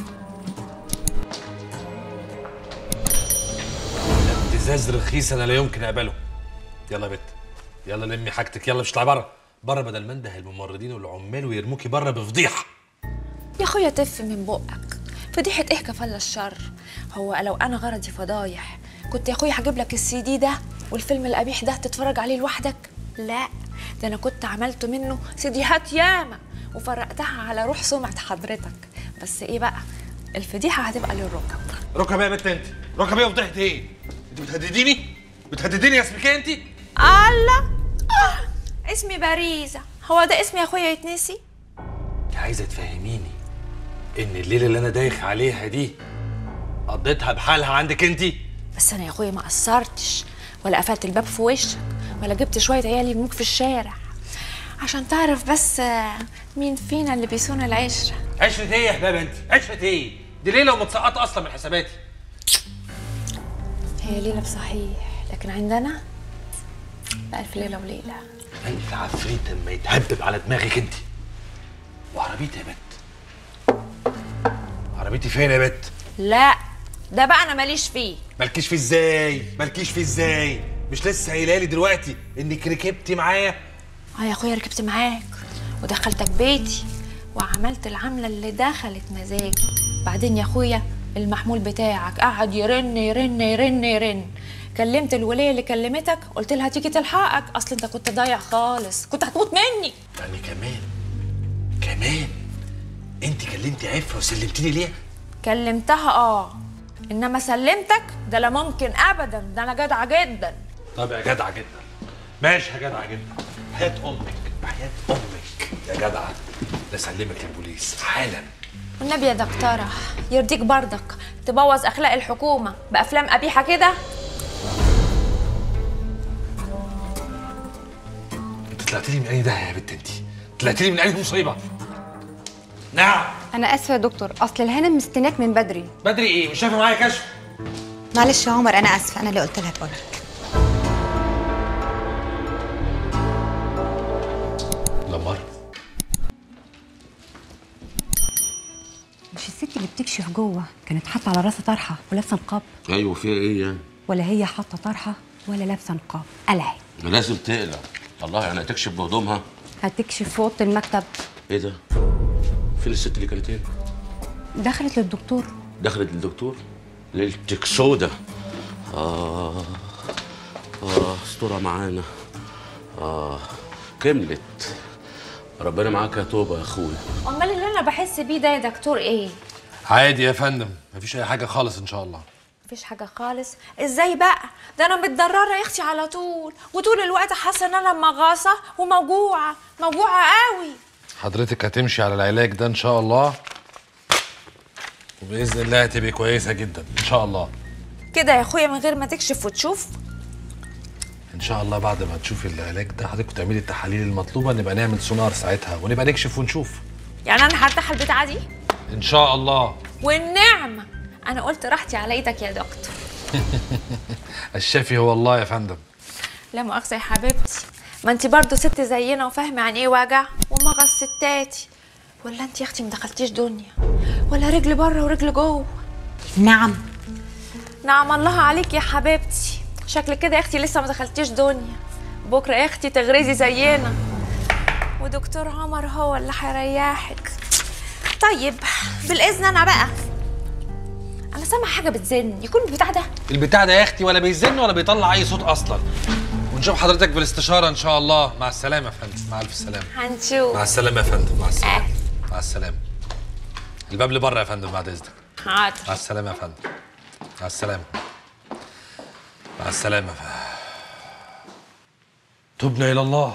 ابتزاز رخيص انا لا يمكن اقبله. يلا يا بت، يلا لمي حاجتك، يلا مش طالع بره بره، بدل ما انده الممرضين والعمال ويرموكي بره بفضيحه. يا اخويا تف من بقك، فضيحه ايه كفل الشر. هو لو انا غرضي فضايح كنت يا اخويا هجيب لك السي دي ده والفيلم القبيح ده تتفرج عليه لوحدك؟ لا، ده انا كنت عملت منه سيديهات ياما وفرقتها على روح سمعة حضرتك. بس ايه بقى، الفضيحه هتبقى للركب. ركب يا بت انت، ركب ايه وفضيحه ايه؟ انت بتهدديني يا اسمك انت؟ الله، اسمي باريزة، هو ده اسمي يا اخويا يتنسي؟ عايزه تفهميني ان الليله اللي انا دايخ عليها دي قضيتها بحالها عندك انت؟ بس انا يا اخويا ما قصرتش، ولا قفلت الباب في وشك، ولا جبت شويه عيال يرموك في الشارع، عشان تعرف بس مين فينا اللي بيصون العشره. عشره ايه يا هباب انت؟ عشره ايه؟ دي ليله ومتسقطه اصلا من حساباتي. هي ليله بصحيح، لكن عندنا بألف ليله وليله. انت عفريت اما يتهبب على دماغك انت. وعربيتي يا بت، عربيتي فين يا بت؟ لا ده بقى انا ماليش فيه. مالكيش فيه ازاي؟ مالكيش فيه ازاي؟ مش لسه قايله لي دلوقتي انك ركبتي معايا؟ يا اخويا ركبت معاك ودخلتك بيتي وعملت العمله اللي دخلت مزاجي. بعدين يا اخويا المحمول بتاعك قعد يرن يرن يرن يرن، كلمت الوليه اللي كلمتك قلت لها تيجي تلحقك، اصل انت كنت ضايع خالص، كنت هتموت مني. يعني كمان انت كلمتي عفه وسلمتيني ليها؟ كلمتها انما سلمتك ده لا ممكن ابدا، ده انا جدعه جدا. طب يا جدعه جدا، ماشي يا جدعه جدا، حياه امك حياه امك يا جدعه لسلمك للبوليس حالا. والنبي يا دكتوره يرضيك برضك تبوظ اخلاق الحكومه بافلام قبيحه كده؟ انت طلعتي لي من اي داهيه يا بنت انت؟ طلعتي لي من اي مصيبه؟ نعم. انا اسفه يا دكتور، اصل الهانم مستناك من بدري. بدري ايه؟ مش شايفه معايا كشف؟ معلش يا عمر، انا اسفه، انا اللي قلت لها تقولك. لمار، مش الست اللي بتكشف جوه كانت حاطه على راسها طرحه ولابسه نقاب؟ ايوه فيها ايه يعني؟ ولا هي حاطه طرحه ولا لابسه نقاب؟ قلعت. لازم تقلع. الله، يعني هتكشف بهدومها؟ هتكشف في اوضه المكتب. ايه ده؟ فين الست اللي كانت هنا؟ دخلت للدكتور. دخلت للدكتور؟ ليلتك سودا. استرها معانا. كملت. ربنا معاك يا توبه يا اخويا. امال اللي انا بحس بيه ده يا دكتور ايه؟ عادي يا فندم، مفيش اي حاجه خالص ان شاء الله. مفيش حاجه خالص؟ ازاي بقى؟ ده انا متضرره يا اختي على طول، وطول الوقت حاسه ان انا مغاصه وموجوعه قوي. حضرتك هتمشي على العلاج ده ان شاء الله، وباذن الله هتبقي كويسه جدا ان شاء الله. كده يا اخويا من غير ما تكشف وتشوف؟ ان شاء الله بعد ما تشوفي العلاج ده حضرتك وتعملي التحاليل المطلوبه نبقى نعمل سونار ساعتها ونبقى نكشف ونشوف. يعني انا هرتاح البتاعه دي؟ ان شاء الله. والنعمه انا قلت راحتي على ايدك يا دكتور. الشافي هو الله يا فندم. لا مؤاخذة يا حبيبتي، ما انت برضه ست زينا وفاهمة عن ايه وجع ومغص ستاتي. ولا انت يا اختي ما دخلتيش دنيا، ولا رجل بره ورجل جوه؟ نعم. نعم الله عليك يا حبيبتي، شكلك كده يا اختي لسه ما دخلتيش دنيا. بكره يا اختي تغرزي زينا، ودكتور عمر هو اللي هيريحك. طيب بالاذن انا بقى، انا سامعه حاجه بتزن، يكون البتاع ده البتاع ده يا اختي ولا بيزن ولا بيطلع اي صوت اصلا. ونشوف حضرتك بالاستشاره ان شاء الله. مع السلامه يا فندم. مع الف سلامه. هنشوف. مع السلامه يا فندم. مع السلامه. مع السلامه. الباب لبره يا فندم بعد اذنك. حاضر. مع السلامه يا فندم. مع السلامه. مع السلامه. تبنا الى الله.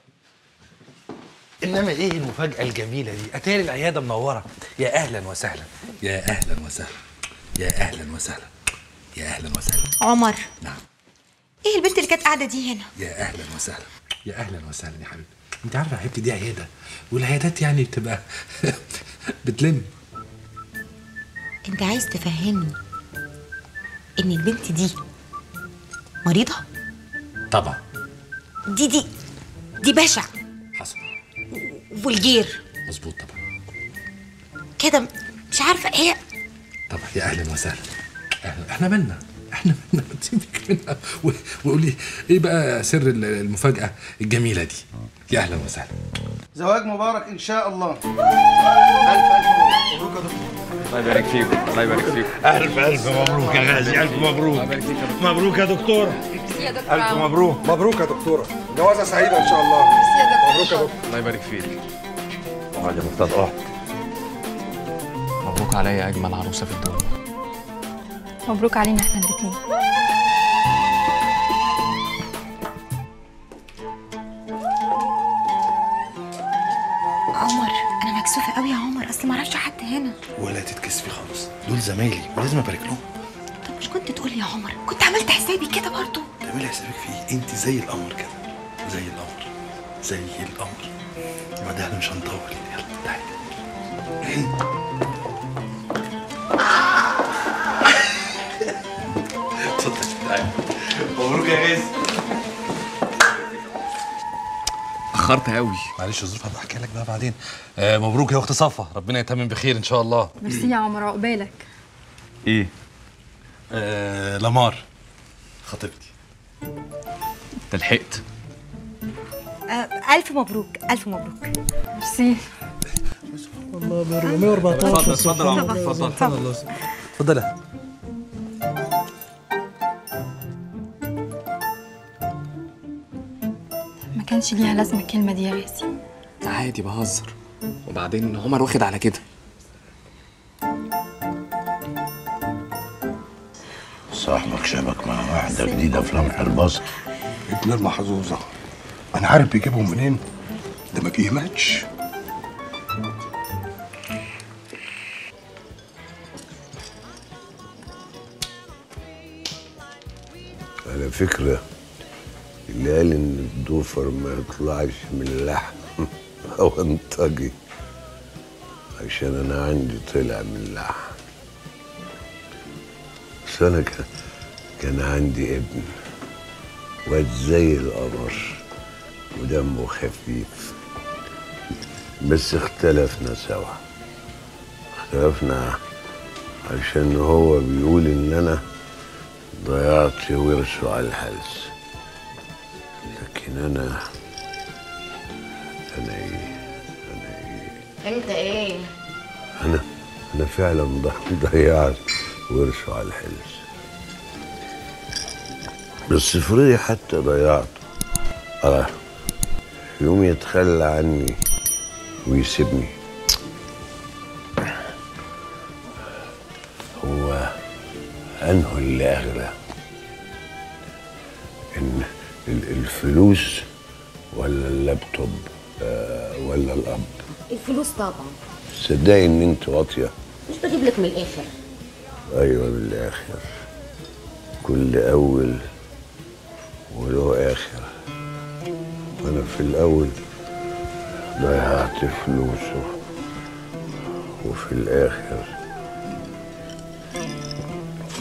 انما ايه المفاجاه الجميله دي؟ اتاري العياده منوره. يا اهلا وسهلا. يا اهلا وسهلا. يا اهلا وسهلا. يا اهلا وسهلا. عمر. نعم. ايه البنت اللي كانت قاعده دي هنا؟ يا اهلا وسهلا. يا اهلا وسهلا يا حبيبتي. انت عارفه يا حبيبتي دي عياده، والعيادات يعني بتبقى بتلم. انت عايز تفهمني ان البنت دي مريضه؟ طبعا. دي بشع. حصل. فولجير. مظبوط طبعا. كده مش عارفه ايه. طبعا. يا اهلا وسهلا. احنا مالنا ما تسيبك منها وقولي ايه بقى سر المفاجاه الجميله دي. يا اهلا وسهلا. زواج مبارك ان شاء الله. الف مبروك يا دكتور. الله يبارك فيكم. الله يبارك فيكم. الف مبروك يا غازي. الف مبروك. مبروك يا دكتوره. الف مبروك. مبروك يا دكتوره. جوازه سعيده ان شاء الله. مبروك يا دكتور. الله يبارك فيك. اقعد يا مفتاح اقعد. مبروك عليا اجمل عروسه في الدنيا. مبروك علينا احنا الاثنين. عمر انا مكسوفه قوي يا عمر، اصل ما اعرفش حد هنا. ولا تتكسفي خالص، دول زمايلي ولازم ابارك لهم. طب مش كنت تقولي يا عمر؟ كنت عملت حسابي كده برضو. تعملي حسابك في ايه؟ انت زي القمر كده. زي القمر. زي القمر. وبعدين احنا مش هنطول. يلا تعالي. اتفضل تعالي. مبروك يا غازي. اتأخرت قوي. معلش الظروف هبقى احكي لك بقى بعدين. مبروك يا اخت صفا، ربنا يتمم بخير ان شاء الله. ميرسي يا عمر، عقبالك. ايه؟ لمار خطيبتي. انت لحقت. الف مبروك. الف مبروك. ميرسي. والله ب 414. اتفضل يا عمر. اتفضل. اتفضل. ما كانش ليها لازمه الكلمه دي يا غازي. عادي بهزر، وبعدين عمر واخد على كده. صاحبك شبك مع واحدة جديدة في لمح البصر. ابن المحظوظة. أنا عارف بيجيبهم منين. ده ما بيهمتش. على فكرة اللي قال إن الضفر ما يطلعش من اللحم هو انطجي، عشان أنا عندي طلع من اللحم. بس أنا كان عندي ابن واد زي القمر ودمه خفيف، بس اختلفنا سوا. اختلفنا عشان هو بيقول إن أنا ضيعت ورثه على الهلس، لكن أنا إيه؟ انت ايه؟ أنا فعلا ضيعت ورثه على الهلس. بس افرضي حتى ضيعته، يوم يتخلى عني ويسيبني، هو أنه اللي أغلى؟ إن الفلوس ولا اللابتوب ولا الأب؟ الفلوس طبعا. تصدقي إن أنت واطية؟ مش بجيب لك من الاخر. أيوة من الآخر. كل أول وله آخر. وأنا في الأول ضيعت فلوسه، وفي الآخر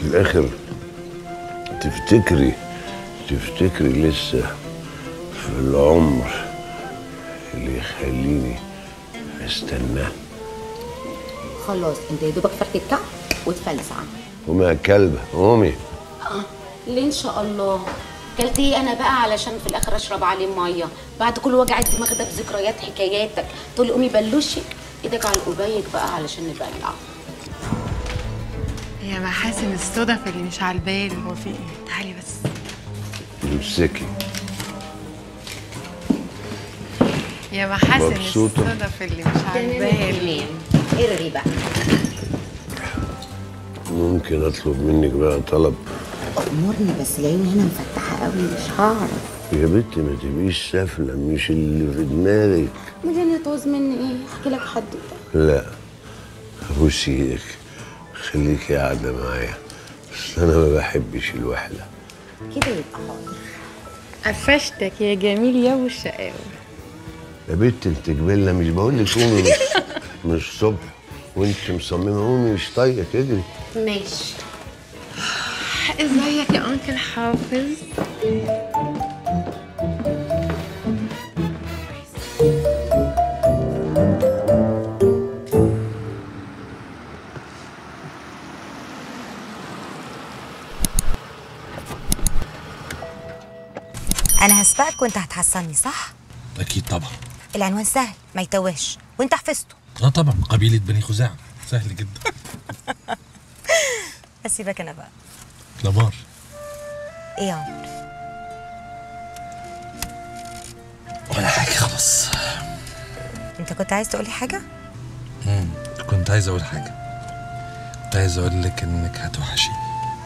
في الاخر تفتكري لسه في العمر اللي يخليني استناه. خلاص انت يا دوبك فركة كعب وتفلس عنه. قومي يا كلبه قومي. ليه ان شاء الله؟ كلت ايه انا بقى علشان في الاخر اشرب عليه ميه بعد كل وجع الدماغ ده بذكريات حكاياتك؟ تقولي قومي بلوشي ايدك على القبايك بقى علشان نبلع. يا محاسن الصدف اللي مش على البال. هو في ايه؟ تعالي بس. امسكي. يا محاسن مبسوطة؟ الصدف اللي مش على البال. ارغي بقى. ممكن اطلب منك بقى طلب؟ امرني بس العين هنا مفتحه قوي مش هعرف. يا بنتي ما تبقيش سافله، مش اللي في دماغك. مدينة تعوز مني ايه؟ احكي لك حدوته. لا ابوس ايدك خليكي قاعده معايا، بس انا ما بحبش الوحده. كده يبقى حاضر. قفشتك يا جميل يا ابو الشقاوي. يا بنت انت جبله، مش بقول لك قومي مش صبح وانت مصممه قومي مش طايقه تجري. ماشي. ازيك يا انكل حافظ؟ انا هسبقك وانت هتحصلني صح؟ اكيد طبعا. العنوان سهل ما يتوهش وانت حفظته. اه طبعا، قبيله بني خزاعه، سهل جدا. اسيبك انا بقى. لمار. ايه يا عمر؟ ولا حاجه خلاص. انت كنت عايز تقولي حاجه؟ كنت عايز اقول حاجه. كنت عايز اقول لك انك هتوحشيني.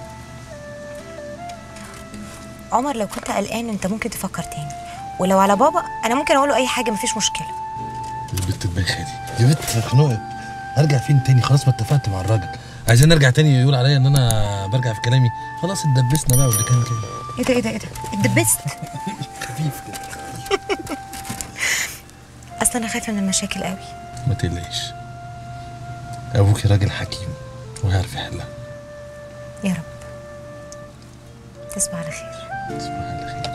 عمر لو كنت قلقان انت ممكن تفكر تاني، ولو على بابا انا ممكن اقوله اي حاجه مفيش مشكله. البت دماغها دي يا بنت مخنوقه. ارجع فين تاني؟ خلاص ما اتفقت مع الراجل. عايزين نرجع تاني يقول عليا ان انا برجع في كلامي؟ خلاص اتدبسنا بقى واللي كان كده. ايه ده اتدبست؟ خفيف كده. اصلا انا خايفه من المشاكل قوي. ما تقلقيش، ابوكي راجل حكيم وهيعرف يحلها. يا رب. تصبح على خير. تصبح على خير.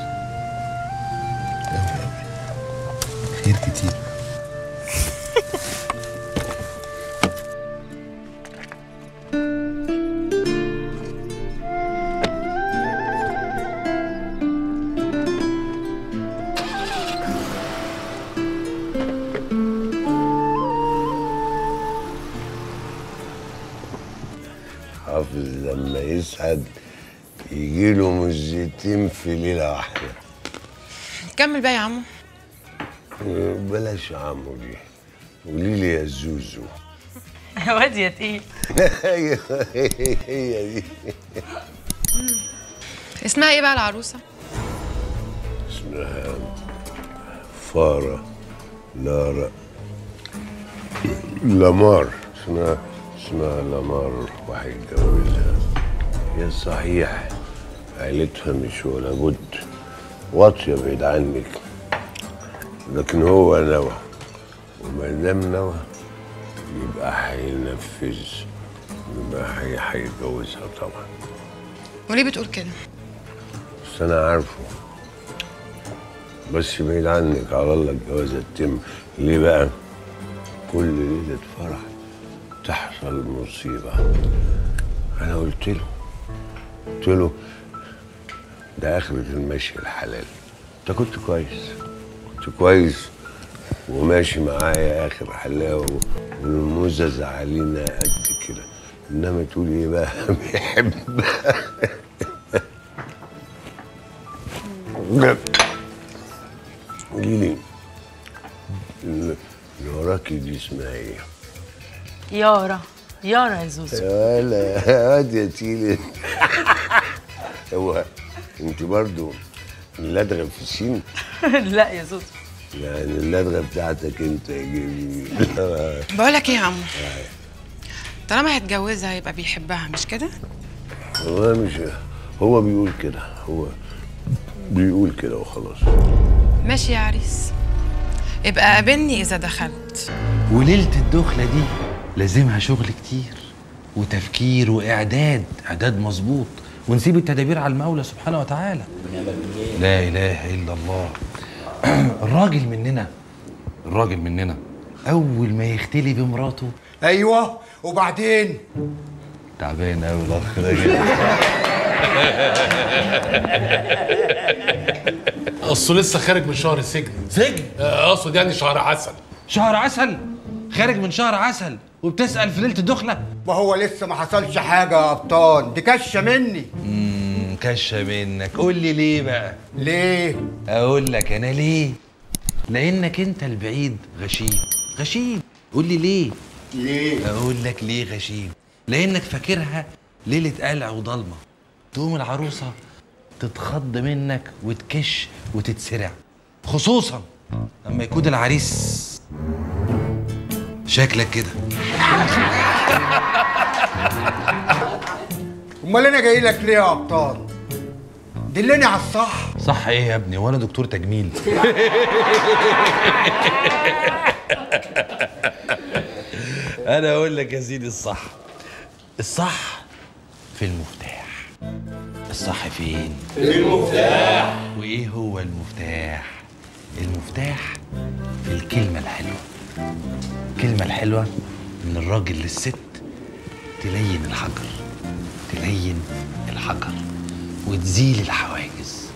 أوي خير كتير. حافظ لما يسعد يجيله مزتين في ليله واحده. كمل بقى يا عمو. بلاش يا عمو دي، قولي لي يا زوزو. يا واد يا تقيل. ايوه هي دي. اسمها ايه بقى العروسه؟ اسمها فارة لارا لامار. اسمها لامار وهيتجوزها. هي صحيح عيلتها مش ولا بد واطيه بعيد عنك، لكن هو نوى، وما دام نوى يبقى هينفذ، يبقى هيتجوزها طبعا. وليه بتقول كده؟ بس انا عارفه، بس بعيد عنك على الله الجوازه تتم. ليه بقى؟ كل ليله فرح تحصل مصيبه. انا قلت له ده اخرة المشي الحلال. انت كنت كويس وماشي معايا اخر حلاوه والمزز علينا قد كده، انما تقول ايه بقى؟ بيحبها. قولي لي اللي وراكي دي اسمها ايه؟ يارا يا زوزو. يا واد يا تيلي. هو انت برضو اللدغه في السين؟ لا يا زوزو. يعني اللدغه بتاعتك انت يا جميل. بقول لك ايه يا عمو، طالما هيتجوزها يبقى بيحبها مش كده؟ هو بيقول كده، هو بيقول كده وخلاص. ماشي يا عريس، ابقى قابلني اذا دخلت. وليله الدخله دي لازمها شغل كتير. وتفكير واعداد مظبوط، ونسيب التدابير على المولى سبحانه وتعالى. لا اله الا الله. الراجل مننا اول ما يختلي بمراته ايوه وبعدين تعبان قوي الاخ ده كده. اصله لسه خارج من شهر سجن. اقصد يعني شهر عسل. شهر عسل؟ خارج من شهر عسل وبتسأل في ليلة الدخلة؟ ما هو لسه ما حصلش حاجة يا قبطان، دي كشة مني. كشة منك. قول لي ليه بقى؟ ليه؟ أقول لك أنا ليه؟ لأنك أنت البعيد غشيم. قول لي ليه؟ ليه؟ أقول لك ليه غشيم؟ لأنك فاكرها ليلة قلع وضلمة، تقوم العروسة تتخض منك وتكش وتتسرع، خصوصا لما يكون العريس شكلك كده. امال انا جاي لك ليه يا قبطان؟ دلني على الصح. صح ايه يا ابني وانا دكتور تجميل؟ انا اقول لك يا سيدي الصح في المفتاح. الصح فين؟ في المفتاح. وايه هو المفتاح؟ المفتاح في الكلمة الحلوة. الكلمة الحلوة من الراجل للست تلين الحجر وتزيل الحواجز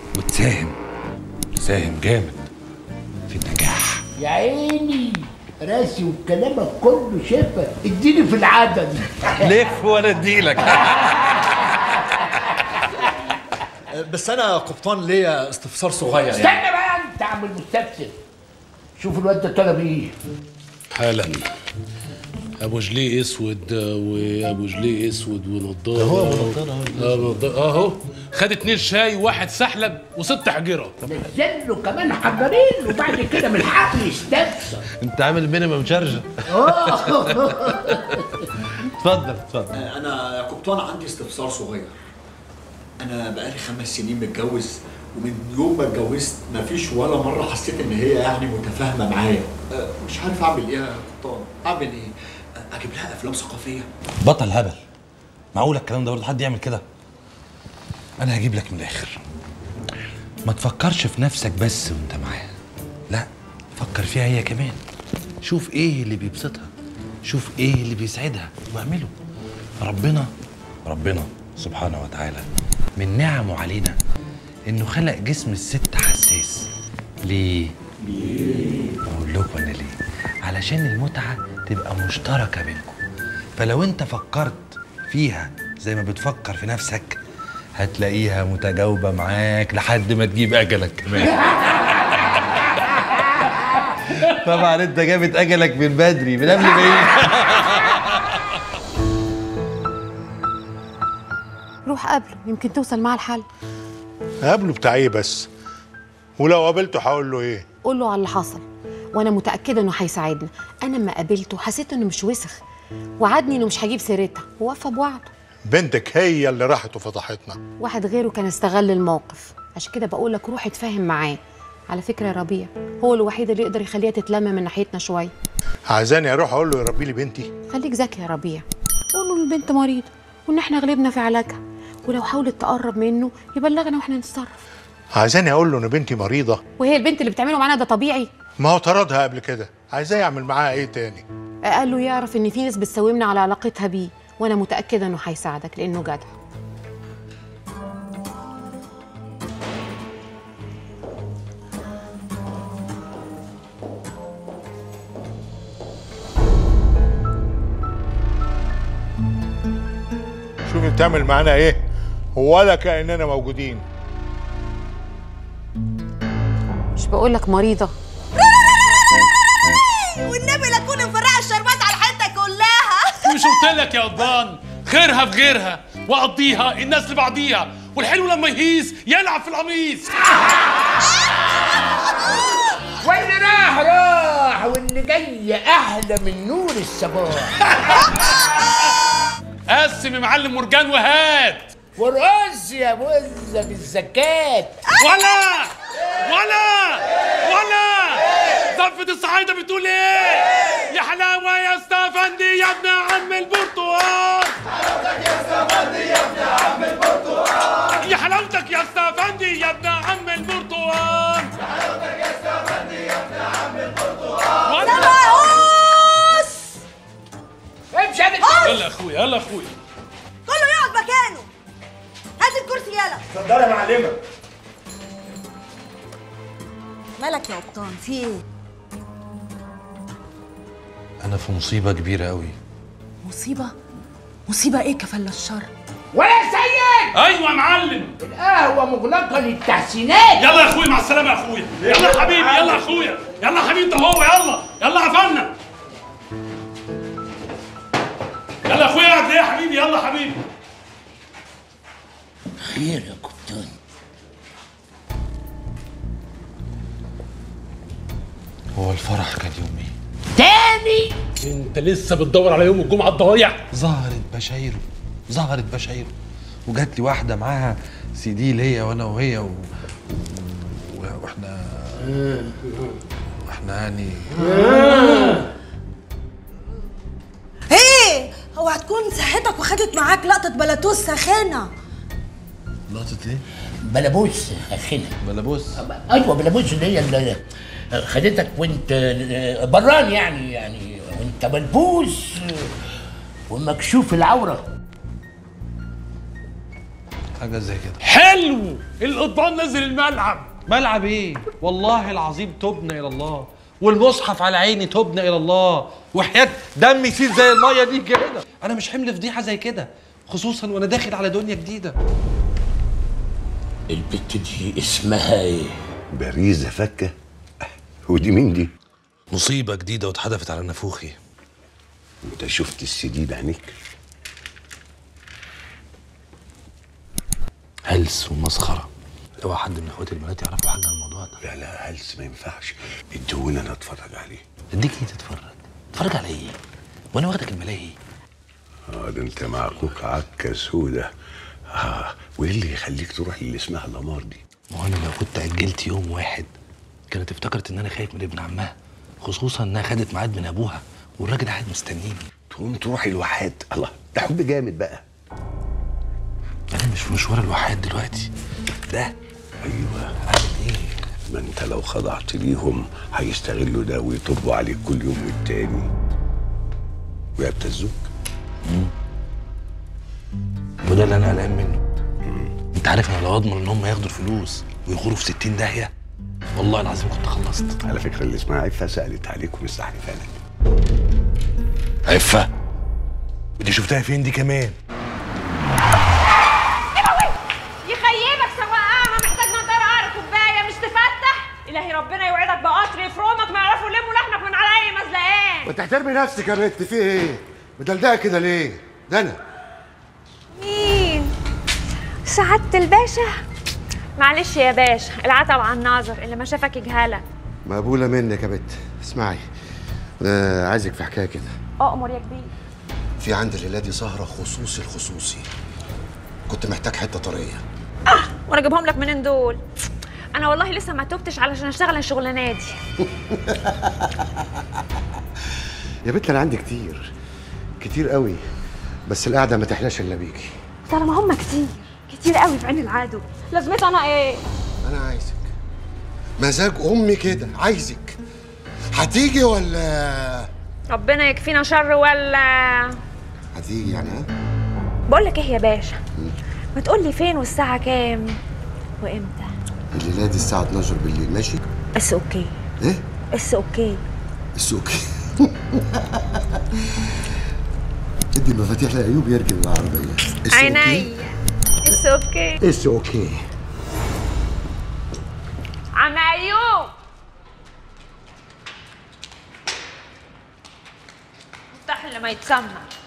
وتساهم جامد في النجاح. يا عيني راسي وكلامك كله شفا، اديني في العدد. لف وانا اديلك. بس انا يا قبطان ليا استفسار صغير استنى بقى انت يا عم المستفسر. شوف الواد ده طلب ايه؟ حالا ابو جليه اسود وابو جليه اسود ونضاره. ده هو ابو نضاره اهو خد 2 شاي وواحد سحلب و6 حجره. نزل له كمان حجرين وبعد كده من الحقل يستفسر. انت عامل مينيمم شارجه. اتفضل. انا يا قبطان عندي استفسار صغير. انا بقالي 5 سنين متجوز، ومن يوم ما اتجوزت مفيش ولا مره حسيت ان هي يعني متفاهمه معايا. مش عارف اعمل ايه يا قبطان، اعمل ايه؟ اجيب لها افلام ثقافيه؟ بطل هبل. معقول الكلام ده برضه حد يعمل كده؟ انا هجيب لك من الاخر. ما تفكرش في نفسك بس وانت معاها، لا فكر فيها هي كمان. شوف ايه اللي بيبسطها، شوف ايه اللي بيسعدها واعمله. ربنا سبحانه وتعالى من نعمه علينا انه خلق جسم الست حساس. ليه؟ اقول لكم انا ليه؟ علشان المتعه تبقى مشتركه بينكم. فلو انت فكرت فيها زي ما بتفكر في نفسك هتلاقيها متجاوبه معاك لحد ما تجيب اجلك كمان. طبعا انت جابت اجلك من بدري، من قبل ما يجي. روح قابله يمكن توصل معاه الحل. قابله بتاع ايه بس؟ ولو قابلته هقول له ايه؟ قول له على اللي حصل وانا متاكده انه هيساعدنا. انا لما قابلته حسيت انه مش وسخ، وعدني انه مش هجيب سيرتها ووفى بوعده. بنتك هي اللي راحت وفضحتنا. واحد غيره كان استغل الموقف، عشان كده بقول لك روح اتفاهم معاه. على فكره يا ربيع هو الوحيد اللي يقدر يخليها تتلم من ناحيتنا شويه. عايزاني اروح اقول له يربي لي بنتي؟ خليك ذكي يا ربيع، قول له البنت مريضه وان احنا غلبنا في علاجها، ولو حاولت تقرب منه يبلغنا واحنا نتصرف. عايزاني اقول له ان بنتي مريضه؟ وهي البنت اللي بتعمله معانا ده طبيعي؟ ما هو طردها قبل كده، عايزاه يعمل معاها ايه تاني؟ قال له يعرف ان في ناس بتساومنا على علاقتها بيه، وانا متاكده انه هيساعدك لانه جدع. شوفي بتعمل معانا ايه ولا كأننا موجودين. مش بقول لك مريضه؟ والنبي لا تكون مفرقه الشربات على الحته كلها. مش قلت لك يا قضبان خيرها في غيرها وقضيها الناس لبعضيها، والحلو لما يهيس يلعب في القميص. واللي راح واللي جاي احلى من نور الصباح. قسم يا معلم مرجان وهات ورقص يا مزه بالزكاه. ولا كافة الصعايدة بتقول ايه؟ يا حلاوة يا استفندي يا ابن عم البرتقال. حلاوتك يا استفندي يا ابن عم البرتقال. يا حلاوتك يا استفندي يا ابن عم البرتقال. يا حلاوتك يا استفندي يا ابن عم البرتقال. سمعوس امشي يا بنت. يلا يا اخويا يلا يا اخويا. كله يقعد مكانه. هات الكرسي يلا. اتفضلي يا معلمه. مالك يا قبطان في ايه؟ انا في مصيبه كبيره قوي. مصيبة؟ مصيبة ايه كفل الشر؟ ولا سيد. ايوه يا معلم. القهوة مغلقة للتحسينات. يلا يا اخويا مع السلامة يا اخويا. يلا يا حبيبي يلا يا اخويا. يلا يا حبيبي انت هو يلا. يلا يا فنان. يلا يا اخويا اقعد ليه يا حبيبي يلا يا حبيبي. خير يا كابتن. هو الفرح كان يوم ايه؟ تاني؟ انت لسه بتدور على يوم الجمعة الضايع؟ ظهرت بشايره وجات لي واحده معاها CD ليا وانا وهي واحنا يعني ايه؟ هو هتكون صحتك وخدت معاك لقطة بلاتوس سخانة. لقطة ايه؟ بلابوس اخينا. بلابوس؟ ايوه بلابوس اللي هي اللي خدتك وانت بران يعني وانت ملبوس ومكشوف العوره. حاجه زي كده. حلو. القضبان نزل الملعب. ملعب ايه؟ والله العظيم تبنا الى الله والمصحف على عيني تبنا الى الله وحياة دمي يسيل زي الميه دي كده. انا مش حمل فضيحه زي كده خصوصا وانا داخل على دنيا جديده. البت دي اسمها ايه؟ باريزة فكة. ودي مين دي؟ مصيبة جديدة واتحدفت على نافوخي. انت شفت الCD بعينيك؟ هلس ومسخرة. اوعى حد من اخواتي البنات يعرفوا حاجة عن الموضوع ده. لا لا هلس ما ينفعش. ادوني انا اتفرج عليه. اديك ايه تتفرج؟ تتفرج على ايه؟ وانا واخدك الملاهي. ده انت مع اخوك عكا سودة. وايه اللي يخليك تروح اللي اسمها الامار دي؟ ما هو انا لو كنت اجلت يوم واحد كانت افتكرت ان انا خايف من ابن عمها، خصوصا انها خدت ميعاد من ابوها والراجل قاعد مستنيني. تقوم تروح الواحات. الله ده حب جامد بقى. انا مش في مشوار الواحات دلوقتي. ده ايوه. ايه؟ ما انت لو خضعت ليهم هيستغلوا ده ويطبوا عليك كل يوم والتاني ويبتزوك. وده اللي انا قلقان منه. انت عارف انا لو اضمن ان هم ياخدوا الفلوس ويغوروا في 60 داهيه والله العظيم كنت خلصت. على فكره اللي اسمها عفه سالت عليك ومستحلفه لك. عفه؟ ودي شفتها فين دي كمان؟ يخيبك سواقها محتاج نضاره قعر كوبايه مش تفتح. الهي ربنا يوعدك بقطر يفرمك ما يعرفوا يلموا لحمك من على اي مزلقان. ما تحترمي نفسك يا بنت في ايه؟ مدلدقه كده ليه؟ ده انا. مين؟ سعادة الباشا؟ معلش يا باشا العتب على الناظر اللي ما شافك يجهلك. مقبوله منك يا بنت. اسمعي انا عايزك في حكايه كده. اؤمر يا كبير. في عند الليله دي سهره خصوصي الخصوصي. كنت محتاج حته طريه. وانا اجيبهم لك منين دول؟ انا والله لسه ما توبتش علشان اشتغل الشغلانه دي. يا بنت انا عندي كتير قوي، بس القعده ما تحلاش الا بيكي. طالما هم كتير قوي في عين العدو لازمتها انا ايه؟ انا عايزك مزاج امي كده. عايزك هتيجي ولا ربنا يكفينا شر ولا هتيجي يعني؟ ها بقول لك ايه يا باشا، ما تقول لي فين والساعه كام وامتى؟ الليله دي الساعه 12 بالليل. ماشي بس اوكي. ايه بس اوكي. بس اوكي. ادي المفاتيح لايوب يركب العربيه. عينيا. بس اوكي. بس اوكي. عم ايوب افتح لما يتسمع.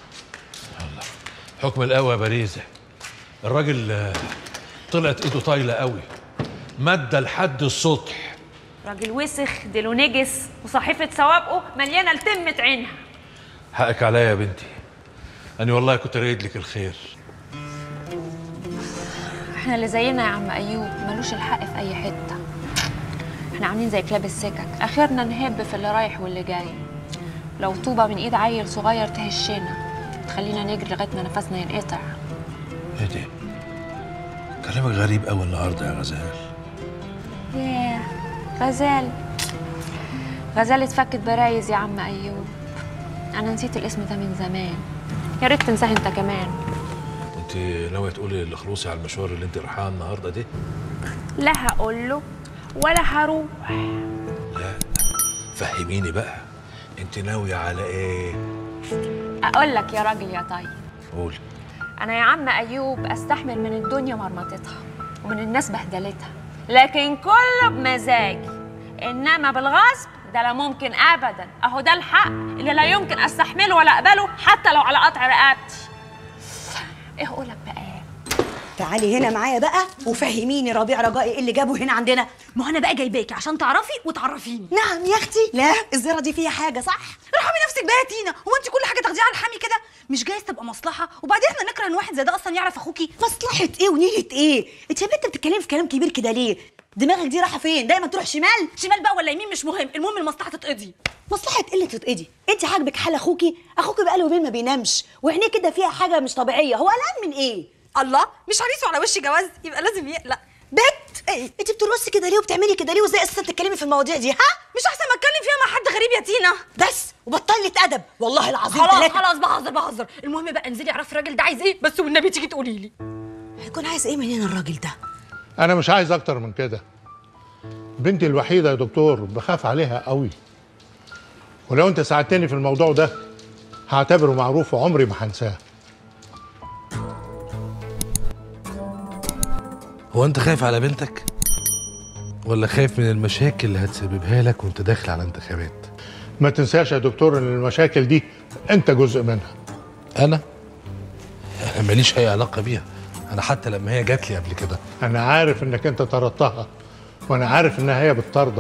حكم القهوة يا باريزة. الراجل طلعت ايده طايلة قوي، مادة لحد السطح. راجل وسخ ديله نجس وصحيفة سوابقه مليانة لتمة عينها. حقك عليا يا بنتي، أنا والله كنت رايد لك الخير. احنا اللي زينا يا عم ايوب ملوش الحق في اي حتة. احنا عاملين زي كلاب السكك، اخرنا نهب في اللي رايح واللي جاي. لو طوبه من ايد عيل صغير تهشنا، تخلينا نجري لغايه ما نفسنا ينقطع. ايه ده؟ كلامك غريب قوي النهارده يا غزال. ياه غزال، غزال اتفكت برايز يا عم ايوب. انا نسيت الاسم ده من زمان، يا ريت تنساه انت كمان. انت ناويه تقولي لخلوصي على المشوار اللي انت رايحاه النهارده دي؟ لا هقول له ولا هروح. لا فهميني بقى، انت ناويه على ايه؟ اقول لك يا راجل يا طيب. قولي. انا يا عم ايوب استحمل من الدنيا مرمطتها ومن الناس بهدلتها، لكن كله بمزاجي، انما بالغصب ده لا ممكن ابدا. اهو ده الحق اللي لا يمكن استحمله ولا اقبله حتى لو على قطع رقبتي. ايه اقولك بقى؟ تعالي هنا معايا بقى وفهميني ربيع رجائي ايه اللي جابه هنا عندنا. ما انا بقى جايباكي عشان تعرفي وتعرفيني. نعم يا اختي. لا الزياره دي فيها حاجه صح؟ ارحمي نفسك بقى يا تينا، هو انت كل حاجه تاخديها على الحامي كده؟ مش جايز تبقى مصلحه؟ وبعدين احنا نكره ان واحد زي ده اصلا يعرف اخوكي. مصلحه ايه ونيله ايه؟ انت يا بنت بتتكلمي في كلام كبير كده ليه؟ دماغك دي رايحه فين؟ دايما تروح شمال شمال بقى ولا يمين مش مهم، المهم المصلحه تتقضي. مصلحه ايه اللي تتقضي؟ انت عاجبك حال اخوكي؟ اخوكي بقاله يومين ما بينامش وعينيه كده فيها حاجه مش طبيعيه، هو قلقان من ايه؟ الله، مش عريسه على وش جواز يبقى لازم يقلق. بت ايه انت بترقصي كده ليه وبتعملي كده ليه وازاي اساسا تتكلمي في المواضيع دي؟ ها مش احسن ما اتكلم فيها مع حد غريب يا تينا؟ بس وبطلي ادب والله العظيم. خلاص بهزر. المهم بقى انزلي اعرفي الراجل ده عايز ايه بس، والنبي تيجي تقولي لي هيكون عايز ايه مننا الراجل ده. انا مش عايز اكتر من كده. بنتي الوحيده يا دكتور بخاف عليها قوي، ولو انت ساعدتني في الموضوع ده هعتبره معروف وعمري ما هنساه. هو انت خايف على بنتك ولا خايف من المشاكل اللي هتسببها لك وانت داخل على انتخابات؟ ما تنساش يا دكتور ان المشاكل دي انت جزء منها. انا ماليش اي علاقه بيها، انا حتى لما هي جات لي قبل كده. انا عارف انك انت طردتها وانا عارف انها هي بتطردك.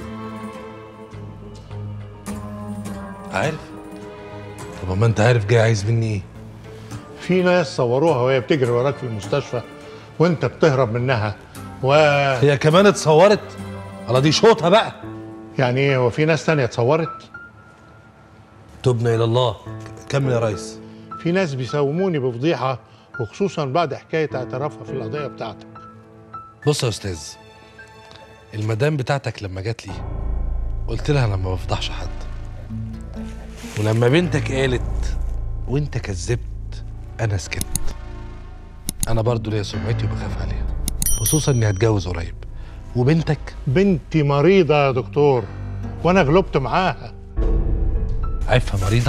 عارف؟ طب ما انت عارف جاي عايز مني ايه؟ في ناس صوروها وهي بتجري وراك في المستشفى وانت بتهرب منها هي كمان اتصورت؟ على دي شوطها بقى. يعني ايه، هو في ناس تانية اتصورت؟ تبنا الى الله. كمل يا ريس. في ناس بيساوموني بفضيحه وخصوصا بعد حكايه اعترافها في القضيه بتاعتك. بص يا استاذ، المدام بتاعتك لما جات لي قلت لها انا ما بفضحش حد، ولما بنتك قالت وانت كذبت انا سكت. انا برضو ليا سمعتي وبخاف عليها، خصوصا اني هتجوز قريب. وبنتك بنتي مريضه يا دكتور وانا غلبت معاها. عارفها مريضه؟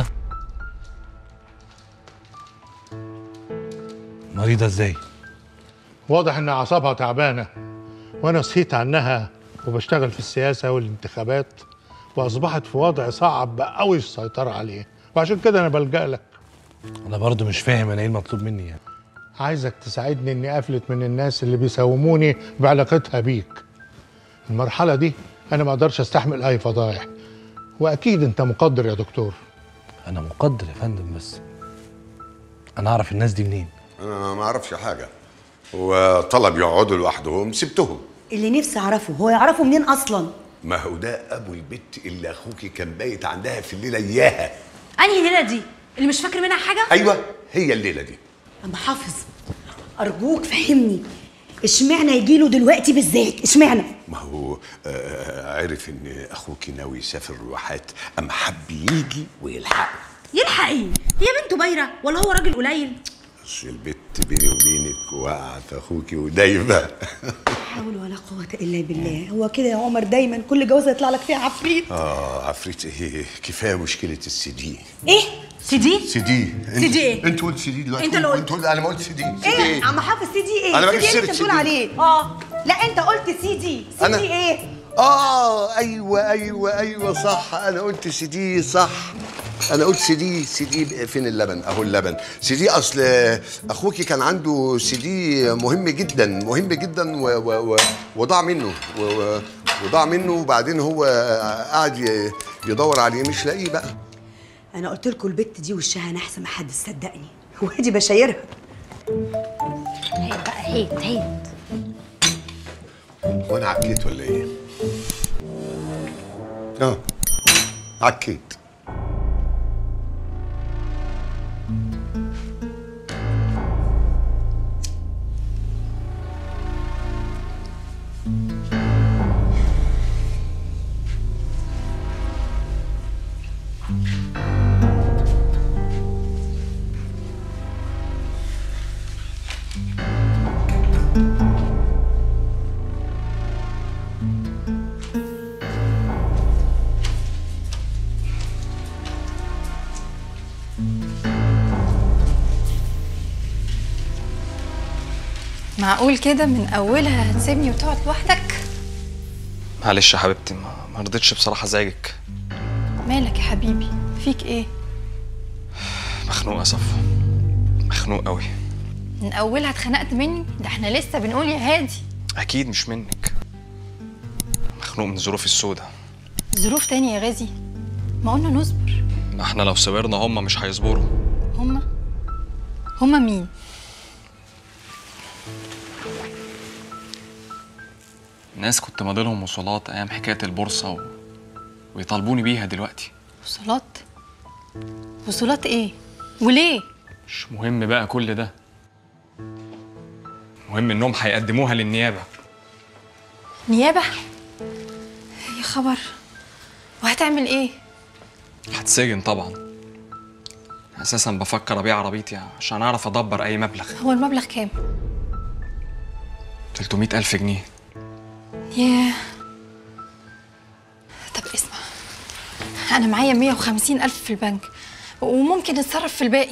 مريضه ازاي؟ واضح ان اعصابها تعبانه وانا صحيت عنها وبشتغل في السياسه والانتخابات واصبحت في وضع صعب قوي السيطره عليه، وعشان كده انا بلجأ لك. انا برضو مش فاهم انا ايه المطلوب مني يعني. عايزك تساعدني اني افلت من الناس اللي بيساوموني بعلاقتها بيك. المرحله دي انا ما اقدرش استحمل اي فضايح، واكيد انت مقدر يا دكتور. انا مقدر يا فندم، بس انا اعرف الناس دي منين؟ انا ما اعرفش حاجه، هو طلب يقعدوا لوحدهم سبتهم. اللي نفسي اعرفه هو يعرفه منين اصلا؟ ما هو ده ابو البت اللي اخوكي كان بايت عندها في الليله اياها. انهي الليله دي اللي مش فاكر منها حاجه؟ ايوه هي الليله دي. اما حافظ ارجوك فهمني، اشمعنى يجيله دلوقتي بالذات؟ اشمعنى؟ ما هو عرف ان اخوكي ناوي يسافر الواحات، اما حب يجي ويلحقه. يلحق ايه؟ هي بنته بايره ولا هو راجل قليل؟ بس البت بيني وبينك وقعت اخوكي ودايبه. لا حول ولا قوه الا بالله. هو كده يا عمر دايما كل جوازه يطلع لك فيها عفريت. عفريت ايه؟ كفايه مشكله السي دي. ايه؟ سي دي؟ سي دي. سي دي ايه؟ انت قلت سي دي دلوقتي. انت اللي قلت. انا ما قلت سي دي. ايه عم حافظ سي دي ايه؟ انا سي بجيب دي سيره انت سي بتقول دي. عليه. لا انت قلت سي دي. سي دي ايه؟ ايوه صح، انا قلت سي دي صح. انا قلت سي دي فين اللبن؟ اهو اللبن. سي دي اصل اخوكي كان عنده سي دي مهم جدا وضاع منه وبعدين هو قاعد يدور عليه مش لاقيه بقى. انا قلت لكم البت دي وشها نحس، ما حد صدقني. هو دي بشايرها. هيت بقى هيت. وانا عكيت ولا ايه؟ عكيت. معقول كده من اولها هتسيبني وتقعد لوحدك؟ معلش يا حبيبتي، ما رضيتش بصراحه ازعجك. مالك يا حبيبي؟ فيك ايه؟ مخنوق يا صفا، مخنوق قوي. من اولها اتخنقت مني؟ ده احنا لسه بنقول يا هادي. اكيد مش منك، مخنوق من ظروفي السوداء. ظروف تاني يا غازي؟ ما قلنا نصبر. ما احنا لو صبرنا هم مش هيصبروا. هما مين؟ ناس كنت ماضيلهم وصولات ايام حكايه البورصه ويطالبوني بيها دلوقتي. وصولات؟ وصولات ايه؟ وليه؟ مش مهم بقى كل ده، المهم انهم هيقدموها للنيابه. نيابه؟ يا خبر، وهتعمل ايه؟ هتسجن طبعا. اساسا بفكر ابيع عربيتي عشان اعرف ادبر اي مبلغ. هو المبلغ كام؟ 300,000 جنيه. ياه. طب اسمع، أنا معايا 150,000 في البنك وممكن نتصرف في الباقي.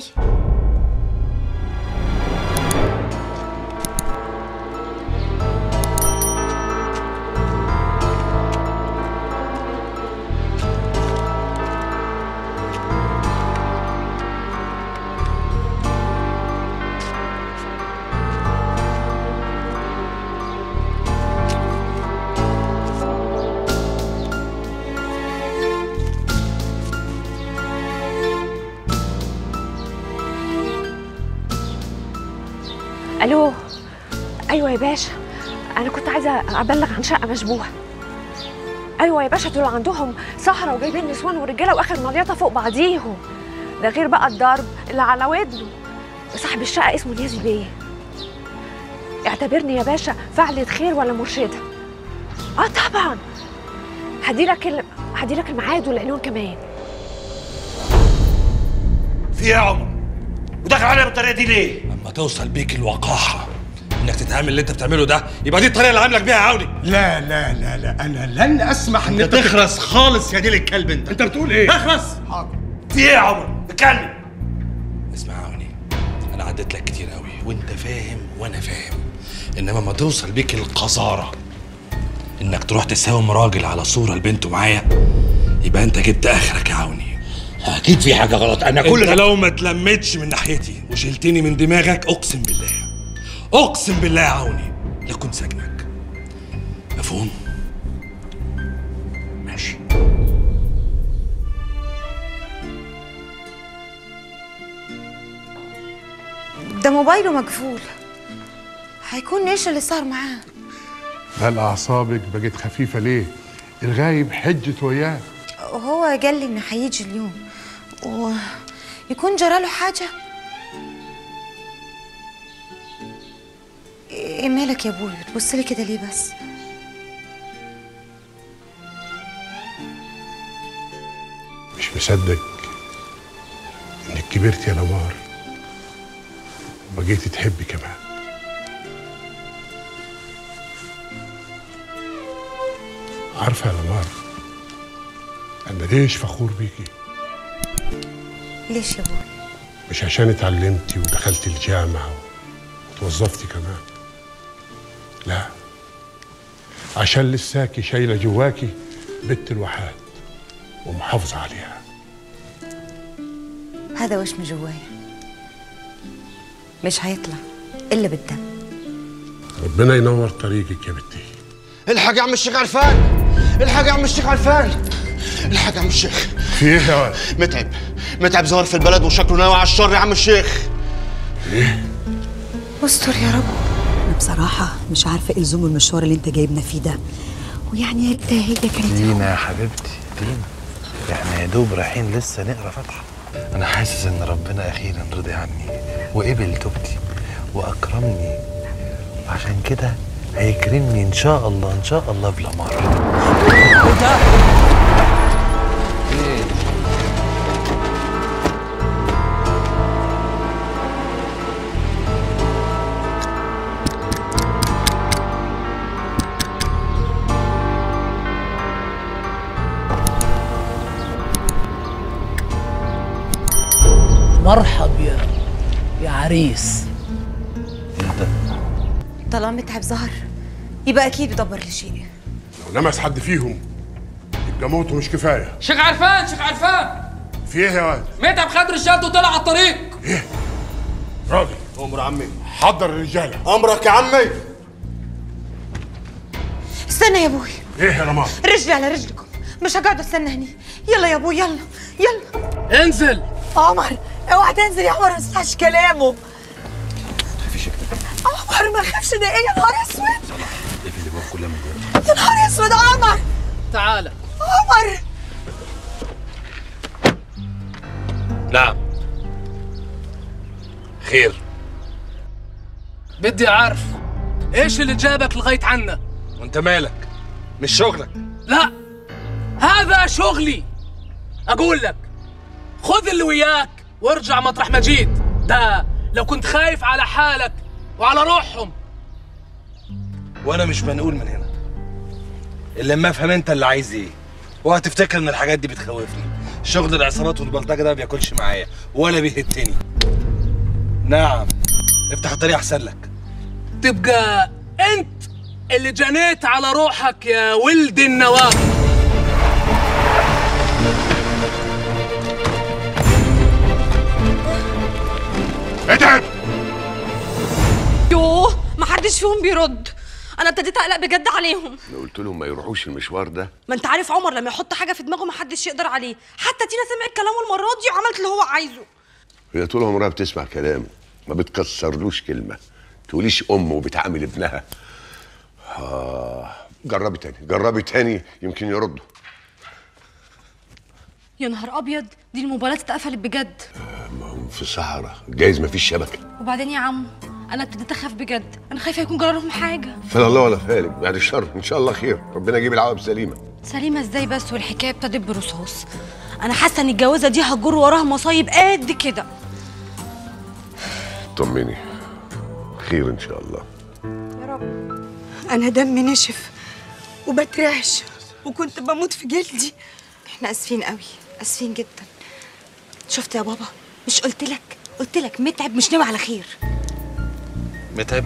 الو. ايوه يا باشا، انا كنت عايزه ابلغ عن شقه مشبوهه. ايوه يا باشا، دول عندهم صحراء وجايبين نسوان ورجاله واخر مليطه فوق بعضيهم، ده غير بقى الضرب اللي على ودنه. صاحب الشقه اسمه نيازي بيه. اعتبرني يا باشا فعلة خير ولا مرشده. طبعا هديلك الميعاد والعنوان كمان. في ايه يا عمر؟ وداخل عليا بالطريقه دي ليه؟ اما توصل بيك الوقاحه انك تتعامل اللي انت بتعمله ده، يبقى دي الطريقه اللي عاملك بيها يا عوني. لا لا لا لا، انا لن اسمح ان انت تخرس خالص يا ديل الكلب. انت بتقول ايه؟ اخرس. حاضر. في ايه يا عمر؟ اتكلم. اسمع يا عوني، انا عديت لك كتير قوي وانت فاهم وانا فاهم، انما ما توصل بيك القذاره انك تروح تساوم راجل على صوره لبنته معايا، يبقى انت جبت اخرك يا عوني. اكيد في حاجه غلط. انا كل انت لو ما اتلمتش من ناحيتي وشلتني من دماغك، اقسم بالله يا عوني لكن سجنك. مفهوم؟ ماشي. ده موبايله مقفول، هيكون ايش اللي صار معاه؟ هل اعصابك بقت خفيفه ليه؟ الغايب حجت وياه. وهو قال لي انه هيجي اليوم ويكون جراله حاجه. ايه مالك يا ابوي؟ بتبص لي كده ليه بس؟ مش مصدق انك كبرت يا لمار وبقيتي تحبي كمان. عارفه يا لمار، انا ليش فخور بيكي؟ ليش يا ابوي؟ مش عشان اتعلمتي ودخلتي الجامعه وتوظفتي كمان، لا، عشان لساكي شايله جواكي بنت الوحاد ومحافظه عليها. هذا وش من جوايا، مش هيطلع الا بالدم. ربنا ينور طريقك يا بنتي. الحاج يا عم الشيخ عرفان، الحاج يا عم الشيخ عرفان، الحاج يا عم الشيخ. في ايه يا ولد؟ متعب ظهر في البلد وشكله ناوي على الشر يا عم الشيخ. ايه؟ استر يا رب. انا بصراحه مش عارفه ايه لزوم المشوار اللي انت جايبنا فيه ده، ويعني هي كانت لينا يا حبيبتي، متأخرين، احنا يا دوب رايحين لسه نقرا فاتحة. أنا حاسس إن ربنا أخيرا رضي عني وقبل توبتي وأكرمني، وعشان كده هيكرمني إن شاء الله إن شاء الله بلا مرة. مرحب يا عريس. طالما متعب ظهر يبقى اكيد يدبر لشيء. لو لمس حد فيهم يبقى موته مش كفايه. شيخ عرفان، شيخ عرفان، في ايه يا واد؟ متعب خد رجالته وطلع على الطريق. ايه؟ راجل امر عمي، حضر الرجاله. امرك يا عمي. استنى يا ابوي. ايه يا رماد؟ رجلي على رجلكم، مش هقعد استنى هني. يلا يا ابوي يلا يلا. انزل. عمر اوعى تنزل يا عمر، ما تسمعش كلامه. خافيش كده. عمر ما خافش، ده ايه يا نهار اسود؟ اقفل الابواب كلها من جوه. يا نهار اسود عمر. تعالى. عمر. نعم. خير. بدي اعرف ايش اللي جابك لغايه عنا؟ وانت مالك؟ مش شغلك. لا هذا شغلي. اقول لك خذ اللي وياك وارجع مطرح ما جيت. ده لو كنت خايف على حالك وعلى روحهم. وانا مش منقول من هنا الا لما افهم انت اللي عايز ايه. وهتفتكر ان الحاجات دي بتخوفني. شغل العصابات والبلطجه ده ما بياكلش معايا ولا بيهتني. نعم، افتح الطريق احسن لك. تبقى انت اللي جنيت على روحك يا ولد النواب. اتعب. يوه ما حدش فيهم بيرد. انا ابتديت اقلق بجد عليهم. انا قلت لهم ما يروحوش المشوار ده. ما انت عارف عمر لما يحط حاجه في دماغه ما حدش يقدر عليه. حتى تينا سمعت كلامه المره دي وعملت اللي هو عايزه. هي طول عمرها بتسمع كلام، ما بتكسرلوش كلمه، تقوليش ام وبتعامل ابنها. جربي تاني جربي تاني يمكن يردوا. يا نهار ابيض، دي الموبايلات اتقفلت بجد. ما هم في صحراء، جايز ما فيش شبكه. وبعدين يا عم انا ابتديت اخاف بجد. انا خايفه يكون جرى لهم حاجه. فلا الله ولا فالك، بعد الشر ان شاء الله خير، ربنا يجيب العواقب سليمه. سليمه ازاي بس والحكايه ابتدت برصاص؟ انا حاسه ان الجوازه دي هتجر وراها مصايب قد كده. طمني خير ان شاء الله. يا رب. انا دمي نشف وبترعش وكنت بموت في جلدي. احنا اسفين قوي، اسفين جدا. شفت يا بابا، مش قلت لك متعب مش ناوي على خير. متعب؟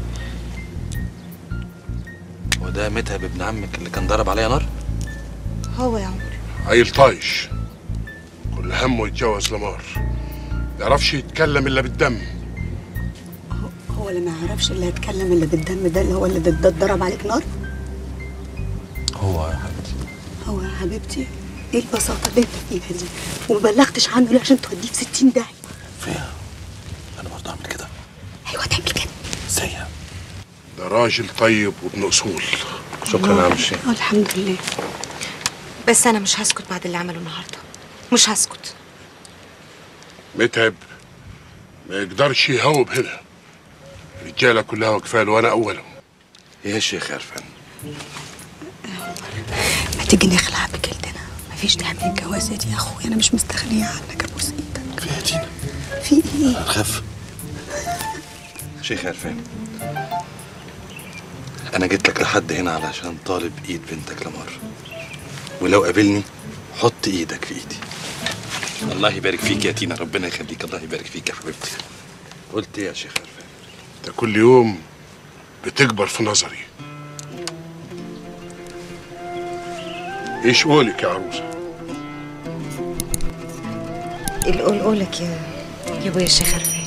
وده متعب ابن عمك اللي كان ضرب عليا نار؟ هو يا عمر عيل طايش، كل همه يتجوز لمار، يعرفش يتكلم الا بالدم. هو اللي ما يعرفش اللي هيتكلم اللي بالدم ده اللي هو اللي اتضرب عليك نار. هو يا حبيبتي. هو يا حبيبتي. ايه البساطه اللي انت فيها دي؟ وما بلغتش عنه ليه عشان توديه في 60 داهيه؟ فيها انا برضه اعمل كده. ايوه تعمل كده. ازاي؟ ده راجل طيب وابن اصول. شكرا يا عم الشيخ. الحمد لله. بس انا مش هسكت بعد اللي عمله النهارده، مش هسكت. متعب ما يقدرش يهوب هنا، الرجاله كلها واقفه له وانا اولهم. ايه يا شيخ عرفان؟ ما تيجي نخلع بجلدنا، مفيش داعي من الجوازه دي يا اخويا، انا مش مستغنيه عنك، ابوس ايدك. في ايه يا تينا؟ في ايه؟ هنخاف. شيخ عرفان، انا جيت لك لحد هنا علشان طالب ايد بنتك لمار، ولو قابلني حط ايدك في ايدي. الله يبارك فيك يا تينا، ربنا يخليك، الله يبارك فيك يا حبيبتي. قلت ايه يا شيخ عرفان؟ انت كل يوم بتكبر في نظري. ايش قولك يا عروسه؟ قولك يا ابويا الشيخ عرفان.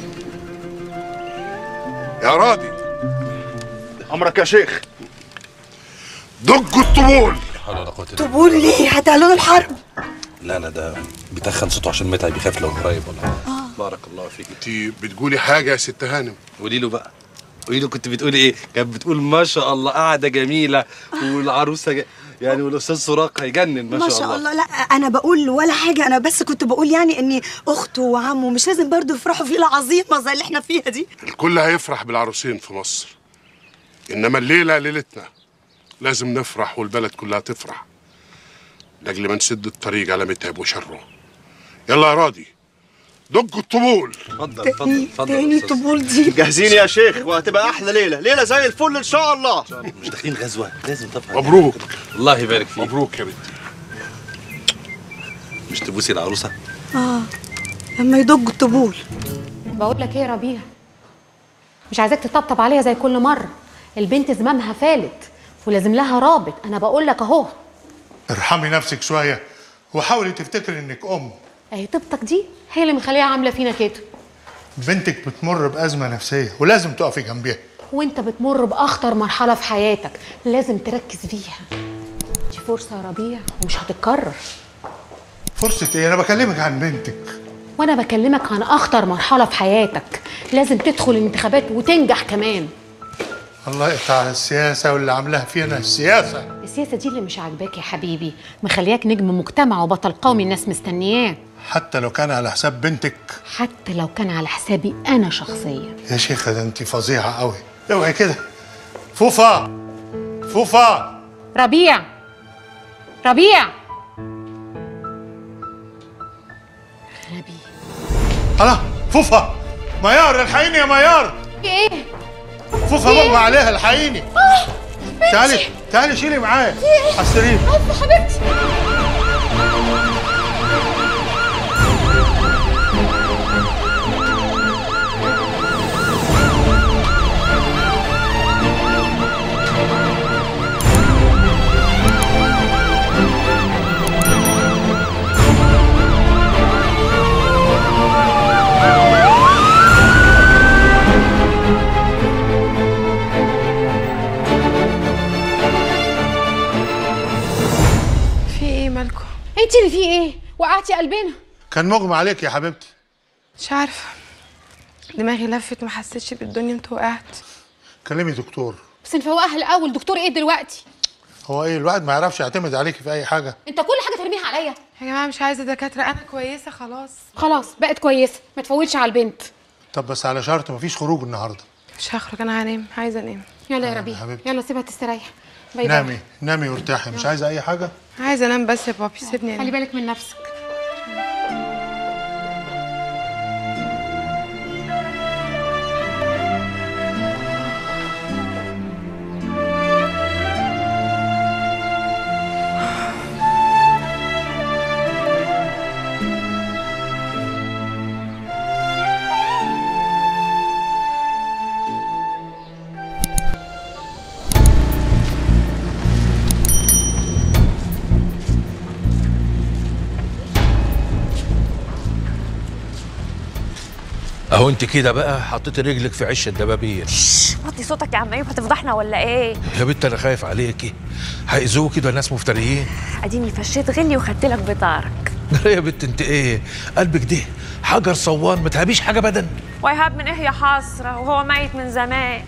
يا راضي. امرك يا شيخ. دقوا الطبول. طبول ليه؟ هتعلنوا الحرب. لا ده بيتخن صوته عشان متعب، بيخاف لو قريب ولا حاجه. بارك الله فيك. انت بتقولي حاجه يا ست هانم؟ قولي له بقى. قولي له كنت بتقولي ايه؟ كانت بتقول ما شاء الله قاعده جميله والعروسه يعني والاستاذ سراق هيجنن ما شاء الله. لا انا بقول ولا حاجه، انا بس كنت بقول يعني اني اخته وعمه مش لازم برضه يفرحوا في ليله عظيمه زي اللي احنا فيها دي. الكل هيفرح بالعروسين في مصر، انما الليله ليلتنا لازم نفرح والبلد كلها تفرح لاجل ما نسد الطريق على متعب وشره. يلا يا راضي دق الطبول. اتفضل تاني طبول دي جاهزين يا شيخ وهتبقى احلى ليله زي الفل ان شاء الله. مش داخلين غزوه لازم طبعا. مبروك. الله يبارك فيك. مبروك يا بنتي. مش تبوسي العروسه؟ لما يدق الطبول. بقول لك ايه يا ربيع، مش عايزاك تطبطب عليها زي كل مره. البنت زمامها فالت ولازم لها رابط. انا بقول لك اهو. ارحمي نفسك شويه وحاولي تفتكري انك ام. اهي طيبتك دي هي اللي مخليها عامله فينا كده. بنتك بتمر بازمه نفسيه ولازم تقفي جنبيها. وانت بتمر باخطر مرحله في حياتك لازم تركز فيها. دي فرصه يا ربيع ومش هتتكرر. فرصه ايه؟ انا بكلمك عن بنتك. وانا بكلمك عن اخطر مرحله في حياتك. لازم تدخل الانتخابات وتنجح كمان. الله يقطع على السياسه واللي عاملاها فينا السياسه. السياسه دي اللي مش عاجباك يا حبيبي، مخلياك نجم مجتمع وبطل قومي الناس مستنياه. حتى لو كان على حساب بنتك. حتى لو كان على حسابي انا شخصيا. يا شيخه ده انت فظيعه قوي. اوعي كده. فوفا ربيع غبي. الله فوفا ميار الحقيني يا ميار. ايه؟ فوفا مغمى عليها الحقيني. تعالي شيلي معايا على السرير. حبيبتي. انت اللي فيه ايه؟ وقعتي قلبنا. كان مغمى عليك يا حبيبتي. مش عارفه، دماغي لفت ما حسيتش بالدنيا انت وقعت. كلمي دكتور. بس نفوقها الاول. دكتور ايه دلوقتي؟ هو ايه الواحد ما يعرفش يعتمد عليكي في اي حاجه؟ انت كل حاجه ترميها عليا. يا جماعه مش عايزه دكاتره، انا كويسه خلاص بقت كويسه، ما تفوتش على البنت. طب بس على شرط مفيش خروج النهارده. مش هخرج، انا هنام، عايزه انام. يلا يا ربيع يلا سيبها تستريح. باي باي. نامي وارتاحي. مش عايزه اي حاجه؟ عايزه انام بس يا بابي، سيبني انام. خلي بالك من نفسك. اهو انت كده بقى حطيتي رجلك في عش الدبابير. وطي صوتك يا عم ايوب، هتفضحنا ولا ايه؟ يا بنت انا خايف عليكي، هيأذوكي كده ناس مفتريين. اديني فشيت غلي وخدت لك بطارك. يا بنت انت ايه؟ قلبك ده حجر صوان، ما تهابيش حاجه ابدا. ويهاب من ايه يا حسره وهو ميت من زمان.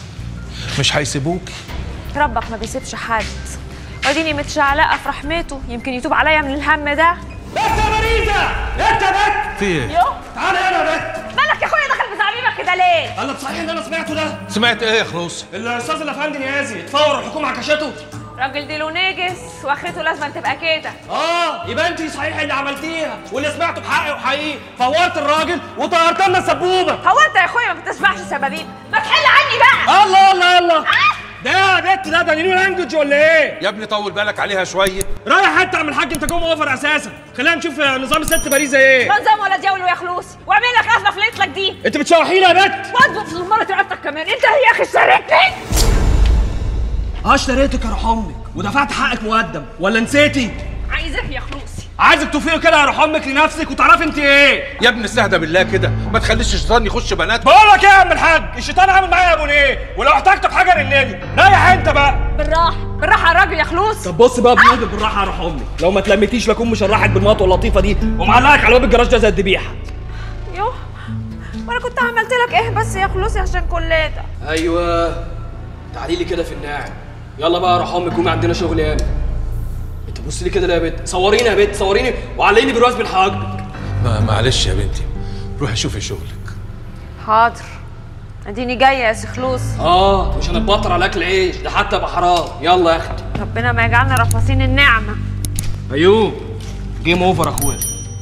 مش هيسيبوكي. ربك ما بيسيبش حد، واديني متشعلقه في رحمته، يمكن يتوب عليا من الهم ده. بس يا مريضه انت بت في ايه؟ يو تعالى هنا يا بت. مالك يا اخويا دخل بزعبيبك كده ليه؟ قال صحيح اللي انا سمعته ده؟ سمعت ايه يا خلوص؟ الاستاذ الافندي نيازي اتفور الحكومه عكشته. راجل ديله نجس واخرته لازم تبقى كده. يبقى انت صحيح اللي عملتيها واللي سمعته بحقي وحقيقي، فورت الراجل وطيرت لنا السبوبه. هو انت يا اخويا ما بتسمعش سبابيب؟ ما تحل عني بقى. الله ده يا بت ده نيو لانجوج ولا ايه؟ يا ابني طول بالك عليها شويه. رايح حتى اعمل الحاج انت جوه اوفر اساسا. خلينا نشوف نظام الست باريزه ايه. نظام ولا دياول يا خلوصي، واعمل لك ازمه في ليلتك دي. انت بتشوحيني يا بت. واضبط في زماره رقبتك كمان. انت يا اخي اشتريتني. اشتريتك يا روح امك ودفعت حقك مقدم ولا نسيتي؟ عايزك يا خلوصي. عايزك تفيقي كده يا روح امك لنفسك وتعرفي انت ايه. يا ابني استهدى بالله كده، ما تخليش الشيطان يخش بنات. بقول لك ايه يا عم الحاج، الشيطان عامل معايا يا ابو ايه، ولو احتجت بحاجه رنلي. ريح انت بقى. بالراحه يا راجل يا خلوص. طب بص بقى بنجد بالراحه يا روح امك، لو ما تلمتيش لاكون مشرحك بالمطوه اللطيفه دي ومعلقك على باب الجراج ده زي الذبيحه. يوه وانا كنت عملت لك ايه بس يا خلوصي عشان كل ده؟ ايوه تعالي لي كده في الناعم. يلا بقى روح امك قومي عندنا شغل ياما. انت بص لي كده يا بنت، صوريني يا بنت صوريني وعلقيني برواز من حواجبك. معلش يا بنتي، روحي شوفي شغلك. حاضر، اديني جايه يا سي خلوص. مش هنتبطر على اكل عيش ده حتى يبقى حرام. يلا يا اختي. ربنا ما يجعلنا رفاصين النعمه. ايوه جيم اوفر اخويا.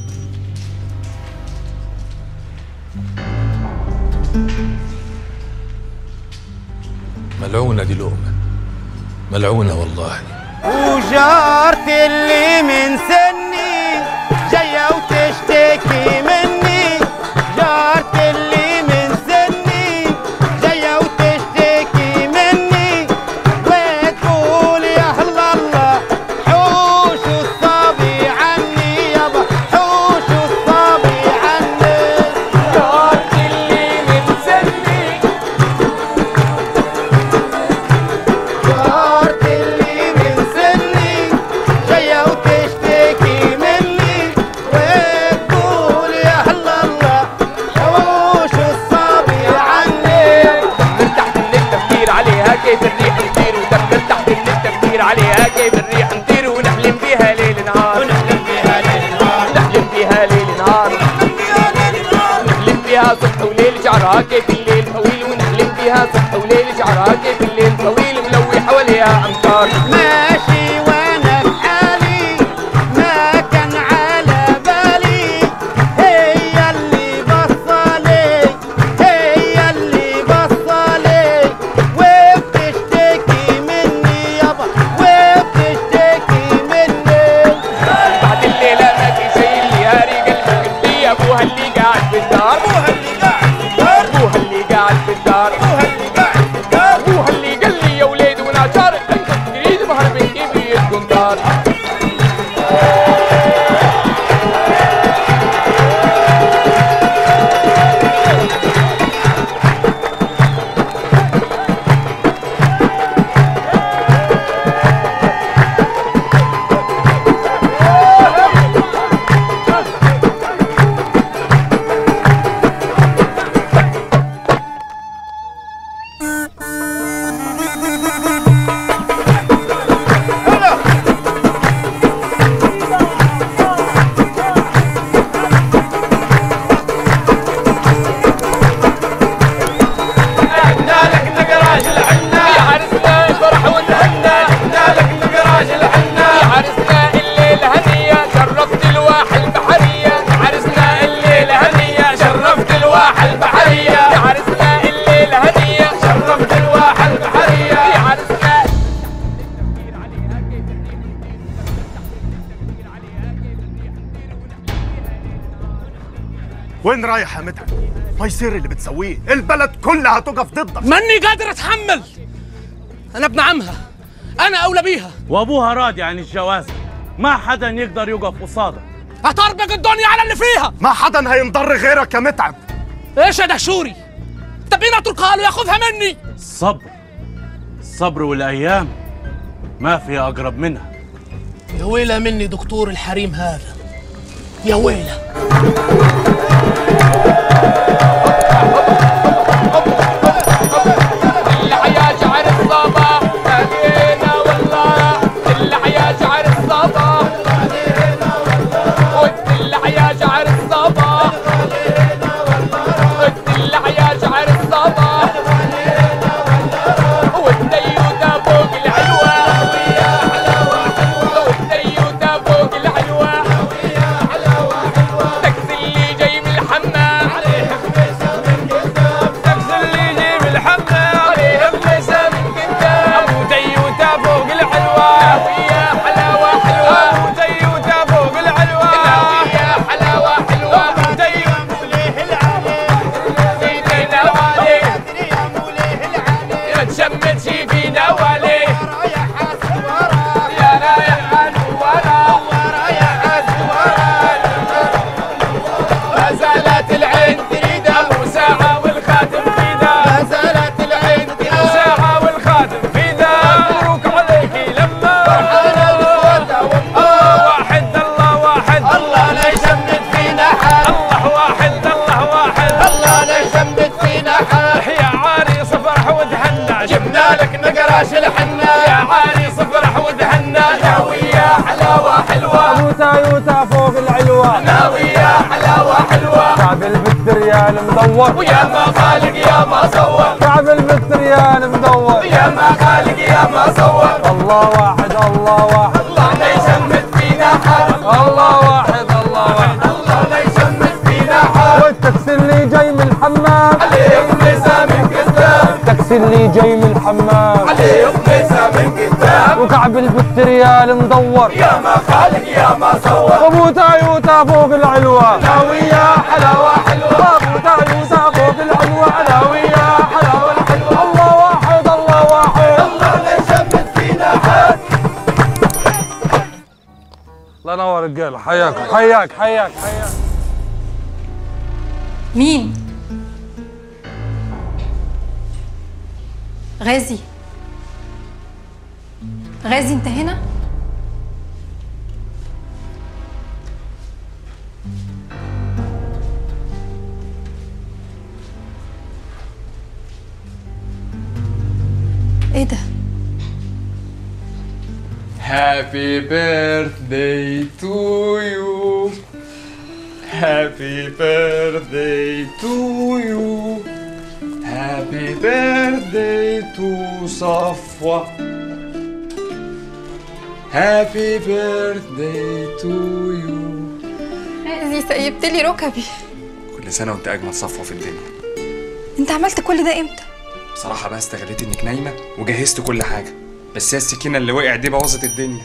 ملعونة دي لقمة، ملعونة والله. وجارت اللي من سني جاية وتشتكي مني، جارت اللي من سني جاية وتشتكي مني، وتقول يا الله حوشوا الصبي عني يابا، حوشوا الصبي عني. جارت اللي من سني جارت اللي من سني جاية وتشتكي مني، وتقول يا الله حوشوا الصبي عني. مرتحت من التفكير عليها كيف الريح نطير، مرتحت من التفكير عليها كيف الريح نطير، ونحلم بيها ليل نهار، ونحلم بيها ليل نهار، نحلم بيها ليل نهار، نحلم بيها صبح وليل شعرها كيف الليل طويل، ونحلم بيها صبح وليل شعرها كيف الليل طويل، ملوي حواليها امطار. ماشي وانا بحالي ما كان على بالي، هي اللي بصلي هي اللي بصلي، وبتشتكي مني يابا وبتشتكي مني. بعد الليلة ما في شي اللي هاري قلبك اللي ابوها اللي قاعد في الدار، ابوها اللي قاعد في الدار، ابوها اللي قاعد في الدار، ابوها اللي قاعد في الدار، ابوها اللي قال لي يا وليد وانا شارك انت تريد مهر من كيف يكون دار. وين رايح يا مدحت؟ ما يصير اللي بتسويه، البلد كلها هتقف ضدك. ماني قادر اتحمل. انا ابن عمها، انا اولى بيها. وابوها راضي عن الجواز، ما حدا يقدر يقف قصادك. هتربك الدنيا على اللي فيها. ما حدا هينضر غيرك يا متعب. ايش يا دهشوري؟ تبيني اتركها له ياخذها مني؟ الصبر والايام ما في اقرب منها. يا ويلة مني دكتور الحريم هذا، يا ويلة. اللع يا شعر الصباح نادينا والله، اللع يا شعر الصباح نادينا والله، والدلع يا شعر الصباح نادينا والله، والدلع يا شعر الصباح نادينا والله، والديوتة فوق العلوة ويا حلاوة حلوة، والديوتة فوق العلوة ويا حلاوة حلوة، تكسي اللي جاي من الحمام ابوتا يوتا فوق العلوة ناوي يا حلاوة حلوة كعب البت ريال مدور ويا ما خالق يا ما صور كعب البت ريال مدور يا ما خالق يا ما صور الله واحد الله واحد الله لا يشمت فينا حد الله واحد الله واحد الله لا يشمت فينا حد والتاكسي اللي جاي من الحمام عليهم نسا من قدام التاكسي اللي جاي من الحمام عليهم نسا من قدام وكعب البت ريال مدور يا ما خالق يا ما صور وابوتا يوتا فوق العلوة ناوي يا حلاوة حلوة ابوتا يوتا فوق العلوة ناوي يا حلاوة الحلوة الله واحد الله واحد الله لا يشمت فينا حد. الله ينور رجاله حياكم حياك حياك حياك. مين؟ غازي غازي انت هنا؟ ايه ده؟ Happy birthday to you. Happy birthday to you. Happy birthday to صفوة. Happy birthday to you. غازي سيبت لي ركبي. كل سنة وانت أجمل صفوة في الدنيا. انت عملت كل ده امتى؟ بصراحة بقى استغليت انك نايمة وجهزت كل حاجة، بس هي السكينة اللي وقعت دي بوظت الدنيا.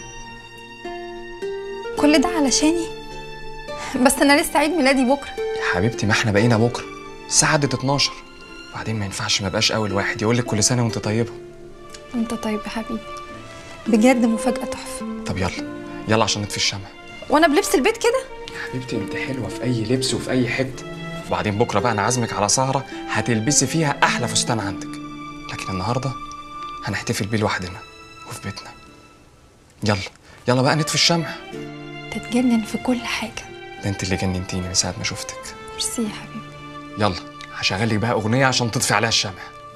كل ده علشاني؟ بس انا لسه عيد ميلادي بكره. يا حبيبتي ما احنا بقينا بكرة، الساعة عدت 12، وبعدين ما ينفعش ما بقاش أول واحد يقول لك كل سنة وانت طيبة. انت طيب يا حبيبي، بجد مفاجأة تحفة. طب يلا يلا عشان نطفي الشمع. وانا بلبس البيت كده؟ يا حبيبتي انت حلوة في أي لبس وفي أي حتة، وبعدين بكرة بقى أنا عازمك على سهرة هتلبسي فيها أحلى فستان عندك، لكن النهاردة هنحتفل بيه لوحدنا وفي بيتنا. يلا يلا بقى نطفي الشمع. تتجنن في كل حاجة. ده انت اللي جننتيني من ساعة ما شفتك. ميرسي يا حبيبي. يلا هشغلك بقى أغنية عشان تطفي عليها الشمع.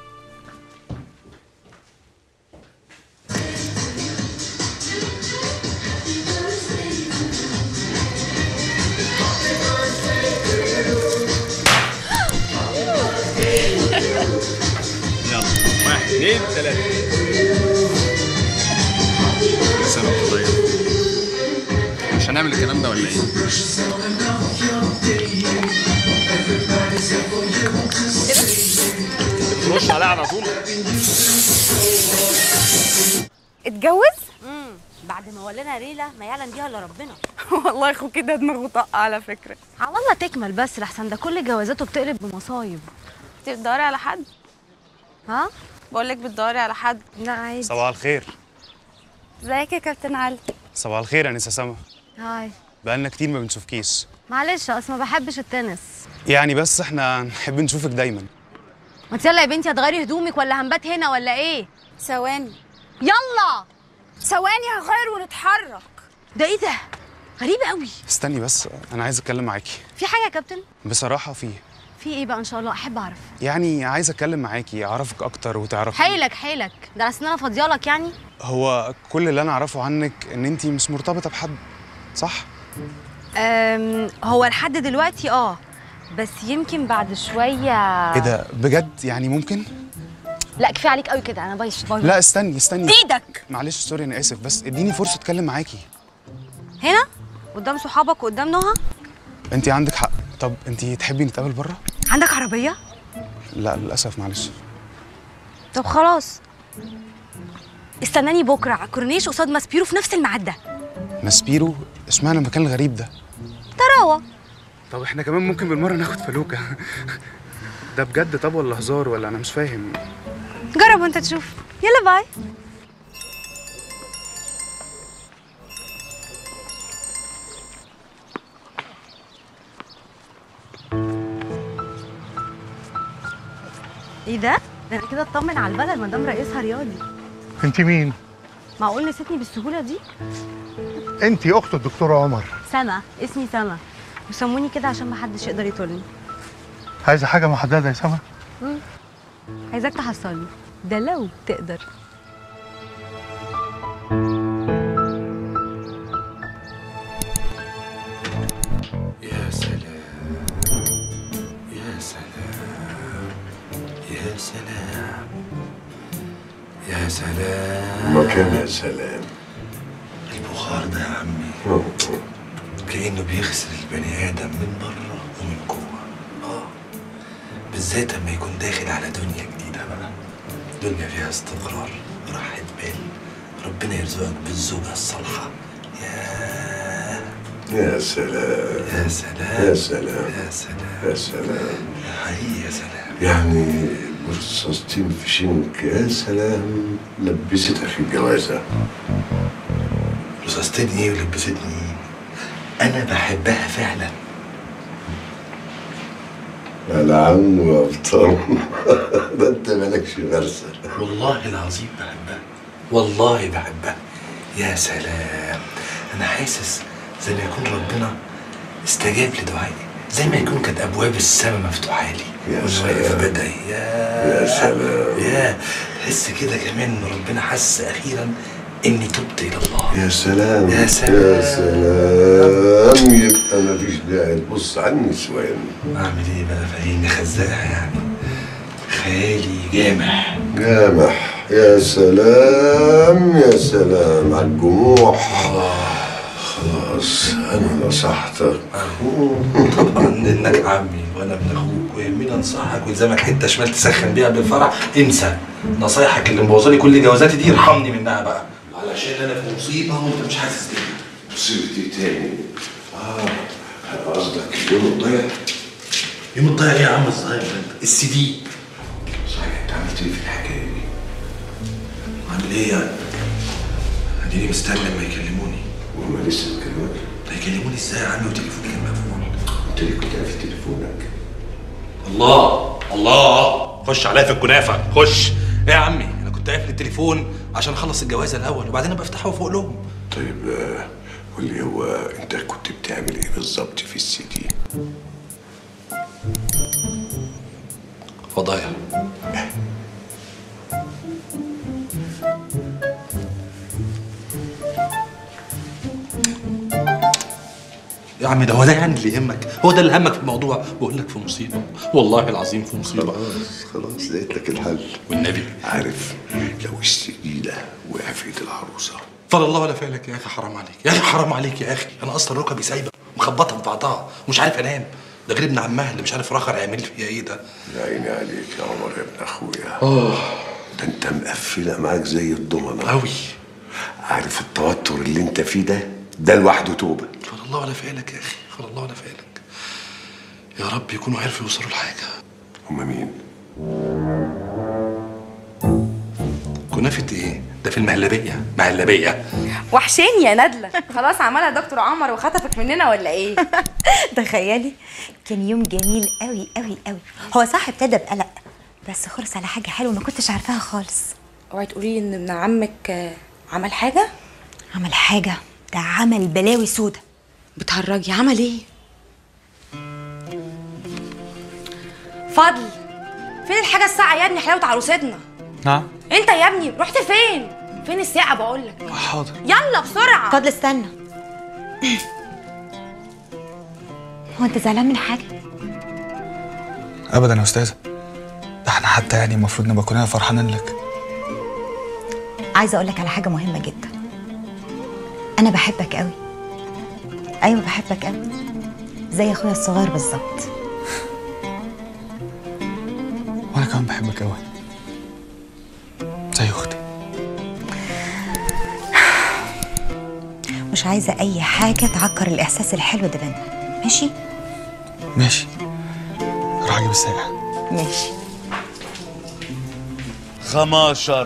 يلا 1 2 3. كل سنة وانت طيب. مش هنعمل الكلام ده ولا ايه؟ بترش عليها على طول. اتجوز؟ بعد ما ولنا ليله ما يعلم بيها الا ربنا. والله اخو كده دماغه طاقه على فكره. على الله تكمل بس لحسن ده كل جوازاته بتقلب بمصايب. انت بتدوري على حد؟ ها؟ بقول لك بتدوري على حد؟ لا عادي. صباح الخير. ازيك يا كابتن علي؟ صباح الخير يا انسه سما. هاي. بقالنا كتير ما بنشوفكيش. معلش اصل ما بحبش التنس. يعني بس احنا نحب نشوفك دايما. ما يلا يا بنتي هتغيري هدومك ولا هنبات هنا ولا ايه؟ ثواني. يلا ثواني هغير ونتحرك. ده ايه ده؟ غريبه قوي. استني بس انا عايز اتكلم معاكي. في حاجه يا كابتن؟ بصراحه في ايه بقى ان شاء الله؟ احب اعرف. يعني عايز اتكلم معاكي اعرفك اكتر وتعرفي. حيلك ده اصل انا فاضيالك يعني. هو كل اللي انا اعرفه عنك ان انتي مش مرتبطه بحد، صح؟ هو لحد دلوقتي بس يمكن بعد شويه. ايه ده بجد؟ يعني ممكن؟ لا كفايه عليك قوي كده، انا باي. لا استني ايدك. معلش سوري انا اسف، بس اديني فرصه اتكلم معاكي. هنا قدام صحابك وقدام نهى؟ انتي عندك حق. طب انتي تحبي نتقابل بره؟ عندك عربيه؟ لا للاسف معلش. طب خلاص استناني بكره على الكورنيش قصاد ماسبيرو في نفس الميعاد ده. ماسبيرو؟ اشمعنى المكان الغريب ده؟ تراوة. طب احنا كمان ممكن بالمره ناخد فلوكه. ده بجد طب ولا هزار ولا انا مش فاهم؟ جرب وانت تشوف. يلا باي. ايه ده؟ ده انا كده اطمن على البلد ما دام رئيسها رياضي. انت مين؟ معقول نسيتني بالسهوله دي؟ انت اخت الدكتور عمر. سما، اسمي سما وسموني كده عشان ما حدش يقدر يطولني. عايزه حاجه محدده يا سما؟ عايزاك تحصلني ده لو تقدر. سلام. مكان يا سلام. البخار ده يا عمي كأنه بيغسل البني آدم من بره ومن جوه. بالذات لما يكون داخل على دنيا جديدة بقى، دنيا فيها استقرار، راحة بال، ربنا يرزقك بالزوجة الصالحة. يا سلام يا سلام يا سلام يا سلام يا سلام. حقيقي يا سلام. يعني برصاصتين في شنك يا سلام. لبست اخي الجوازة. رصاصتين ايه ولبستني ايه؟ انا بحبها فعلا. العم وابطال. ده انت مالكش غرسة. والله العظيم بحبها، والله بحبها. يا سلام. انا حاسس زي ما يكون ربنا استجاب لدعائي، زي ما يكون كانت ابواب السماء مفتوحه لي وانا واقف بدعي. يا سلام. يا تحس كده كمان ان ربنا حس اخيرا اني تبت الى الله. يا سلام يا سلام يا سلام. يبقى مفيش داعي تبص على النسوان. اعمل ايه بقى؟ فاهمني خزاع يعني، خيالي جامح جامح. يا سلام يا سلام على الجموح. خلاص انا نصحتك. طبعا انك عمي وانا ابن اخوك ويهمني انصحك والزمك حته شمال تسخن بيها بالفرح. انسى نصايحك اللي مبوظالي كل جوازاتي دي، ارحمني منها بقى، علشان انا في مصيبه وانت مش حاسس بيها. مصيبتي تاني؟ قصدك يوم الضيع؟ يوم الضيع ايه يا عم الصغير؟ السي دي. صحيح انت عملت ايه في الحكايه دي؟ عامل ايه يعني؟ اديني مستني لما يكلموني. وهما لسه بيكلموك؟ هيكلموني ازاي يا عمي وتليفوني كان مقفول؟ انت ليه كنت قافل تليفونك؟ الله الله، خش عليا في الكنافه خش. ايه يا عمي؟ انا كنت قافل التليفون عشان اخلص الجوازه الاول وبعدين ابقى افتحه فوق لهم. طيب قول لي، هو انت كنت بتعمل ايه بالظبط في السي دي؟ فضايح. يا عم ده هو ده يعني اللي يهمك؟ هو ده اللي همك في الموضوع؟ بقول لك في مصيبه، والله العظيم في مصيبه. خلاص لقيت لك الحل والنبي. عارف لو السجيله وقع في ايد العروسه؟ فلا الله ولا فعلك يا اخي، حرام عليك يا اخي، حرام عليك يا اخي. انا اصلا ركبي سايبه مخبطه في بعضها ومش عارف انام. ده غير ابن عمها اللي مش عارف راخر هيعمل لي فيها ايه ده. يا عيني عليك يا عمر يا ابن اخويا. ده انت مقفله معاك زي الضمنه قوي. عارف التوتر اللي انت فيه ده لوحده توبه. فلا الله ولا فعلك يا اخي، فلا الله ولا فعلك. يا رب يكونوا عرفوا يوصلوا لحاجه. هما مين؟ كنافه ايه؟ ده في المهلبيه. مهلبيه. وحشاني يا ندله. خلاص عملها دكتور عمر وخطفك مننا ولا ايه؟ تخيلي كان يوم جميل قوي قوي قوي. هو صح ابتدى بقلق بس خلص على حاجه حلوه ما كنتش عارفاها خالص. اوعي تقولي ان ابن عمك عمل حاجه؟ عمل حاجه؟ ده عمل بلاوي سودا. بتهرجي؟ عمل ايه؟ فضل، فين الحاجه الساعه يا ابني؟ حلاوه عروستنا. نعم. انت يا ابني رحت فين؟ فين الساعه بقول لك؟ حاضر. يلا بسرعه. فضل استنى. هو انت زعلان من حاجه؟ ابدا يا استاذه، ده احنا حتى يعني المفروض نبقى كلنا فرحانين لك. عايزه اقول لك على حاجه مهمه جدا. انا بحبك قوي. ايوه بحبك قوي زي اخويا الصغير بالظبط. وانا كمان بحبك قوي زي اختي. مش عايزه اي حاجه تعكر الاحساس الحلو ده بينا، ماشي؟ ماشي. راح اجيب الساعه. ماشي. 15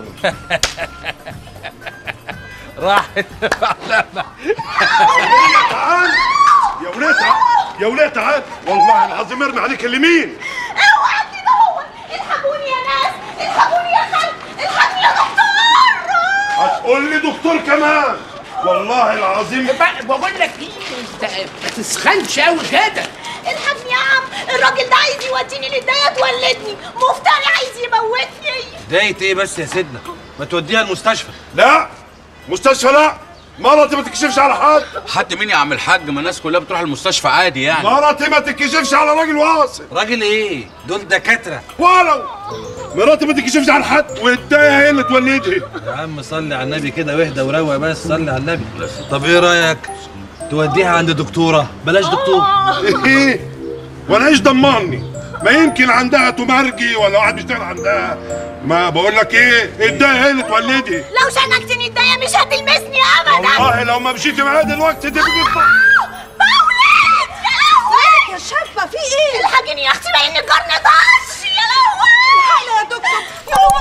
راحت علامة. تعال يا ولاد، يا ولاد تعال، والله العظيم ارمي عليك اليمين. اوعى كده، هو الحقوني يا ناس، الحقوني يا خالد، الحقني يا دكتور. هتقول لي دكتور كمان؟ والله العظيم بقول لك ايه، انت ما تسخنش قوي كده. الحقني يا عم، الراجل ده عايز يوديني للدايه تولدني، مفتري عايز يموتني. داية ايه بس يا سيدنا؟ ما توديها المستشفى. لا مستشفى لا، مرتي ما تكشفش على حد. حد مين يا عم الحاج؟ ما الناس كلها بتروح المستشفى عادي يعني. مرتي ما تكشفش على راجل واصل. راجل ايه؟ دول دكاترة. ولو مراتي ما تكشفش عن حد والدايه هي اللي تولدها. يا عم صلي على النبي كده واهدى وروق بس، صلي على النبي. طب ايه رايك توديها عند دكتوره؟ بلاش دكتور. ايه وانا ايش ضمني؟ ما يمكن عندها تمرجي ولا واحد بيشتغل عندها. ما بقول لك ايه، الدايه هي اللي تولدها. لو شنكتني الدايه مش هتلمسني ابدا. والله لو ما مشيتي معايا دلوقتي تبقي مولد يا شابه في ايه؟ الحقيني يا اختي باين الجرن طاش. يا لهوي الحقيني يا دكتور يا امك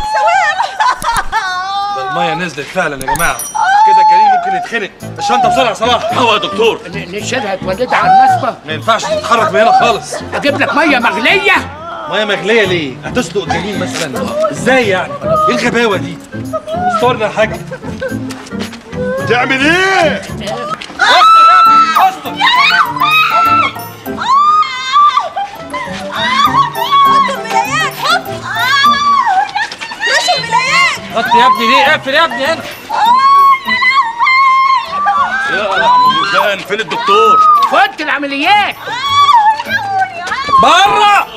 سوام. الميه نزلت فعلا يا جماعه، كده الجنين ممكن يتخنق. الشنطه بسرعه يا صلاح. هو يا دكتور نشيلها تولدها على النصبه. ما ينفعش تتحرك من هنا خالص. اجيب لك ميه مغليه. ميه مغليه ليه؟ هتسلق الجنين مثلا؟ ازاي يعني؟ ايه الغباوه دي؟ استرنا يا حاج. تعمل ايه؟ استر حط الملايات حط. رش الملايات. حط يا ابني ليه؟ اقفل يا ابني هنا. يا عم بوزان فين الدكتور؟ فوت العمليات. بره.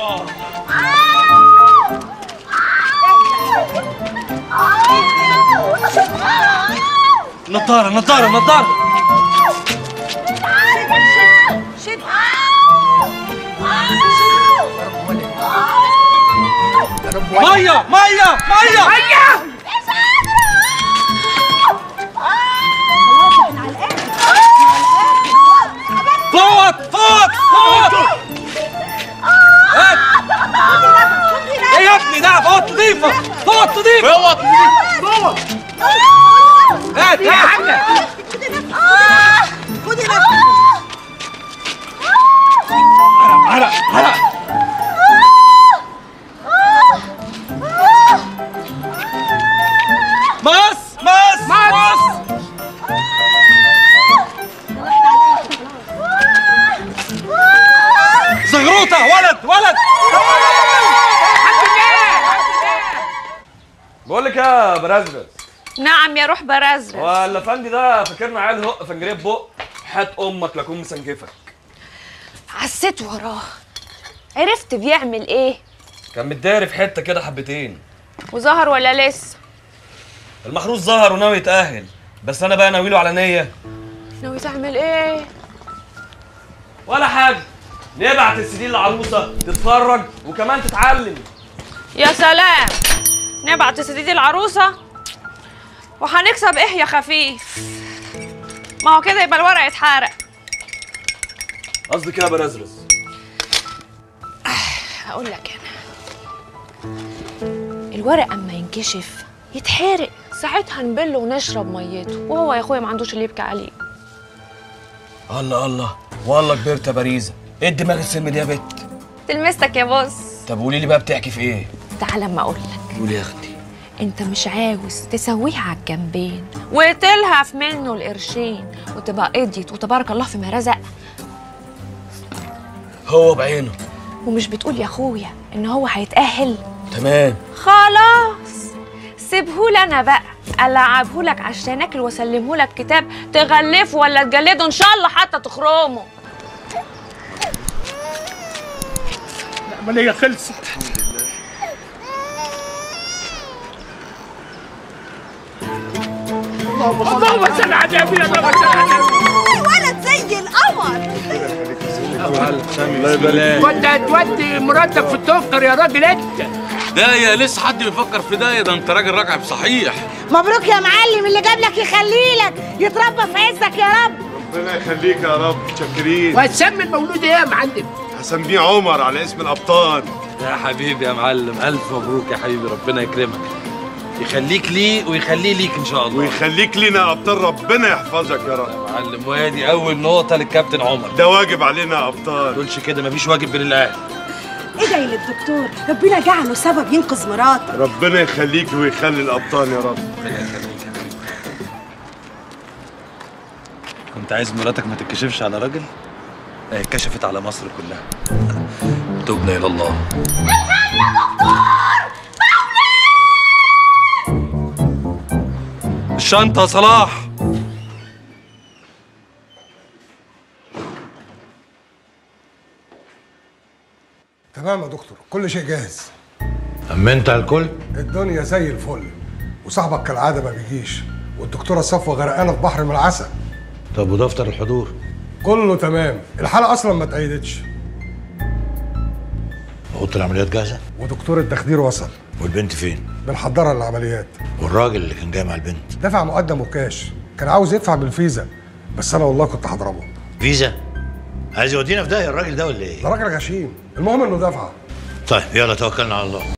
نضاره نضاره نضاره. شد ميه ميه ميه. فوت فوت فوت. ايه يا ابني ده؟ فوت نضيفه فوت نضيفه. فوت نضيفه فوت. هات يا عم. خدي عرق عرق. مص مص مص. زغروطه ولد ولد. بقول لك يا برازبس. نعم يا روح برازرز. هو الافندي ده فاكرنا عيال هق فنجريه بق. حات امك لاكون مسنجفك. عسيت وراه، عرفت بيعمل ايه. كان متداري في حته كده حبتين. وظهر ولا لسه؟ المحروس ظهر وناوي يتاهل، بس انا بقى ناويله على نيه. ناوي تعمل ايه؟ ولا حاجه، نبعت السي دي للعروسه تتفرج وكمان تتعلم. يا سلام، نبعت السي دي العروسه وهنكسب ايه يا خفيف؟ ما هو كده يبقى الورق اتحرق. قصدي كده برزرز. هقول لك انا، الورق اما ينكشف يتحرق، ساعتها نبله ونشرب ميته، وهو يا اخويا ما عندوش اللي يبكي عليه. الله الله والله كبرت يا باريزه. ايه الدماغ السم دي يا بت؟ تلمستك يا بص. طب قولي لي بقى بتحكي في ايه؟ تعالى اما اقول لك. قولي يا اختي. انت مش عاوز تسويها على الجنبين وتلهف منه القرشين وتبقى قضيت وتبارك الله فيما رزق؟ هو بعينه. ومش بتقول يا اخويا ان هو هيتأهل؟ تمام. خلاص سيبهولي انا بقى العبهولك على الشناكل واسلمهولك كتاب تغلفه ولا تجلده ان شاء الله حتى تخرمه. العمليه خلصت. اللهم صل على النبي. اللهم صل على النبي. ولد زي القمر. الله يبارك. كنت هتودي مراتك في الدفتر يا راجل انت. دايه لسه حد بيفكر في دايه؟ ده انت راجل راجع بصحيح. مبروك يا معلم، اللي جاب لك يخلي لك، يتربى في عزك يا رب. ربنا يخليك يا رب. متشكرين. وهتسمي المولود ايه يا معلم؟ هسميه عمر على اسم الابطال. يا حبيبي يا معلم، الف مبروك يا حبيبي، ربنا يكرمك، يخليك لي ويخليه ليك ان شاء الله، ويخليك لينا يا ابطال. ربنا يحفظك يا رب يا معلم. وادي اول نقطه للكابتن عمر. ده واجب علينا يا ابطال. ما تقولش كده، مفيش واجب بين الاهل. ادعي للدكتور ربنا جعله سبب ينقذ مراتك. ربنا يخليك ويخلي الابطال يا رب. كنت عايز مراتك ما تتكشفش على راجل؟ هي اتكشفت على مصر كلها. تبنا الى الله. الشنطة يا صلاح. تمام يا دكتور، كل شيء جاهز. أمنت على الكل؟ الدنيا زي الفل، وصاحبك كالعاده ما بيجيش، والدكتوره صفوه غرقانه في بحر من العسل. طب ودفتر الحضور؟ كله تمام، الحاله اصلا ما اتأيدتش. اوضه العمليات جاهزه؟ ودكتور التخدير وصل. والبنت فين؟ بنحضرها للعمليات. والراجل اللي كان جاي مع البنت؟ دفع مقدم وكاش، كان عاوز يدفع بالفيزا، بس انا والله كنت هضربه. فيزا؟ عايز يودينا في داهيه الراجل ده ولا ايه؟ ده راجل غشيم، المهم انه دفع. طيب يلا توكلنا على الله.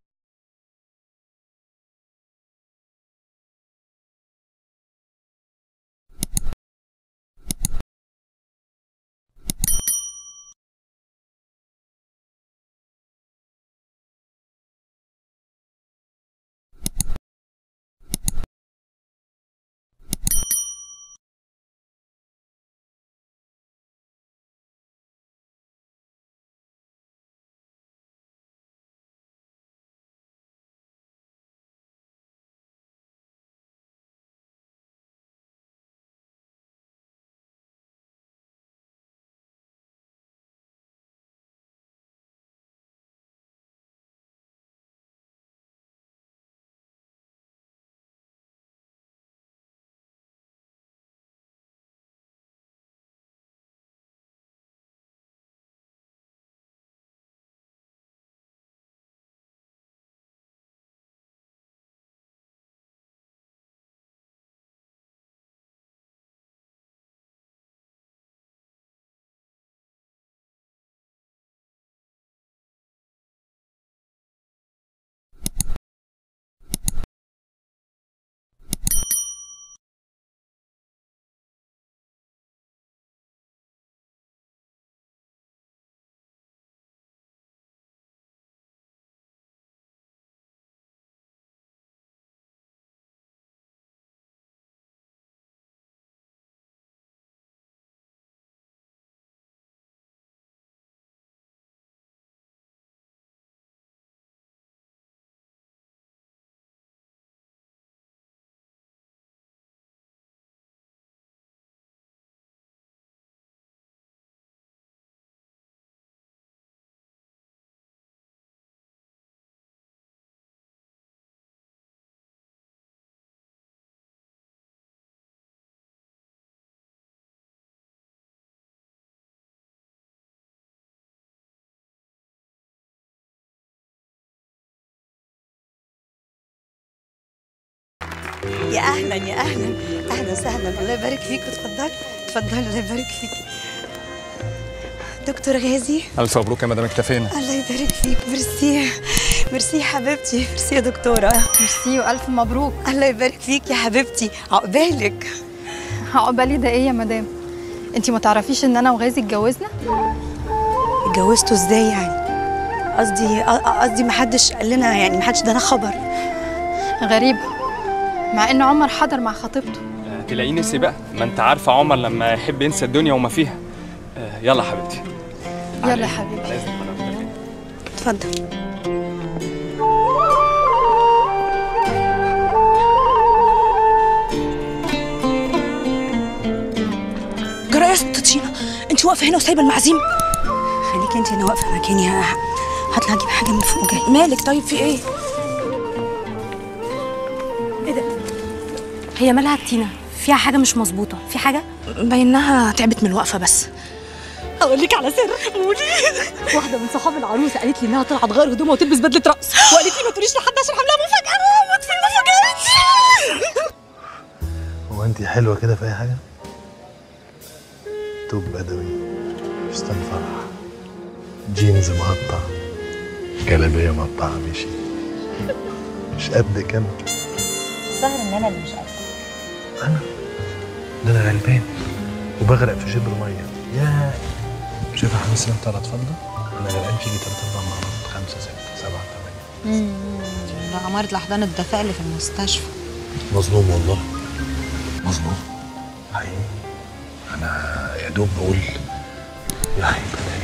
يا اهلا يا اهلا، اهلا وسهلا، الله يبارك فيك، اتفضلي اتفضلي، الله يبارك فيك. دكتور غازي، الف مبروك يا مدام، اكتفينا. الله يبارك فيك، ميرسي ميرسي يا حبيبتي، ميرسي يا دكتوره. ميرسي والف مبروك. الله يبارك فيك يا حبيبتي، عقبالك. عقبالي ده ايه يا مدام؟ انتي ما تعرفيش ان انا وغازي اتجوزنا؟ اتجوزتوا ازاي يعني؟ قصدي ما حدش قال لنا، يعني ما حدش ادانا خبر. غريبه، مع ان عمر حضر مع خطيبته. تلاقيه نسي بقى، ما انت عارفه عمر لما يحب ينسى الدنيا وما فيها. يلا حبيبتي. يلا يا حبيبي. اتفضل. جرى يا ست تينا، انت واقفه هنا وسايبه المعازيم؟ خليكي انت، انا واقفه مكاني، هطلع اجيب حاجه من فوق. جاي. مالك طيب، في ايه؟ ايه ده؟ هي مالها تينا؟ فيها حاجه مش مظبوطه؟ في حاجه؟ باينها تعبت من الوقفه بس. اقول لك على سر. قولي. واحده من صحاب العروسه قالت لي انها طلعت تغير هدومها وتلبس بدله رقص، وقالت لي ما تقوليش لحد عشان حملها مفاجاه. هموت في المفاجاه. هو انت حلوه كده في اي حاجه؟ توب بدوي، فستان فرح، جينز مقطع، جلابيه مقطعه، مش قد كام؟ الظاهر ان انا اللي مش قد. ده انا غلبان وبغرق في شبر ميه. يا شايفه حماس اللي بتاع الاطفال ده؟ انا غرقان فيه 3 4 مرات، 5 6 7 8. ده عمارة الأحضان الدفاء اللي في المستشفى. مظلوم والله، مظلوم حقيقي. انا يا دوب بقول يا هيبقى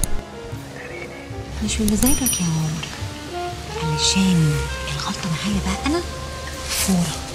مش بمزاجك يا عمر، علشان الغلطة معايا بقى أنا فورة.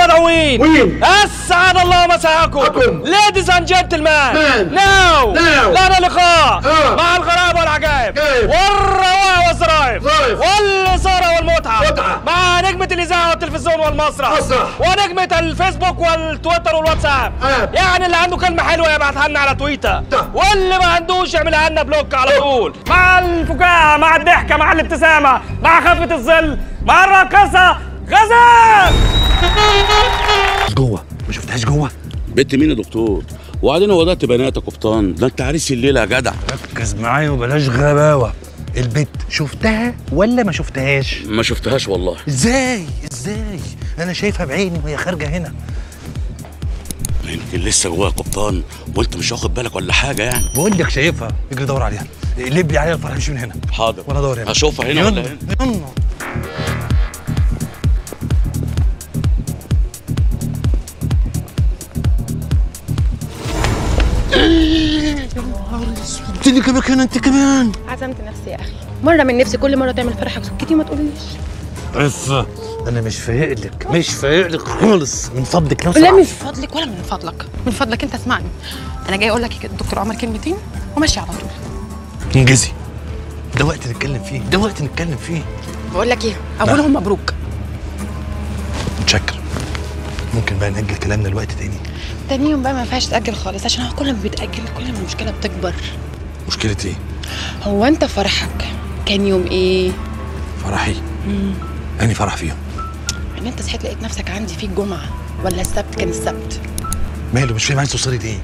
المدعوين اسعد الله مساءكم. ليديز اند جنتلمان، ناو لنا لقاء مع الغرائب والعجائب والروائع والظرايف والاثاره والمتعه مع نجمه الاذاعه والتلفزيون والمسرح ونجمه الفيسبوك والتويتر والواتساب. يعني اللي عنده كلمه حلوه يبعتها لنا على تويتر، واللي ما عندوش يعملها لنا بلوك على طول. مع الفكاهه، مع الضحكه، مع الابتسامه، مع خفه الظل، مع الراقصه غزال. جوه ما شفتهاش جوه؟ بنت مين يا دكتور؟ وبعدين هو ده بنات يا قبطان؟ ده انت عريس الليله يا جدع. ركز معايا وبلاش غباوه. البت شفتها ولا ما شفتهاش؟ ما شفتهاش والله. ازاي؟ انا شايفها بعيني وهي خارجه هنا. يمكن لسه جواها يا قبطان وانت مش واخد بالك ولا حاجه يعني. بقول لك شايفها، اجري دور عليها، لب لي عليها الفرح مش من هنا. حاضر وانا ادور هنا. هشوفها هنا ولا هنا؟ يلا انت اللي جابك هنا انت كمان؟ عزمت نفسي يا اخي، مره من نفسي كل مره تعمل فرحك سكتي ما تقوليش. عفة انا مش فايق لك خالص. من فضلك لو لا من فضلك ولا من فضلك، من فضلك انت اسمعني. انا جاي اقول لك الدكتور عمر كلمتين وماشي على طول. انجزي، ده وقت نتكلم فيه. بقول لك ايه، اولهم مبروك. متشكر. ممكن بقى نأجل كلامنا لوقت تاني يوم بقى ما ينفعش تأجل خالص، عشان هو كل ما بيتأجل كل ما المشكلة بتكبر. مشكلة ايه؟ هو انت فرحك كان يوم ايه؟ فرحي؟ أنهي فرح فيهم؟ ان انت صحيت لقيت نفسك عندي في الجمعة ولا السبت كان السبت؟ ماله مش فاهم عايز توصلي لايه؟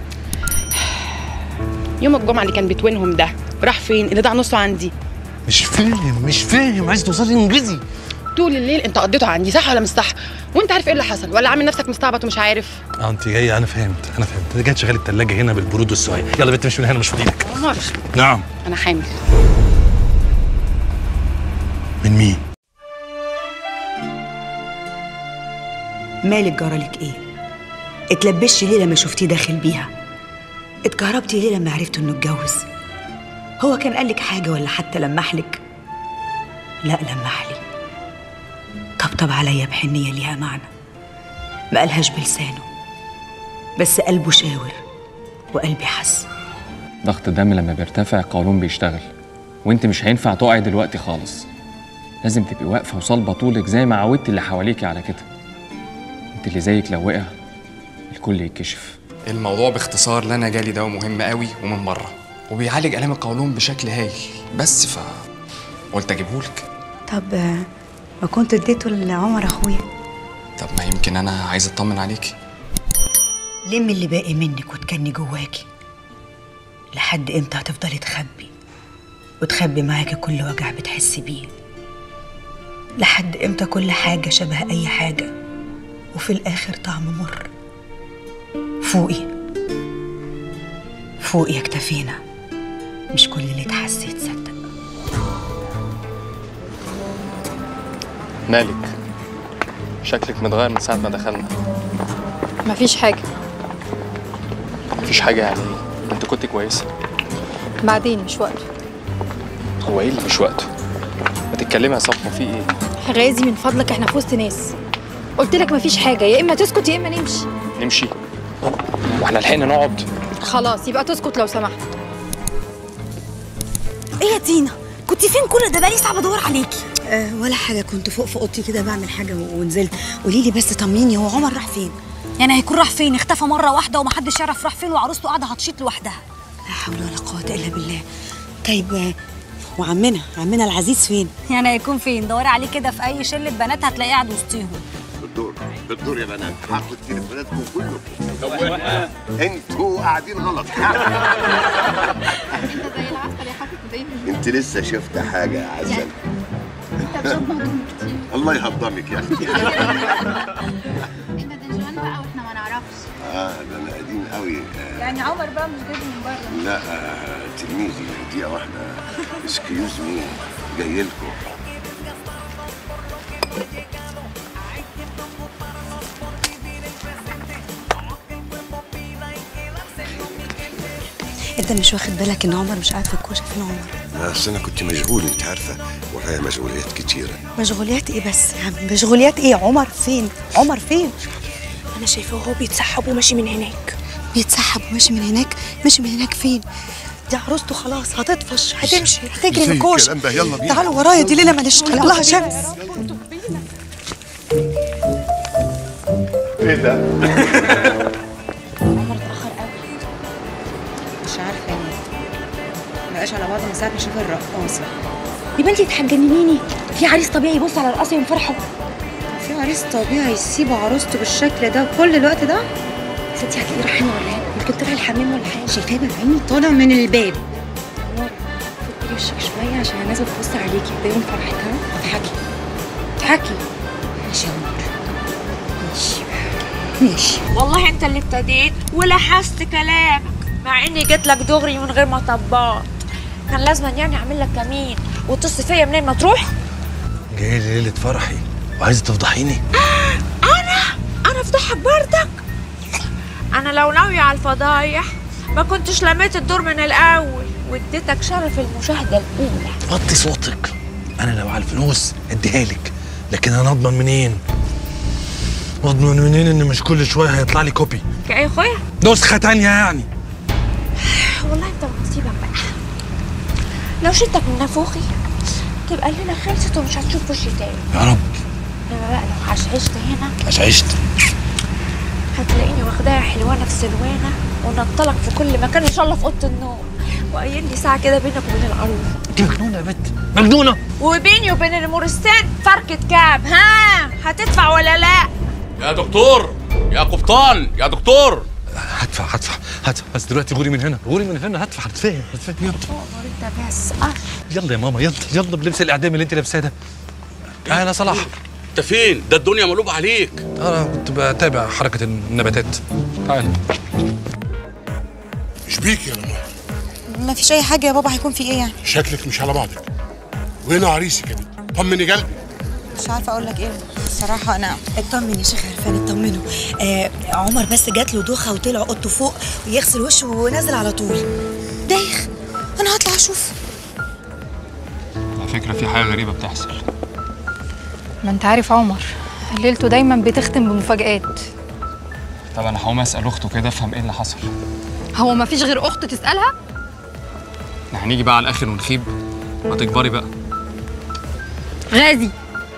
يوم الجمعة اللي كان بتوينهم ده راح فين؟ اللي ضاع نصه عندي. مش فاهم عايز توصلي انجزي. طول الليل انت قضيته عندي، صح ولا مش صح؟ وانت عارف ايه اللي حصل ولا عامل نفسك مستعبط ومش عارف؟ انت جايه. انا فهمت انت جاي تشغلي الثلاجه هنا بالبرود والسواق. يلا بنت مش من هنا، مش فاضيلك. عمر. نعم. انا حامل. من مين؟ مالك جرالك ايه؟ اتلبشتي ليه لما شفتيه داخل بيها؟ اتكهربتي ليه لما عرفتوا انه اتجوز؟ هو كان قالك حاجه ولا حتى لمحلك؟ لا لمحلي، طبطب عليا بحنيه ليها معنى، ما قالهاش بلسانه بس قلبه شاور وقلبي حس. ضغط الدم لما بيرتفع القولون بيشتغل، وانت مش هينفع تقعي دلوقتي خالص. لازم تبقي واقفه وصلبه طولك زي ما عودتي اللي حواليكي على كده. انت اللي زيك لو وقع الكل يتكشف. الموضوع باختصار لنا جالي دواء مهم قوي ومن بره، وبيعالج الام القولون بشكل هايل، بس قلت اجيبهولك. طب ما كنت اديته لعمر اخويا؟ طب ما يمكن انا عايز اطمن عليكي. لمي اللي باقي منك وتكني جواكي. لحد امتى هتفضلي تخبي معاكي كل وجع بتحسي بيه؟ لحد امتى كل حاجة شبه أي حاجة وفي الآخر طعم مر؟ فوقي اكتفينا، مش كل اللي اتحس يتصدق. مالك؟ شكلك متغير من ساعة ما دخلنا. مفيش حاجة. مفيش حاجة يعني ايه؟ انت كنت كويسة. بعدين مش وقته. هو ايه اللي مش وقته؟ ما تتكلمي يا صفوة، في ايه؟ غازي من فضلك احنا في وسط ناس. قلت لك مفيش حاجة، يا إما تسكت يا إما نمشي. نمشي؟ واحنا لحقنا نقعد؟ خلاص يبقى تسكت لو سمحت. ايه يا تينا؟ كنت فين كل ده؟ بقالي ساعة بدور عليكي. ولا حاجة، كنت فوق في اوضتي كده بعمل حاجة ونزلت. قولي لي بس طمنيني، هو عمر راح فين؟ يعني هيكون راح فين؟ اختفى مرة واحدة ومحدش يعرف راح فين وعروسته قاعدة هتشيط لوحدها. لا حول ولا قوة إلا بالله. طيب وعمنا العزيز فين؟ يعني هيكون فين؟ دوري عليه كده في أي شلة بنات هتلاقيه قاعد وسطيهم. بالدور يا بنات، هاخد تليفوناتكم كلكم. انتوا قاعدين غلط. انت لسه شفت حاجة يا عسل؟ الله يهضمك يا اختي. انت دنجوان بقى واحنا ما نعرفش. ده انا قديم قوي. يعني عمر بقى مش جاي من بره. لا تلميذي، دقيقة واحدة. اسكيوز مي، جاي لكم. انت مش واخد بالك ان عمر مش قاعد في الكوشه؟ فين عمر؟ اصل انا كنت مشغول، انت عارفه، ورايا مشغوليات كتيره. مشغوليات ايه بس يا عم؟ مشغوليات ايه؟ عمر فين؟ انا شايفاه وهو بيتسحب وماشي من هناك. بيتسحب وماشي من هناك؟ ماشي من هناك فين؟ دي عروسته خلاص هتطفش، هتمشي، هتجري من الكوش. الكلام ده، يلا بينا. تعالوا ورايا، دي ليله ماليش طلعها شمس. ايه ده؟ عمر اتأخر قوي. مش عارفة ليه. مبقاش على بعض من ساعة ما شاف الرقاصة. يا بنتي تحجننيني، في عريس طبيعي يبص على الرقاصة ينفرحوا؟ في عريس طبيعي يسيب عروسته بالشكل ده كل الوقت ده؟ ستي هتلاقيه رايحين ولا ايه؟ يمكن طلع الحمام ولا حاجة. شايفاه بعيني طالع من الباب. عمر فكري وشك شوية عشان الناس بتبص عليكي، ده يوم فرحتها. اضحكي اضحكي. ماشي يا عمر، ماشي ماشي. والله انت اللي ابتديت ولحست كلامك، مع اني جيت لك دغري من غير ما طبات. كان لازم يعني اعمل لك كمين وتصل فيا منين ما تروح. جاي لي ليله فرحي وعايزه تفضحيني. انا افضحك بردك؟ انا لو ناويه على الفضايح ما كنتش لميت الدور من الاول واديتك شرف المشاهده الاولى. وطي صوتك. انا لو على الفلوس اديها لك، لكن انا اضمن منين؟ اضمن منين ان مش كل شويه هيطلع لي كوبي؟ كايه يا اخويا؟ نسخه تانية يعني. والله انت ونصيبك بقى. لو شلتك من نافوخي تبقى لنا خلصت ومش هتشوف وشي تاني. يا رب. انما بقى لو عشعشت هنا عشعشت هتلاقيني واخداها حلوانه في سلوانه ونطلق في كل مكان، ان شاء الله في اوضه النوم، وقايل لي ساعه كده بينك وبين العروس. انت مجنونه يا بنت، مجنونه. وبيني وبين المورستان فركه كعب. ها هتدفع ولا لا؟ يا دكتور، يا قبطان، يا دكتور. هدفع بس دلوقتي غوري من هنا، هدفع يلا. انت بس يلا يا ماما، يلا بلبس الاعدام اللي انت لابساه ده. انا صلاح. انت فين؟ ده الدنيا مقلوبه عليك. انا كنت بتابع حركه النباتات. تعال. مش بيك يا لمار. ما فيش اي حاجه يا بابا، هيكون في ايه يعني؟ شكلك مش على بعضك. وين عريسك يا بنت؟ طمني قلبي. مش عارفه اقول لك ايه الصراحه. انا اطمن يا شيخ عرفان، اطمنوا. عمر بس جات له دوخه وطلع اوضته فوق ويغسل وشه ونازل على طول. دايخ. انا هطلع اشوف. على فكره في حاجه غريبه بتحصل. ما انت عارف عمر ليلته دايما بتختم بمفاجآت. طب انا هقوم اسال اخته كده افهم ايه اللي حصل. هو ما فيش غير اخته تسالها؟ احنا هنيجي بقى على الاخر ونخيب. ما تكبري بقى. غازي.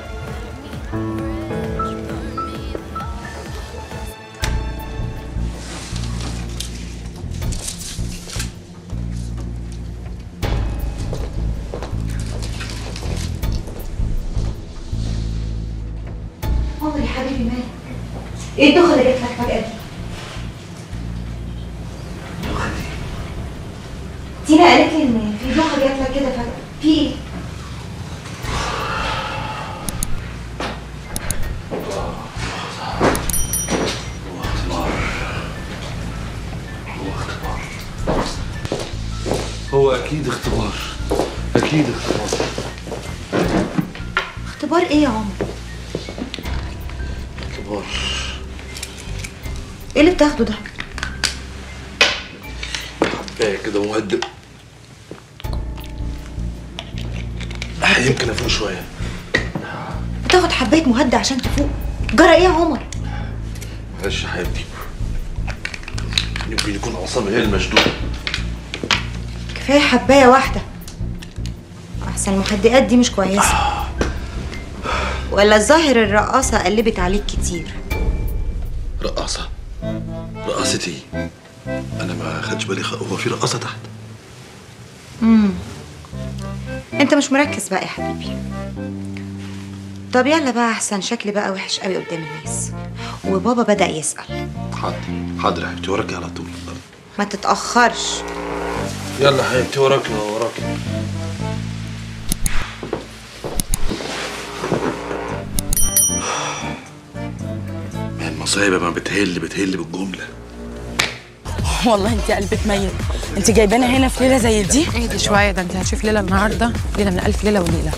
عمر يا حبيبي مالك؟ ايه الدوخه اللي جت لك فجأة دي؟ تينا قالت لي ان في دوخه جت لك كده فجأة، في ايه؟ هو اكيد اختبار. اختبار ايه يا عمر؟ اختبار ايه اللي بتاخده ده؟ حبايه كده مهدئ. يمكن افوق شويه. بتاخد حبايه مهدئ عشان تفوق؟ جرى ايه يا عمر؟ معلش يا حبيبتي، يمكن يكون اعصابي هي المشدوده. كفايه حبايه واحده، احسن المهدئات دي مش كويسه. ولا الظاهر الرقاصه قلبت عليك كتير. رقاصه ايه؟ انا ما خدش بالي هو في رقاصه تحت. انت مش مركز بقى يا حبيبي. طب يلا بقى، احسن شكلي بقى وحش قوي قدام الناس وبابا بدأ يسأل. حاضر يا حبيبتي، وراكي على طول. ما تتأخرش. يلا حبيبتي، وراكي. المصايب ما بتهل بالجمله. والله انت قلبك ميت. انت جايبانا هنا في ليله زي دي؟ اهدي شويه، ده انت هتشوف ليله النهارده ليله من الف ليله وليله.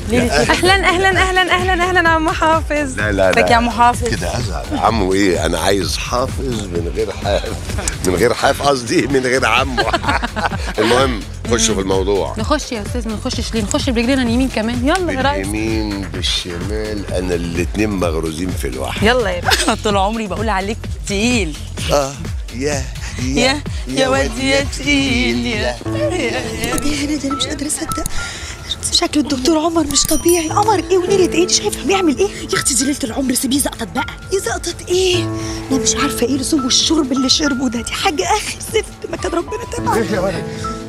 اهلا عم حافظ. لا ازيك يا عم حافظ؟ كده ازعل. عمو ايه؟ انا عايز حافظ من غير حاف. من غير حاف قصدي، من غير عمو. المهم نخش في الموضوع. نخش يا استاذ، ما نخشش ليه؟ نخش برجلينا اليمين كمان. يلا يا ريس. باليمين بالشمال، انا الاتنين مغروزين في الواحد. يلا يا باشا. طول عمري بقول عليك تقيل. يا وادي يا تقيل يا هند، انا مش قادره اصدق. شكل الدكتور عمر مش طبيعي. قمر ايه ونيلة ايه؟ دي شايفه بيعمل ايه؟ يا اختي دي ليله العمر، سيبيه زقطت بقى. يزقطت ايه؟ انا مش عارفه ايه لزوم الشرب اللي شربه ده. دي حاجه اخر زفت، ما كان ربنا تبعه. ايه يا ولد؟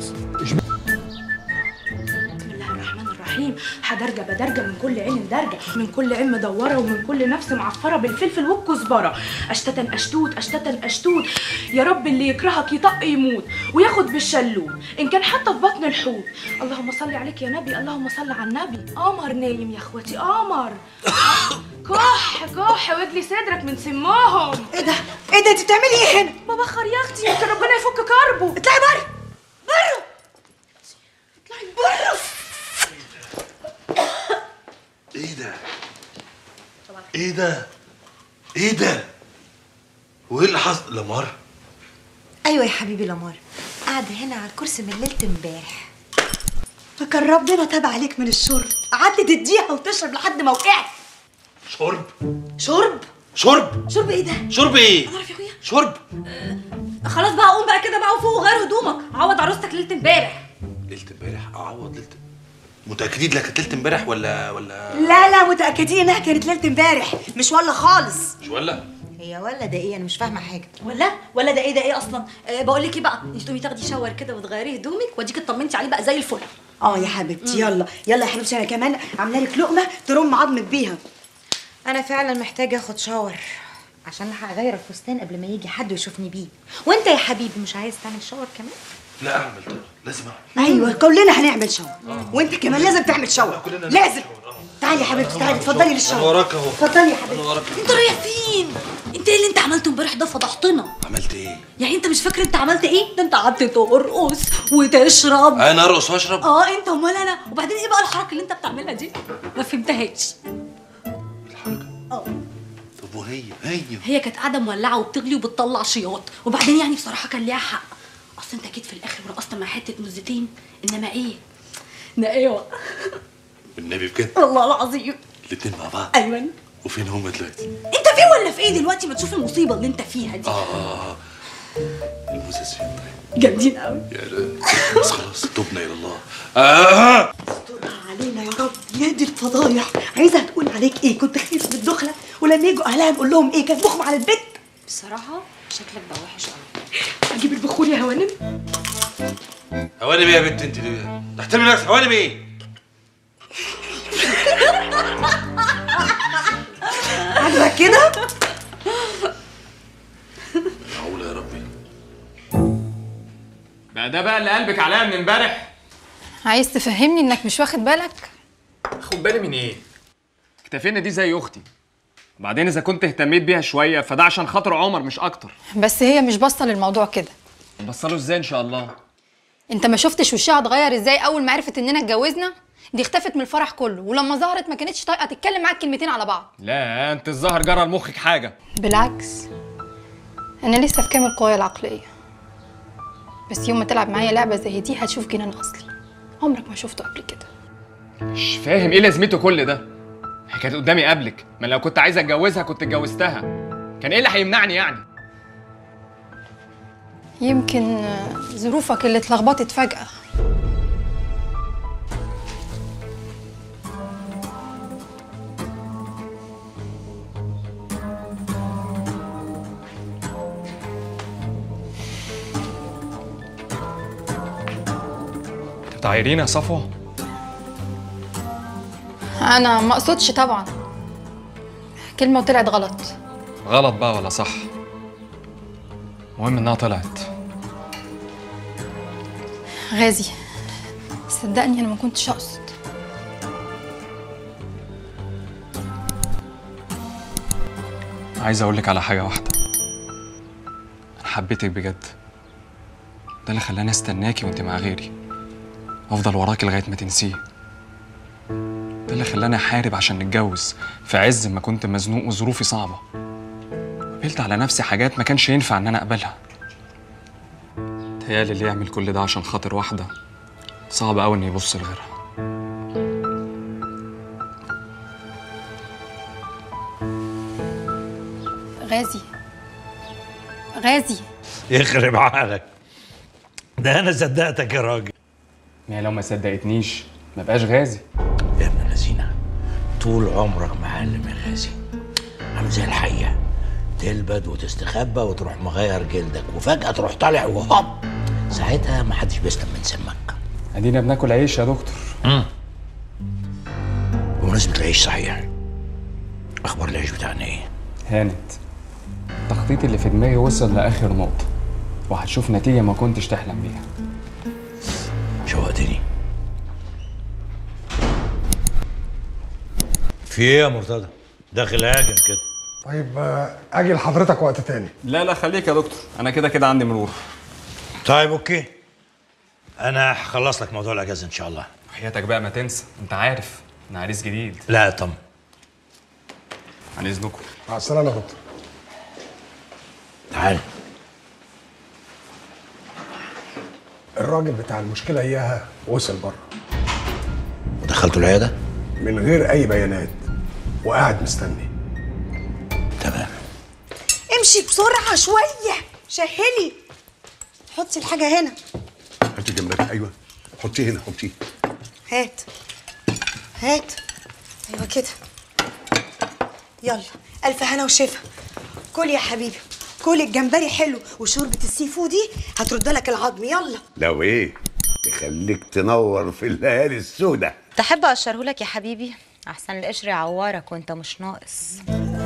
هدرجة بدرجة من كل عين درجة، من كل عين مدورة، ومن كل نفس معفرة بالفلفل والكزبرة. أشتتا أشتوت أشتتا أشتوت، يا رب اللي يكرهك يطق يموت وياخد بالشلوت إن كان حتى في بطن الحوت. اللهم صل عليك يا نبي، اللهم صل على النبي. قمر نايم يا اخواتي، قمر. كح كح واجلي صدرك من سماهم. ايه ده؟ ايه ده؟ انت بتعملي ايه هنا؟ ببخر يا اختي، يمكن ربنا يفك كربه. اطلعي بره بره اطلعي بره. ايه ده؟ ايه ده؟ ايه ده؟ وايه اللي حصل؟ لمار؟ ايوه يا حبيبي، لمار قاعده هنا على الكرسي من ليله امبارح. فكان ربنا تاب عليك من الشرب، قعدت تديها وتشرب لحد ما وقعت. شرب؟ شرب؟ شرب ايه ده؟ شرب ايه؟ اعرف يا اخويا. شرب؟ خلاص بقى، قوم بقى كده بقى وفوق وغير هدومك، عوض عروستك ليله امبارح. ليله امبارح؟ اعوض ليله؟ متاكدين لا كانت ليله امبارح ولا لا متاكدين انها كانت ليله امبارح، مش ولا خالص. مش ولا؟ هي ولا ده ايه؟ انا مش فاهمه حاجه. ولا ده ايه؟ ده ايه اصلا؟ بقول لك ايه بقى، انت تقومي تاخدي شاور كده وتغيري هدومك واديكي اطمنتي عليه بقى زي الفل. يا حبيبتي، يلا يا حبيبتي، انا كمان عامله لك لقمه ترم عظمك بيها. انا فعلا محتاجه اخد شاور عشان الحق اغير الفستان قبل ما يجي حد يشوفني بيه. وانت يا حبيبي مش عايز تعمل شاور كمان؟ لا اعمل طبعا، لازم اعمل. ايوه كلنا هنعمل شاور. وانت كمان لازم تعمل شاور، لازم. تعالي يا حبيبتي، تعالي اتفضلي للشاور. انا وراك اهو. اتفضلي يا حبيبتي. انا وراك. انت رايح فين؟ انت ايه اللي انت عملته امبارح ده؟ فضحتنا. عملت ايه؟ يعني انت مش فاكر انت عملت ايه؟ ده انت قعدت ترقص وتشرب. انا ارقص واشرب؟ انت امال انا. وبعدين ايه بقى الحركه اللي انت بتعملها دي؟ ما فهمتهاش. طب وهي هي كانت قاعده مولعه وبتغلي وبتطلع شياط، وبعدين يعني بصراحه كان ليها حق. اصل انت اكيد في الاخر رقصت مع حته مزتين، انما ايه؟ نقاوه. والنبي بجد؟ والله العظيم. الاتنين مع بعض؟ ايوه. وفين هما دلوقتي؟ انت فين ولا في ايه دلوقتي؟ ما تشوف المصيبه اللي انت فيها دي. الموزز فين طيب؟ جامدين قوي. بس خلاص تبنا الى الله. استرها علينا يا رب يا دي الفضايح. عايزها تقول عليك ايه؟ كنت خايف من الدخله، ولما يجوا اهلها نقول لهم ايه؟ كان مخهم على البيت. بصراحه شكلك بقى وحش قوي. اجيب البخور يا هوانم. هوانم ايه يا بنت انت؟ تحترمي نفسك. هوانم ايه؟ عاجبك كده؟ معقولة يا ربي. ده بقى اللي قلبك عليا من امبارح؟ عايز تفهمني انك مش واخد بالك؟ خد بالي من ايه؟ اكتفينا دي زي اختي. وبعدين اذا كنت اهتميت بيها شويه فده عشان خاطر عمر مش اكتر. بس هي مش باصه للموضوع كده. نبصله ازاي ان شاء الله؟ انت ما شفتش وشها اتغير ازاي اول ما عرفت اننا اتجوزنا؟ دي اختفت من الفرح كله، ولما ظهرت ما كانتش طايقه تتكلم معاك كلمتين على بعض. لا انت الظاهر جرى لمخك حاجه. بالعكس، انا لسه في كامل قوايا العقليه، بس يوم ما تلعب معايا لعبه زي دي هتشوف جنان اصلي عمرك ما شفته قبل كده. مش فاهم ايه لازمته كل ده؟ هي كانت قدامي قبلك، ما لو كنت عايز اتجوزها كنت اتجوزتها. كان ايه اللي هيمنعني يعني؟ يمكن ظروفك اللي اتلخبطت فجأة. بتعايريني يا صفوة؟ أنا ما أقصدش طبعا، كلمة وطلعت غلط. غلط بقى ولا صح؟ المهم إنها طلعت. غازي صدقني أنا ما كنتش أقصد. عايز أقولك على حاجة واحدة، أنا حبيتك بجد. ده اللي خلاني استناكي وأنت مع غيري، أفضل وراكي لغاية ما تنسيه. ده اللي خلاني أحارب عشان نتجوز في عز ما كنت مزنوق وظروفي صعبة. قبلت على نفسي حاجات ما كانش ينفع إن أنا أقبلها. تهيألي اللي يعمل كل ده عشان خاطر واحدة صعب قوي انه يبص لغيرها. غازي غازي يخرب عقلك، ده انا صدقتك يا راجل. ما لو ما صدقتنيش ما بقاش غازي. يا ابن الذين، طول عمرك معلم يا غازي، عامل زي الحيه، تلبد وتستخبى وتروح مغير جلدك وفجاه تروح طالع وهوب، ساعتها ما حدش بيسلم من سمك. ادينا بناكل عيش يا دكتور. بمناسبه العيش صحيح، اخبار العيش بتاعنا ايه؟ هانت. التخطيط اللي في دماغي وصل لاخر نقطه، وهتشوف نتيجه ما كنتش تحلم بيها. شوقتني. في ايه يا مرتضى؟ داخل هاجم كده. طيب اجي لحضرتك وقت تاني. لا خليك يا دكتور، انا كده عندي مرور. طيب اوكي، انا هخلص لك موضوع الاجازه ان شاء الله. حياتك بقى ما تنسى، انت عارف انا عريس جديد. لا طم. عن اذنكم. مع السلامه يا دكتور. تعال. الراجل بتاع المشكله اياها وصل بره. ودخلته العياده؟ من غير اي بيانات، وقاعد مستني. تمام. امشي بسرعه شويه، شهلي. حطي الحاجه هنا. هاتي جنبك. ايوه حطيه هنا، حطيه. هات هات. ايوه كده. يلا الف هنا وشفا. كل يا حبيبي، كل الجمبري حلو، وشوربه السي فود دي هترد لك العظم. يلا. لو ايه يخليك تنور في الليالي السوداء. تحب اقشرهولك يا حبيبي؟ احسن القشر يعورك وانت مش ناقص.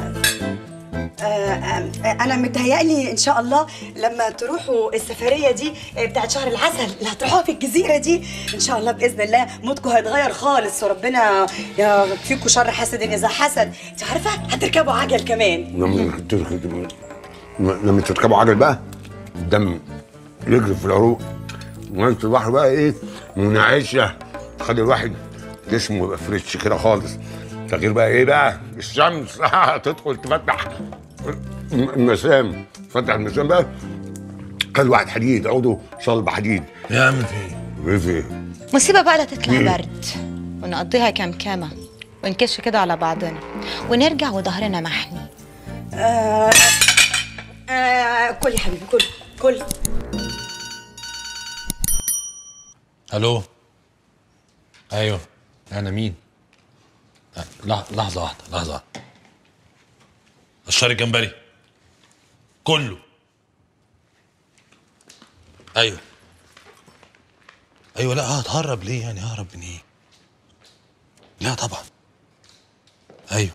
انا متهيألي ان شاء الله لما تروحوا السفريه دي بتاعت شهر العسل اللي هتروحوها في الجزيره دي، ان شاء الله باذن الله مودكم هيتغير خالص، وربنا يكفيكم شر حسد اذا حسد. انت عارفه هتركبوا عجل كمان. لما تركبوا عجل بقى الدم يجري في العروق، وانت البحر بقى ايه منعشه، تخلي الواحد جسمه يبقى فريش كده خالص. تغيير بقى ايه بقى؟ الشمس تدخل تفتح المسام، تفتح المسام بقى خلي واحد حديد، عوده صلب حديد. يا عم في ايه؟ مصيبه بقى لا تطلع برد، ونقضيها كمكمه ونكش كده على بعضنا ونرجع وظهرنا محني. كل يا حبيبي، كل. الو. ايوه انا مين؟ لحظه واحده. الشاري الجمبري كله. ايوه لا هتهرب ليه يعني؟ ههرب من ايه؟ لا طبعا. ايوه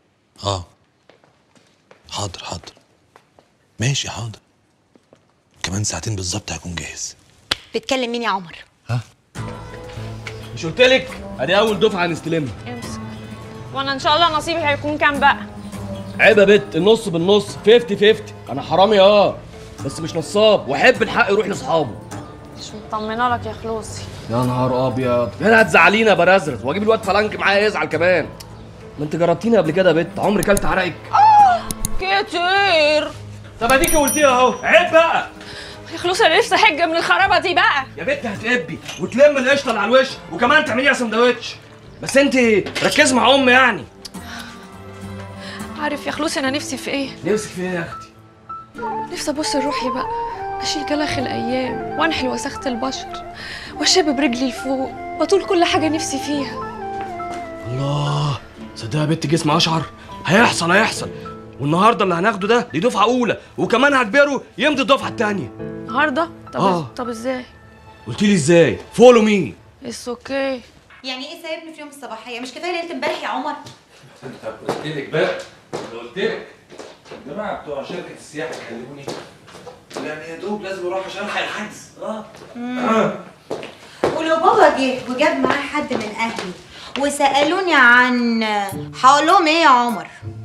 حاضر ماشي حاضر. كمان ساعتين بالظبط هكون جاهز. بتكلم مين يا عمر؟ مش قلتلك ادي اول دفعه هنستلمها. امسك. وانا ان شاء الله نصيبي هيكون كام بقى؟ عيب يا بت، النص بالنص 50-50. انا حرامي بس مش نصاب، واحب الحق يروح لاصحابه. مش مطمنه لك يا خلوصي. يا نهار ابيض، انا هتزعلينا يا برازرز واجيب الواد فلانك معايا يزعل كمان. ما انت جربتيني قبل كده يا بت، عمري كلت عرقك. كتير. طب اديكي قلتيها اهو، عيب بقى يا خلوصي، انا نفسي احج من الخرابه دي بقى. يا بت هتقبي وتلم القشطه اللي على الوش وكمان تعمليها سندوتش. بس انت ركزي مع امي يعني. عارف يا خلوصي انا نفسي في ايه؟ نفسك في ايه يا اختي؟ نفسي ابص لروحي بقى، اشيل جلخ الايام وانحل وساخه البشر واشب برجلي لفوق واطول كل حاجه نفسي فيها. الله، صدق يا بت جسمي اشعر. هيحصل. والنهارده اللي هناخده ده دي دفعه اولى، وكمان هجبره يمضي الدفعه الثانيه النهارده. طب ازاي؟ قلت لي ازاي؟ فولو مي. اتس اوكي. يعني ايه سايبني في يوم الصباحيه؟ مش كفايه ليله امبارح يا عمر؟ طب قلت لك بقى، الجماعه بتوع شركه السياحه كلموني، يعني يا دوب لازم اروح عشان الحق الحجز. ولو بابا جه وجاب معاه حد من اهلي وسالوني عن، هقول لهم ايه يا عمر؟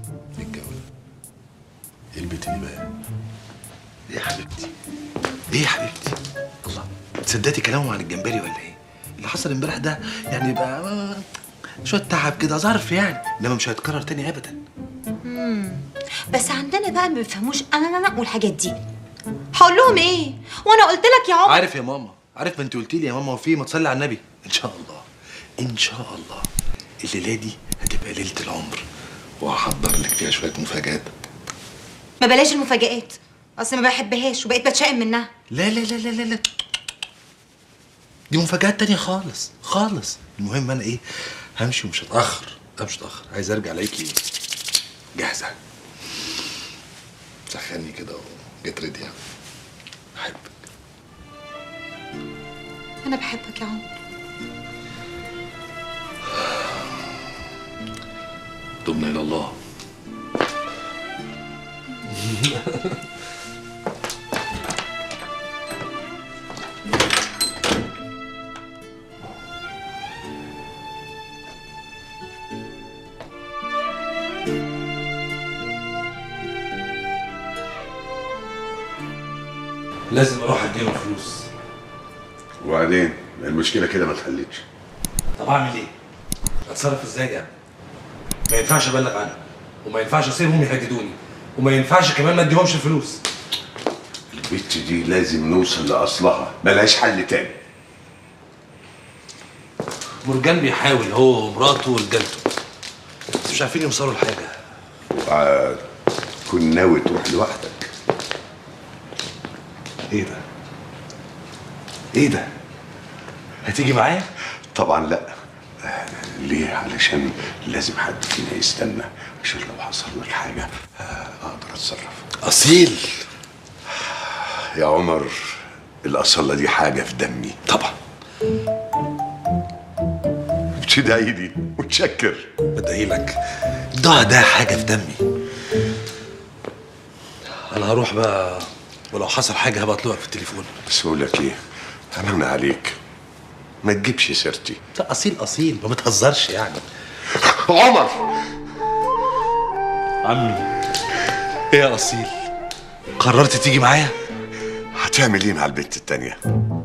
ايه البت دي بقى؟ ايه يا حبيبتي؟ الله، تصدقتي كلامهم عن الجمبري ولا ايه؟ اللي حصل امبارح ده يعني يبقى شويه تعب كده ظرف يعني، انما مش هيتكرر تاني ابدا. بس عندنا بقى ما بيفهموش انا والحاجات دي. هقول لهم ايه؟ وانا قلت لك يا عمر. عارف يا ماما، عارف ما انت قلتي لي يا ماما وفي ما تصلي على النبي. ان شاء الله ان شاء الله الليله دي هتبقى ليله العمر، وهحضر لك فيها شويه مفاجآت. ما بلاش المفاجآت، اصل ما بحبهاش وبقيت بتشائم منها. لا لا لا لا لا، دي مفاجآت تانية خالص خالص. المهم انا ايه، همشي ومش هتاخر. مش هتاخر، عايز ارجع الاقيكي جاهزه. سخني كده وجيت ريدي. بحبك. انا بحبك يا عمر. تبنا الى الله. لازم اروح اديله فلوس. وبعدين المشكله كده ما اتحلتش. طب اعمل ايه؟ اتصرف ازاي يعني؟ ما ينفعش ابلغ عنها، وما ينفعش اسيبهم يهددوني، وما ينفعش كمان ما اديهمش الفلوس. البت دي لازم نوصل لاصلها، ملهاش حل تاني. مرجان بيحاول هو ومراته ورجالته، بس مش عارفين يوصلوا لحاجه. كن ناوي تروح لوحدك. ايه ده؟ ايه ده؟ هتيجي معايا؟ طبعا لا. ليه؟ علشان لازم حد فينا يستنى، عشان لو حصل لك حاجه اقدر اتصرف. اصيل يا عمر، الاصاله دي حاجه في دمي. طبعا. بتدعي لي وتشكر. بدعي لك. ده حاجه في دمي. انا هروح بقى، ولو حصل حاجه هبقى اطلبك في التليفون. بس اقول لك ايه، امان عليك ما تجيبش سيرتي. لا اصيل ما بتهزرش يعني. عمر عمي، ايه يا اصيل؟ قررت تيجي معايا؟ هتعمل ايه مع البنت التانية؟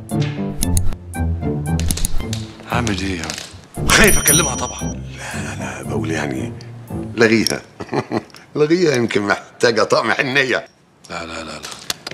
هعمل ايه يعني؟ خايف اكلمها طبعا. لا انا بقول يعني لغيها. لغيها، يمكن محتاجه طقم حنيه. لا لا لا لا،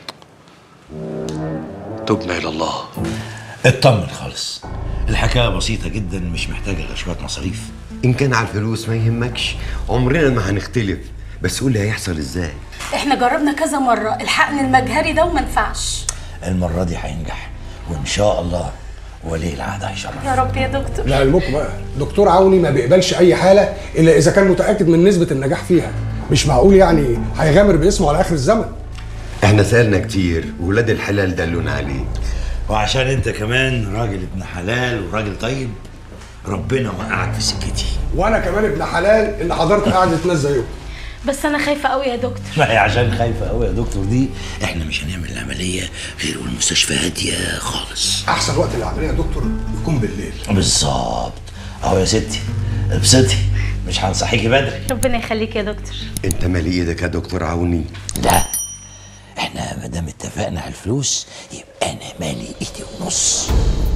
تبنا الى الله. اطمن خالص، الحكايه بسيطه جدا، مش محتاجه غير شويه مصاريف. ان كان على الفلوس ما يهمكش، عمرنا ما هنختلف، بس قول لي هيحصل ازاي؟ احنا جربنا كذا مره الحقن المجهري ده وما نفعش. المره دي هينجح وان شاء الله ولي العهد هيشرف. يا رب يا دكتور. لعلمكم بقى دكتور عوني ما بيقبلش اي حاله الا اذا كان متاكد من نسبه النجاح فيها. مش معقول يعني هيغامر باسمه على اخر الزمن. احنا سالنا كتير وولاد الحلال دلونا عليه. وعشان انت كمان راجل ابن حلال وراجل طيب، ربنا وقعك في سكتي. وانا كمان ابن حلال اللي حضرت قعده ناس زيكم. بس انا خايفه قوي يا دكتور. ما هي عشان خايفه قوي يا دكتور دي احنا مش هنعمل العمليه غير والمستشفى هاديه خالص. احسن وقت للعمليه يا دكتور يكون بالليل. بالظبط. اهو يا ستي ابسطي، مش هنصحيكي بدري. ربنا يخليك يا دكتور. انت مالي ايدك يا دكتور عوني. لا، احنا ما دام اتفقنا على الفلوس يبقى انا مالي ايدي ونص.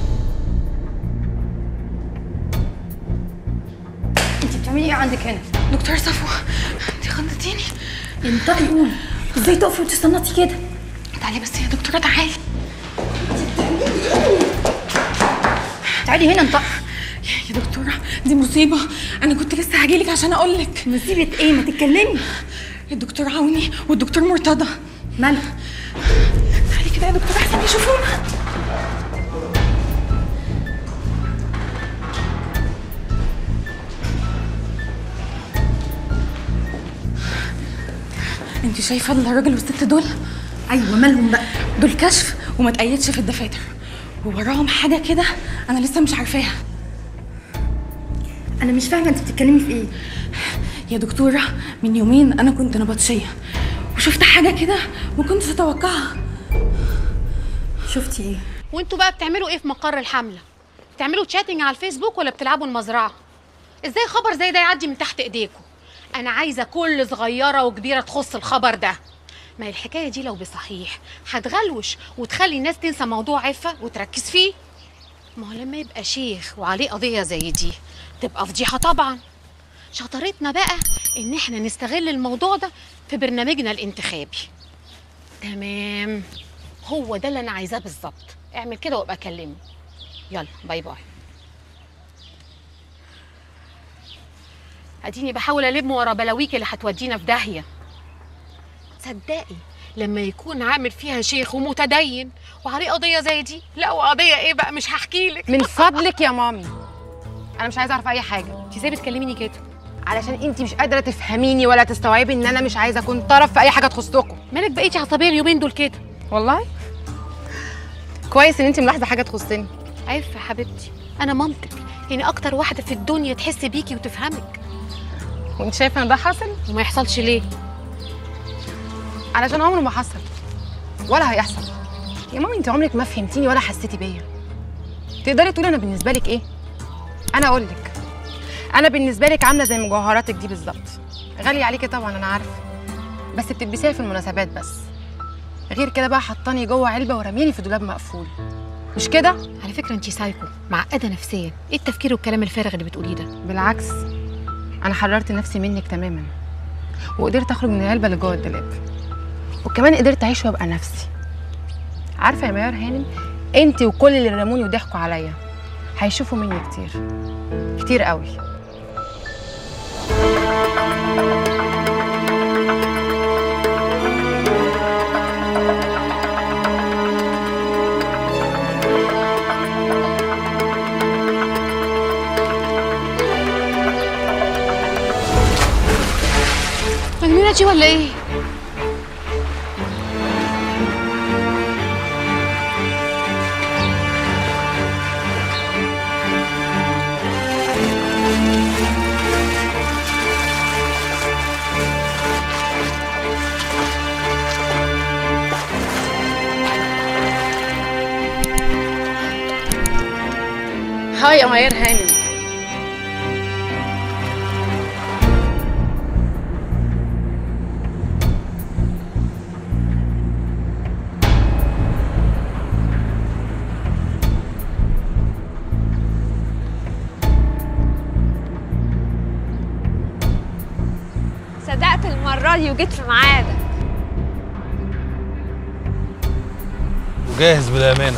انت بتعملي ايه عندك هنا؟ دكتور صفوة، انت خضتيني. انطقي قولي، ازاي تقفي وتستنطي كده؟ تعالي بس يا دكتورة، تعالي. تعالي هنا انطقي. يا دكتورة دي مصيبة، أنا كنت لسه هجيلك عشان أقولك. مصيبة إيه؟ ما تتكلمي. الدكتور عوني والدكتور مرتضى. مالها؟ تعالي كده يا دكتورة أحسن يشوفونا. انت شايفة الراجل والست دول؟ أيوة، مالهم بقى؟ دول كشف وما تقيدش في الدفاتر، ووراهم حاجة كده أنا لسه مش عارفاها. أنا مش فاهمة أنت بتتكلمي في إيه؟ يا دكتورة من يومين أنا كنت نبطشية وشفت حاجة كده ما كنتش أتوقعها. شفتي إيه؟ وانتوا بقى بتعملوا ايه في مقر الحملة؟ بتعملوا تشاتنج على الفيسبوك ولا بتلعبوا المزرعة؟ ازاي خبر زي ده يعدي من تحت ايديكم؟ انا عايزة كل صغيرة وكبيرة تخص الخبر ده. ما الحكاية دي لو بصحيح هتغلوش وتخلي الناس تنسى موضوع عفة وتركز فيه. ما هو لما يبقى شيخ وعليه قضية زي دي تبقى فضيحة طبعا. شطارتنا بقى ان احنا نستغل الموضوع ده في برنامجنا الانتخابي. تمام، هو ده اللي انا عايزاه بالظبط. اعمل كده وابقى كلمني. يلا باي باي. اديني بحاول الم ورا بلاويك اللي هتودينا في داهيه. تصدقي لما يكون عامل فيها شيخ ومتدين وعليه قضيه زي دي، لا وقضيه ايه بقى مش هحكي لك. من فضلك يا مامي، انا مش عايزه اعرف اي حاجه. انت ازاي بتكلميني كده؟ علشان انت مش قادره تفهميني ولا تستوعبي ان انا مش عايزه اكون طرف في اي حاجه تخصكم. مالك بقيتي عصبيه اليومين دول كده؟ والله كويس ان انت ملاحظه حاجه تخصني. عارفه يا حبيبتي انا مامتك، يعني اكتر واحده في الدنيا تحس بيكي وتفهمك. وانت شايفه ان ده حصل؟ وما يحصلش ليه؟ علشان عمره ما حصل ولا هيحصل. يا مامي انت عمرك ما فهمتيني ولا حسيتي بيا. تقدري تقولي انا بالنسبه لك ايه؟ انا اقول لك، انا بالنسبه لك عامله زي مجوهراتك دي بالظبط. غاليه عليكي طبعا انا عارفه، بس بتلبسيها في المناسبات بس. غير كده بقى حطاني جوه علبه ورميني في دولاب مقفول. مش كده؟ على فكره انت سايكو، معقده نفسيا. ايه التفكير والكلام الفارغ اللي بتقوليه ده؟ بالعكس انا حررت نفسي منك تماما، وقدرت اخرج من العلبه اللي جوه الدولاب، وكمان قدرت اعيش وابقى نفسي. عارفه يا ميار هانم، انت وكل اللي رموني وضحكوا عليا هيشوفوا مني كتير كتير قوي. مجنونه دي ولا ايه؟ هاي يا ميار هانم. صدقت المرة دي وجيت في ميعادك. وجاهز بالامانه.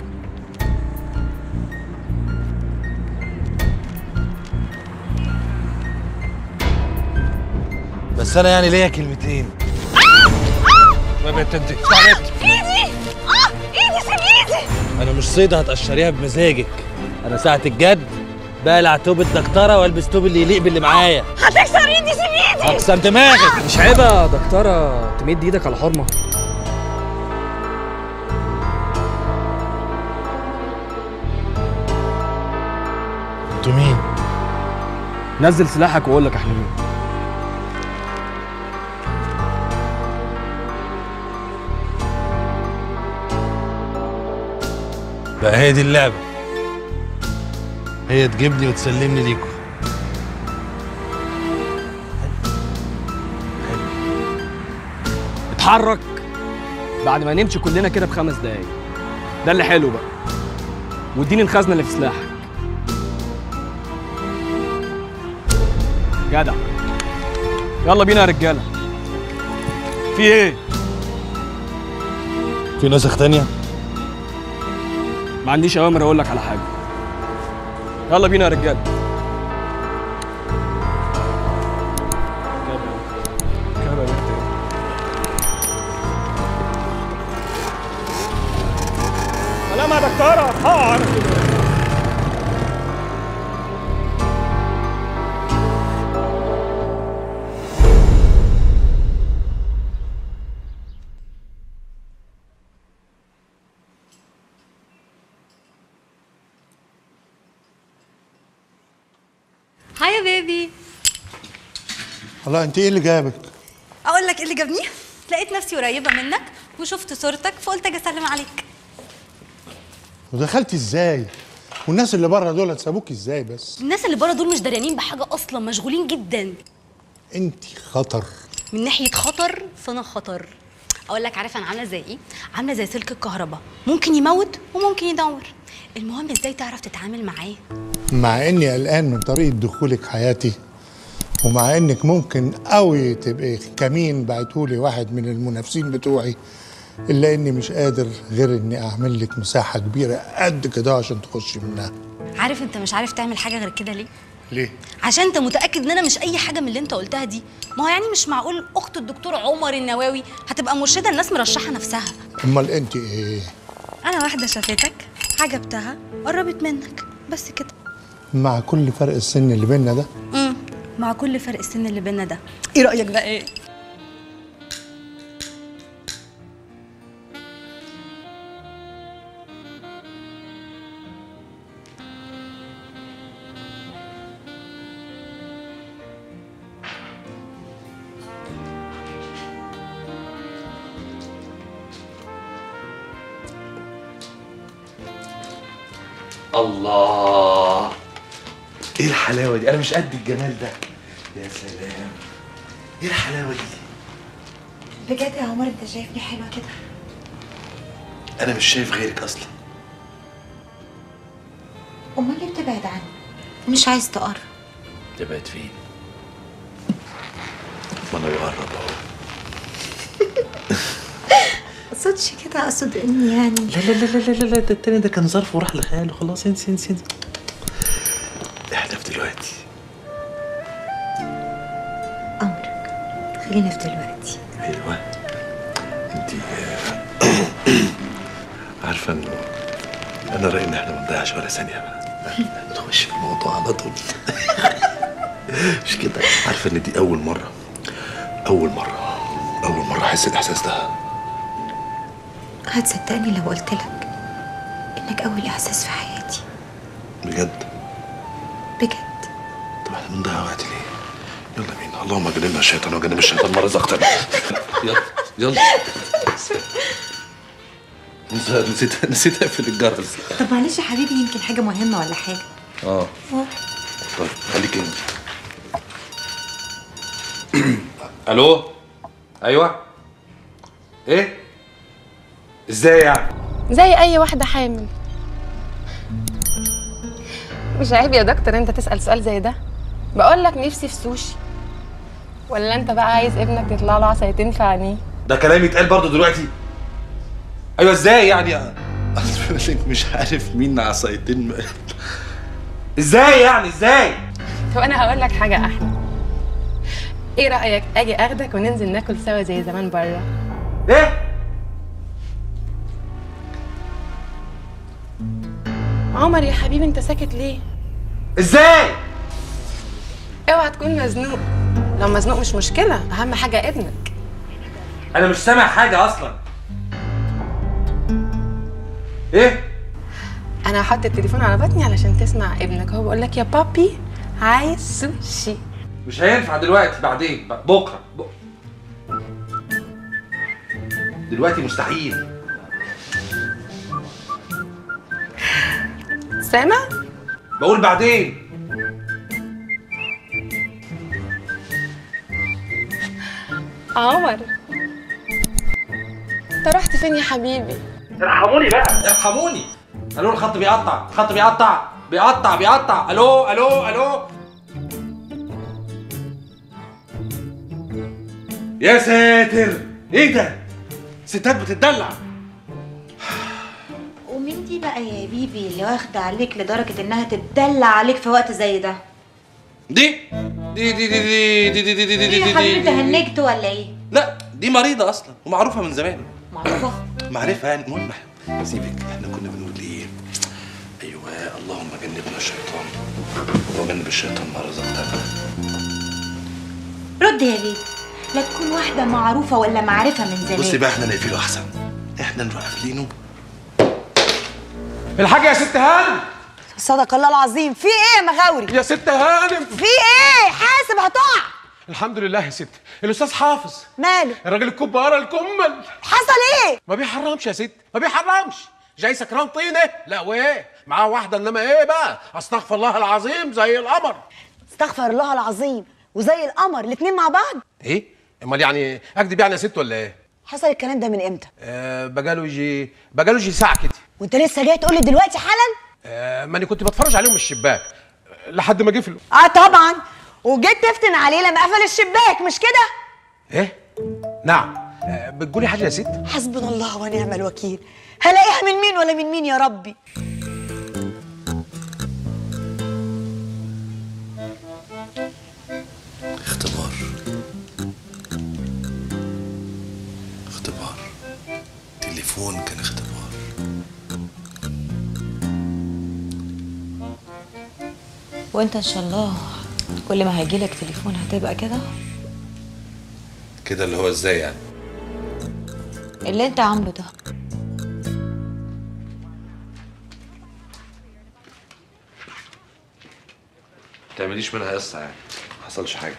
بس انا يعني ليا كلمتين. ما بنت انت ايدي ايدي سيب ايدي. انا مش صيدة هتقشريها بمزاجك. انا ساعة الجد بقلع توب الدكتورة والبس توب اللي يليق باللي معايا. هتكسر ايدي سيب ايدي. اكسر دماغك. مش عيب يا دكتورة تمد ايدك على حرمة؟ انتوا مين؟ نزل سلاحك واقول لك احنا مين. بقى هي دي اللعبة، هي تجيبني وتسلمني ليكوا. اتحرك بعد ما نمشي كلنا كده ب5 دقايق. ده اللي حلو بقى. واديني الخزنة اللي في سلاحك. جدع. يلا بينا يا رجالة. في ايه؟ في نسخ تانية؟ ما عنديش اوامر اقول لك على حاجه. يلا بينا يا رجاله. سلام يا دكتوره. هاي يا بيبي. الله، انت ايه اللي جابك؟ اقول لك ايه اللي جابني؟ لقيت نفسي قريبه منك وشفت صورتك فقلت اجي اسلم عليك. ودخلتي ازاي؟ والناس اللي بره دول سابوكي ازاي بس؟ الناس اللي بره دول مش دريانين بحاجه اصلا، مشغولين جدا. انت خطر. من ناحيه خطر فانا خطر. اقول لك عارفه انا عامله زي ايه؟ عامله زي سلك الكهرباء، ممكن يموت وممكن يدور. المهم ازاي تعرف تتعامل معاه. مع اني قلقان من طريقه دخولك حياتي، ومع انك ممكن قوي تبقي كمين بعتولي واحد من المنافسين بتوعي، الا اني مش قادر غير اني اعمل لك مساحه كبيره قد كده عشان تخشي منها. عارف انت مش عارف تعمل حاجه غير كده ليه؟ ليه؟ عشان انت متاكد ان انا مش اي حاجه من اللي انت قلتها دي. ما هو يعني مش معقول اخت الدكتور عمر النواوي هتبقى مرشده الناس مرشحه نفسها. امال انت ايه؟ انا واحده شافتك عجبتها قربت منك بس كده. مع كل فرق السن اللي بيننا ده؟ مع كل فرق السن اللي بيننا ده. ايه رايك بقى ايه؟ الله، ايه الحلاوه دي؟ انا مش قد الجمال ده. يا سلام، ايه الحلاوه دي؟ بجد يا عمر انت شايفني حلوه كده؟ انا مش شايف غيرك اصلا. امال ليه بتبعد عني؟ مش عايز تقرب؟ تبعد فين؟ ما انا بقرب اهو. اقصدش كده، اقصد اني يعني لا لا لا لا لا لا، ده التاني ده كان ظرف وراح لحاله، خلاص انسي انسي انسي. احنا في دلوقتي. امرك، خلينا في دلوقتي. ايوه. انت عارفه انه انا رايي ان احنا ما نضيعش ولا ثانيه بقى، نخش في الموضوع على طول. مش كده؟ عارفه ان دي اول مره احس الاحساس ده. هتصدقني لو قلت لك انك اول احساس في حياتي؟ بجد؟ بجد. طب احنا بنضيع وقت ليه؟ يلا بينا، اللهم جنبنا الشيطان وجنب الشيطان ما رزقتنا. يلا يلا. نسيت اقفل الجرس. طب معلش يا حبيبي، يمكن حاجه مهمه ولا حاجه. طيب خليك انت. الو. ايوه. ايه؟ ازاي يعني؟ زي اي واحده حامل. مش عيب يا دكتور انت تسال سؤال زي ده؟ بقول لك نفسي في سوشي. ولا انت بقى عايز ابنك يطلع له عصايتين في عينيه؟ ده كلام يتقال برضه دلوقتي؟ ايوه ازاي يعني؟ مش عارف مين عصايتين. ازاي يعني ازاي؟ طب انا هقول لك حاجه احلى. ايه رايك اجي اخدك وننزل ناكل سوا زي زمان بره؟ ايه؟ عمر يا حبيبي انت ساكت ليه؟ ازاي؟ اوعى تكون مزنوق. لو مزنوق مش مشكله، اهم حاجه ابنك. انا مش سامع حاجه اصلا. ايه؟ انا هحط التليفون على بطني علشان تسمع ابنك هو بيقول لك يا بابي عايز سوشي. مش هينفع دلوقتي، بعدين بكره. دلوقتي مستحيل. سامع؟ بقول بعدين. عمر انت رحت فين يا حبيبي؟ ارحموني بقى، ارحموني. الو، الخط بيقطع، الخط بيقطع. الو. يا ساتر، ايه ده؟ ستات بتتدلع. ومين دي بقى يا بيبي اللي واخده عليك لدرجه انها تتدلع عليك في وقت زي ده؟ دي يا حبيبي تهنجت ولا ايه؟ لا، دي مريضه اصلا ومعروفه من زمان. معروفه يعني. المهم سيبك، احنا كنا بنقول ايه؟ ايوه، اللهم جنبنا الشيطان وجنب الشيطان ما رزقتنا. رد يا بيبي، لا تكون واحده معروفه ولا معرفه من زمان. بصي بقى، احنا نقفله احسن، احنا نروح قافلينه. الحاجه يا ست هانم. صدق الله العظيم. في ايه يا مغاوري؟ يا ست هانم في ايه؟ حاسب هتقع. الحمد لله يا ست. الاستاذ حافظ ماله؟ الراجل الكبارة الكمل. حصل ايه؟ ما بيحرمش يا ست، ما بيحرمش. جاي سكران طينه؟ لا، وايه معاه واحده، انما ايه بقى؟ استغفر الله العظيم زي القمر. استغفر الله العظيم وزي القمر الاتنين مع بعض؟ ايه؟ امال يعني اكدب يعني يا ست ولا ايه؟ حصل الكلام ده من امتى؟ بقاله يجي ساعه كده. وانت لسه جاي تقول لي دلوقتي حالا؟ ما انا كنت بتفرج عليهم من الشباك لحد ما قفلوا. طبعا. وجيت تفتن عليه لما قفل الشباك، مش كده؟ ايه؟ نعم. بتقولي حاجه يا ست؟ حسبنا الله ونعم الوكيل. هلاقيها من مين ولا من مين يا ربي؟ اختبار تليفون كان اختبار. وانت ان شاء الله كل ما هيجيلك تليفون هتبقى كده اللي هو ازاي يعني؟ اللي انت عامله ده. متعمليش منها قصه يعني، ما حصلش حاجه.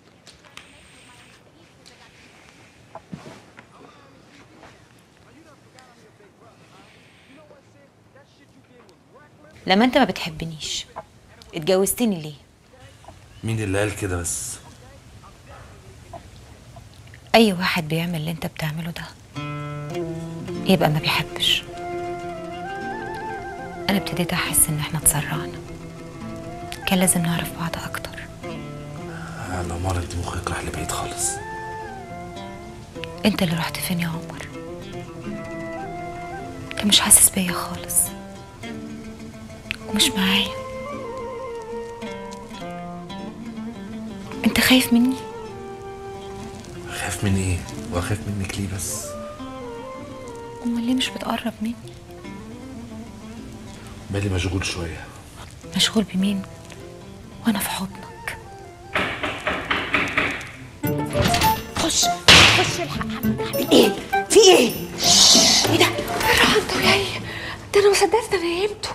لما انت ما بتحبنيش اتجوزتني ليه؟ مين اللي قال كده بس؟ اي واحد بيعمل اللي انت بتعمله ده يبقى ما بيحبش. انا ابتديت احس ان احنا اتسرعنا، كان لازم نعرف بعض اكتر. انا مرة انت مخك راح لبعيد خالص. انت اللي رحت فين يا عمر؟ انت مش حاسس بيا خالص ومش معايا. انت خايف مني؟ خايف من ايه؟ واخاف منك ليه بس؟ امال ليه مش بتقرب مني؟ بالي مشغول شويه. مشغول بمين وانا في حضنك؟ خش الحق. ايه في ايه؟ ايه ده؟ راح انت وياي، ده انا مصدقت انا نيمته.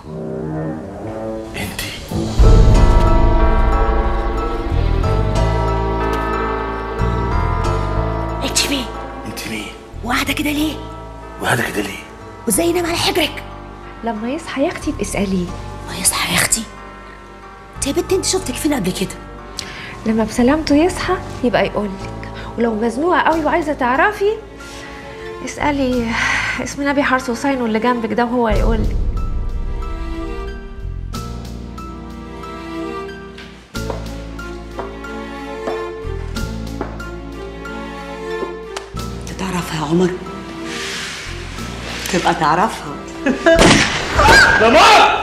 انت مين؟ وقاعده كده ليه؟ وازاي ينام على حجرك؟ لما يصحى يا اختي اساليه. ما يصحى يا اختي؟ انت يا بنت انت شفتك فين قبل كده؟ لما بسلامته يصحى يبقى يقولك، ولو مزنوقه قوي وعايزه تعرفي اسالي اسم نبي حرس حسين واللي جنبك ده وهو يقولك. تعرفها يا عمر؟ تبقى تعرفها. يا مار!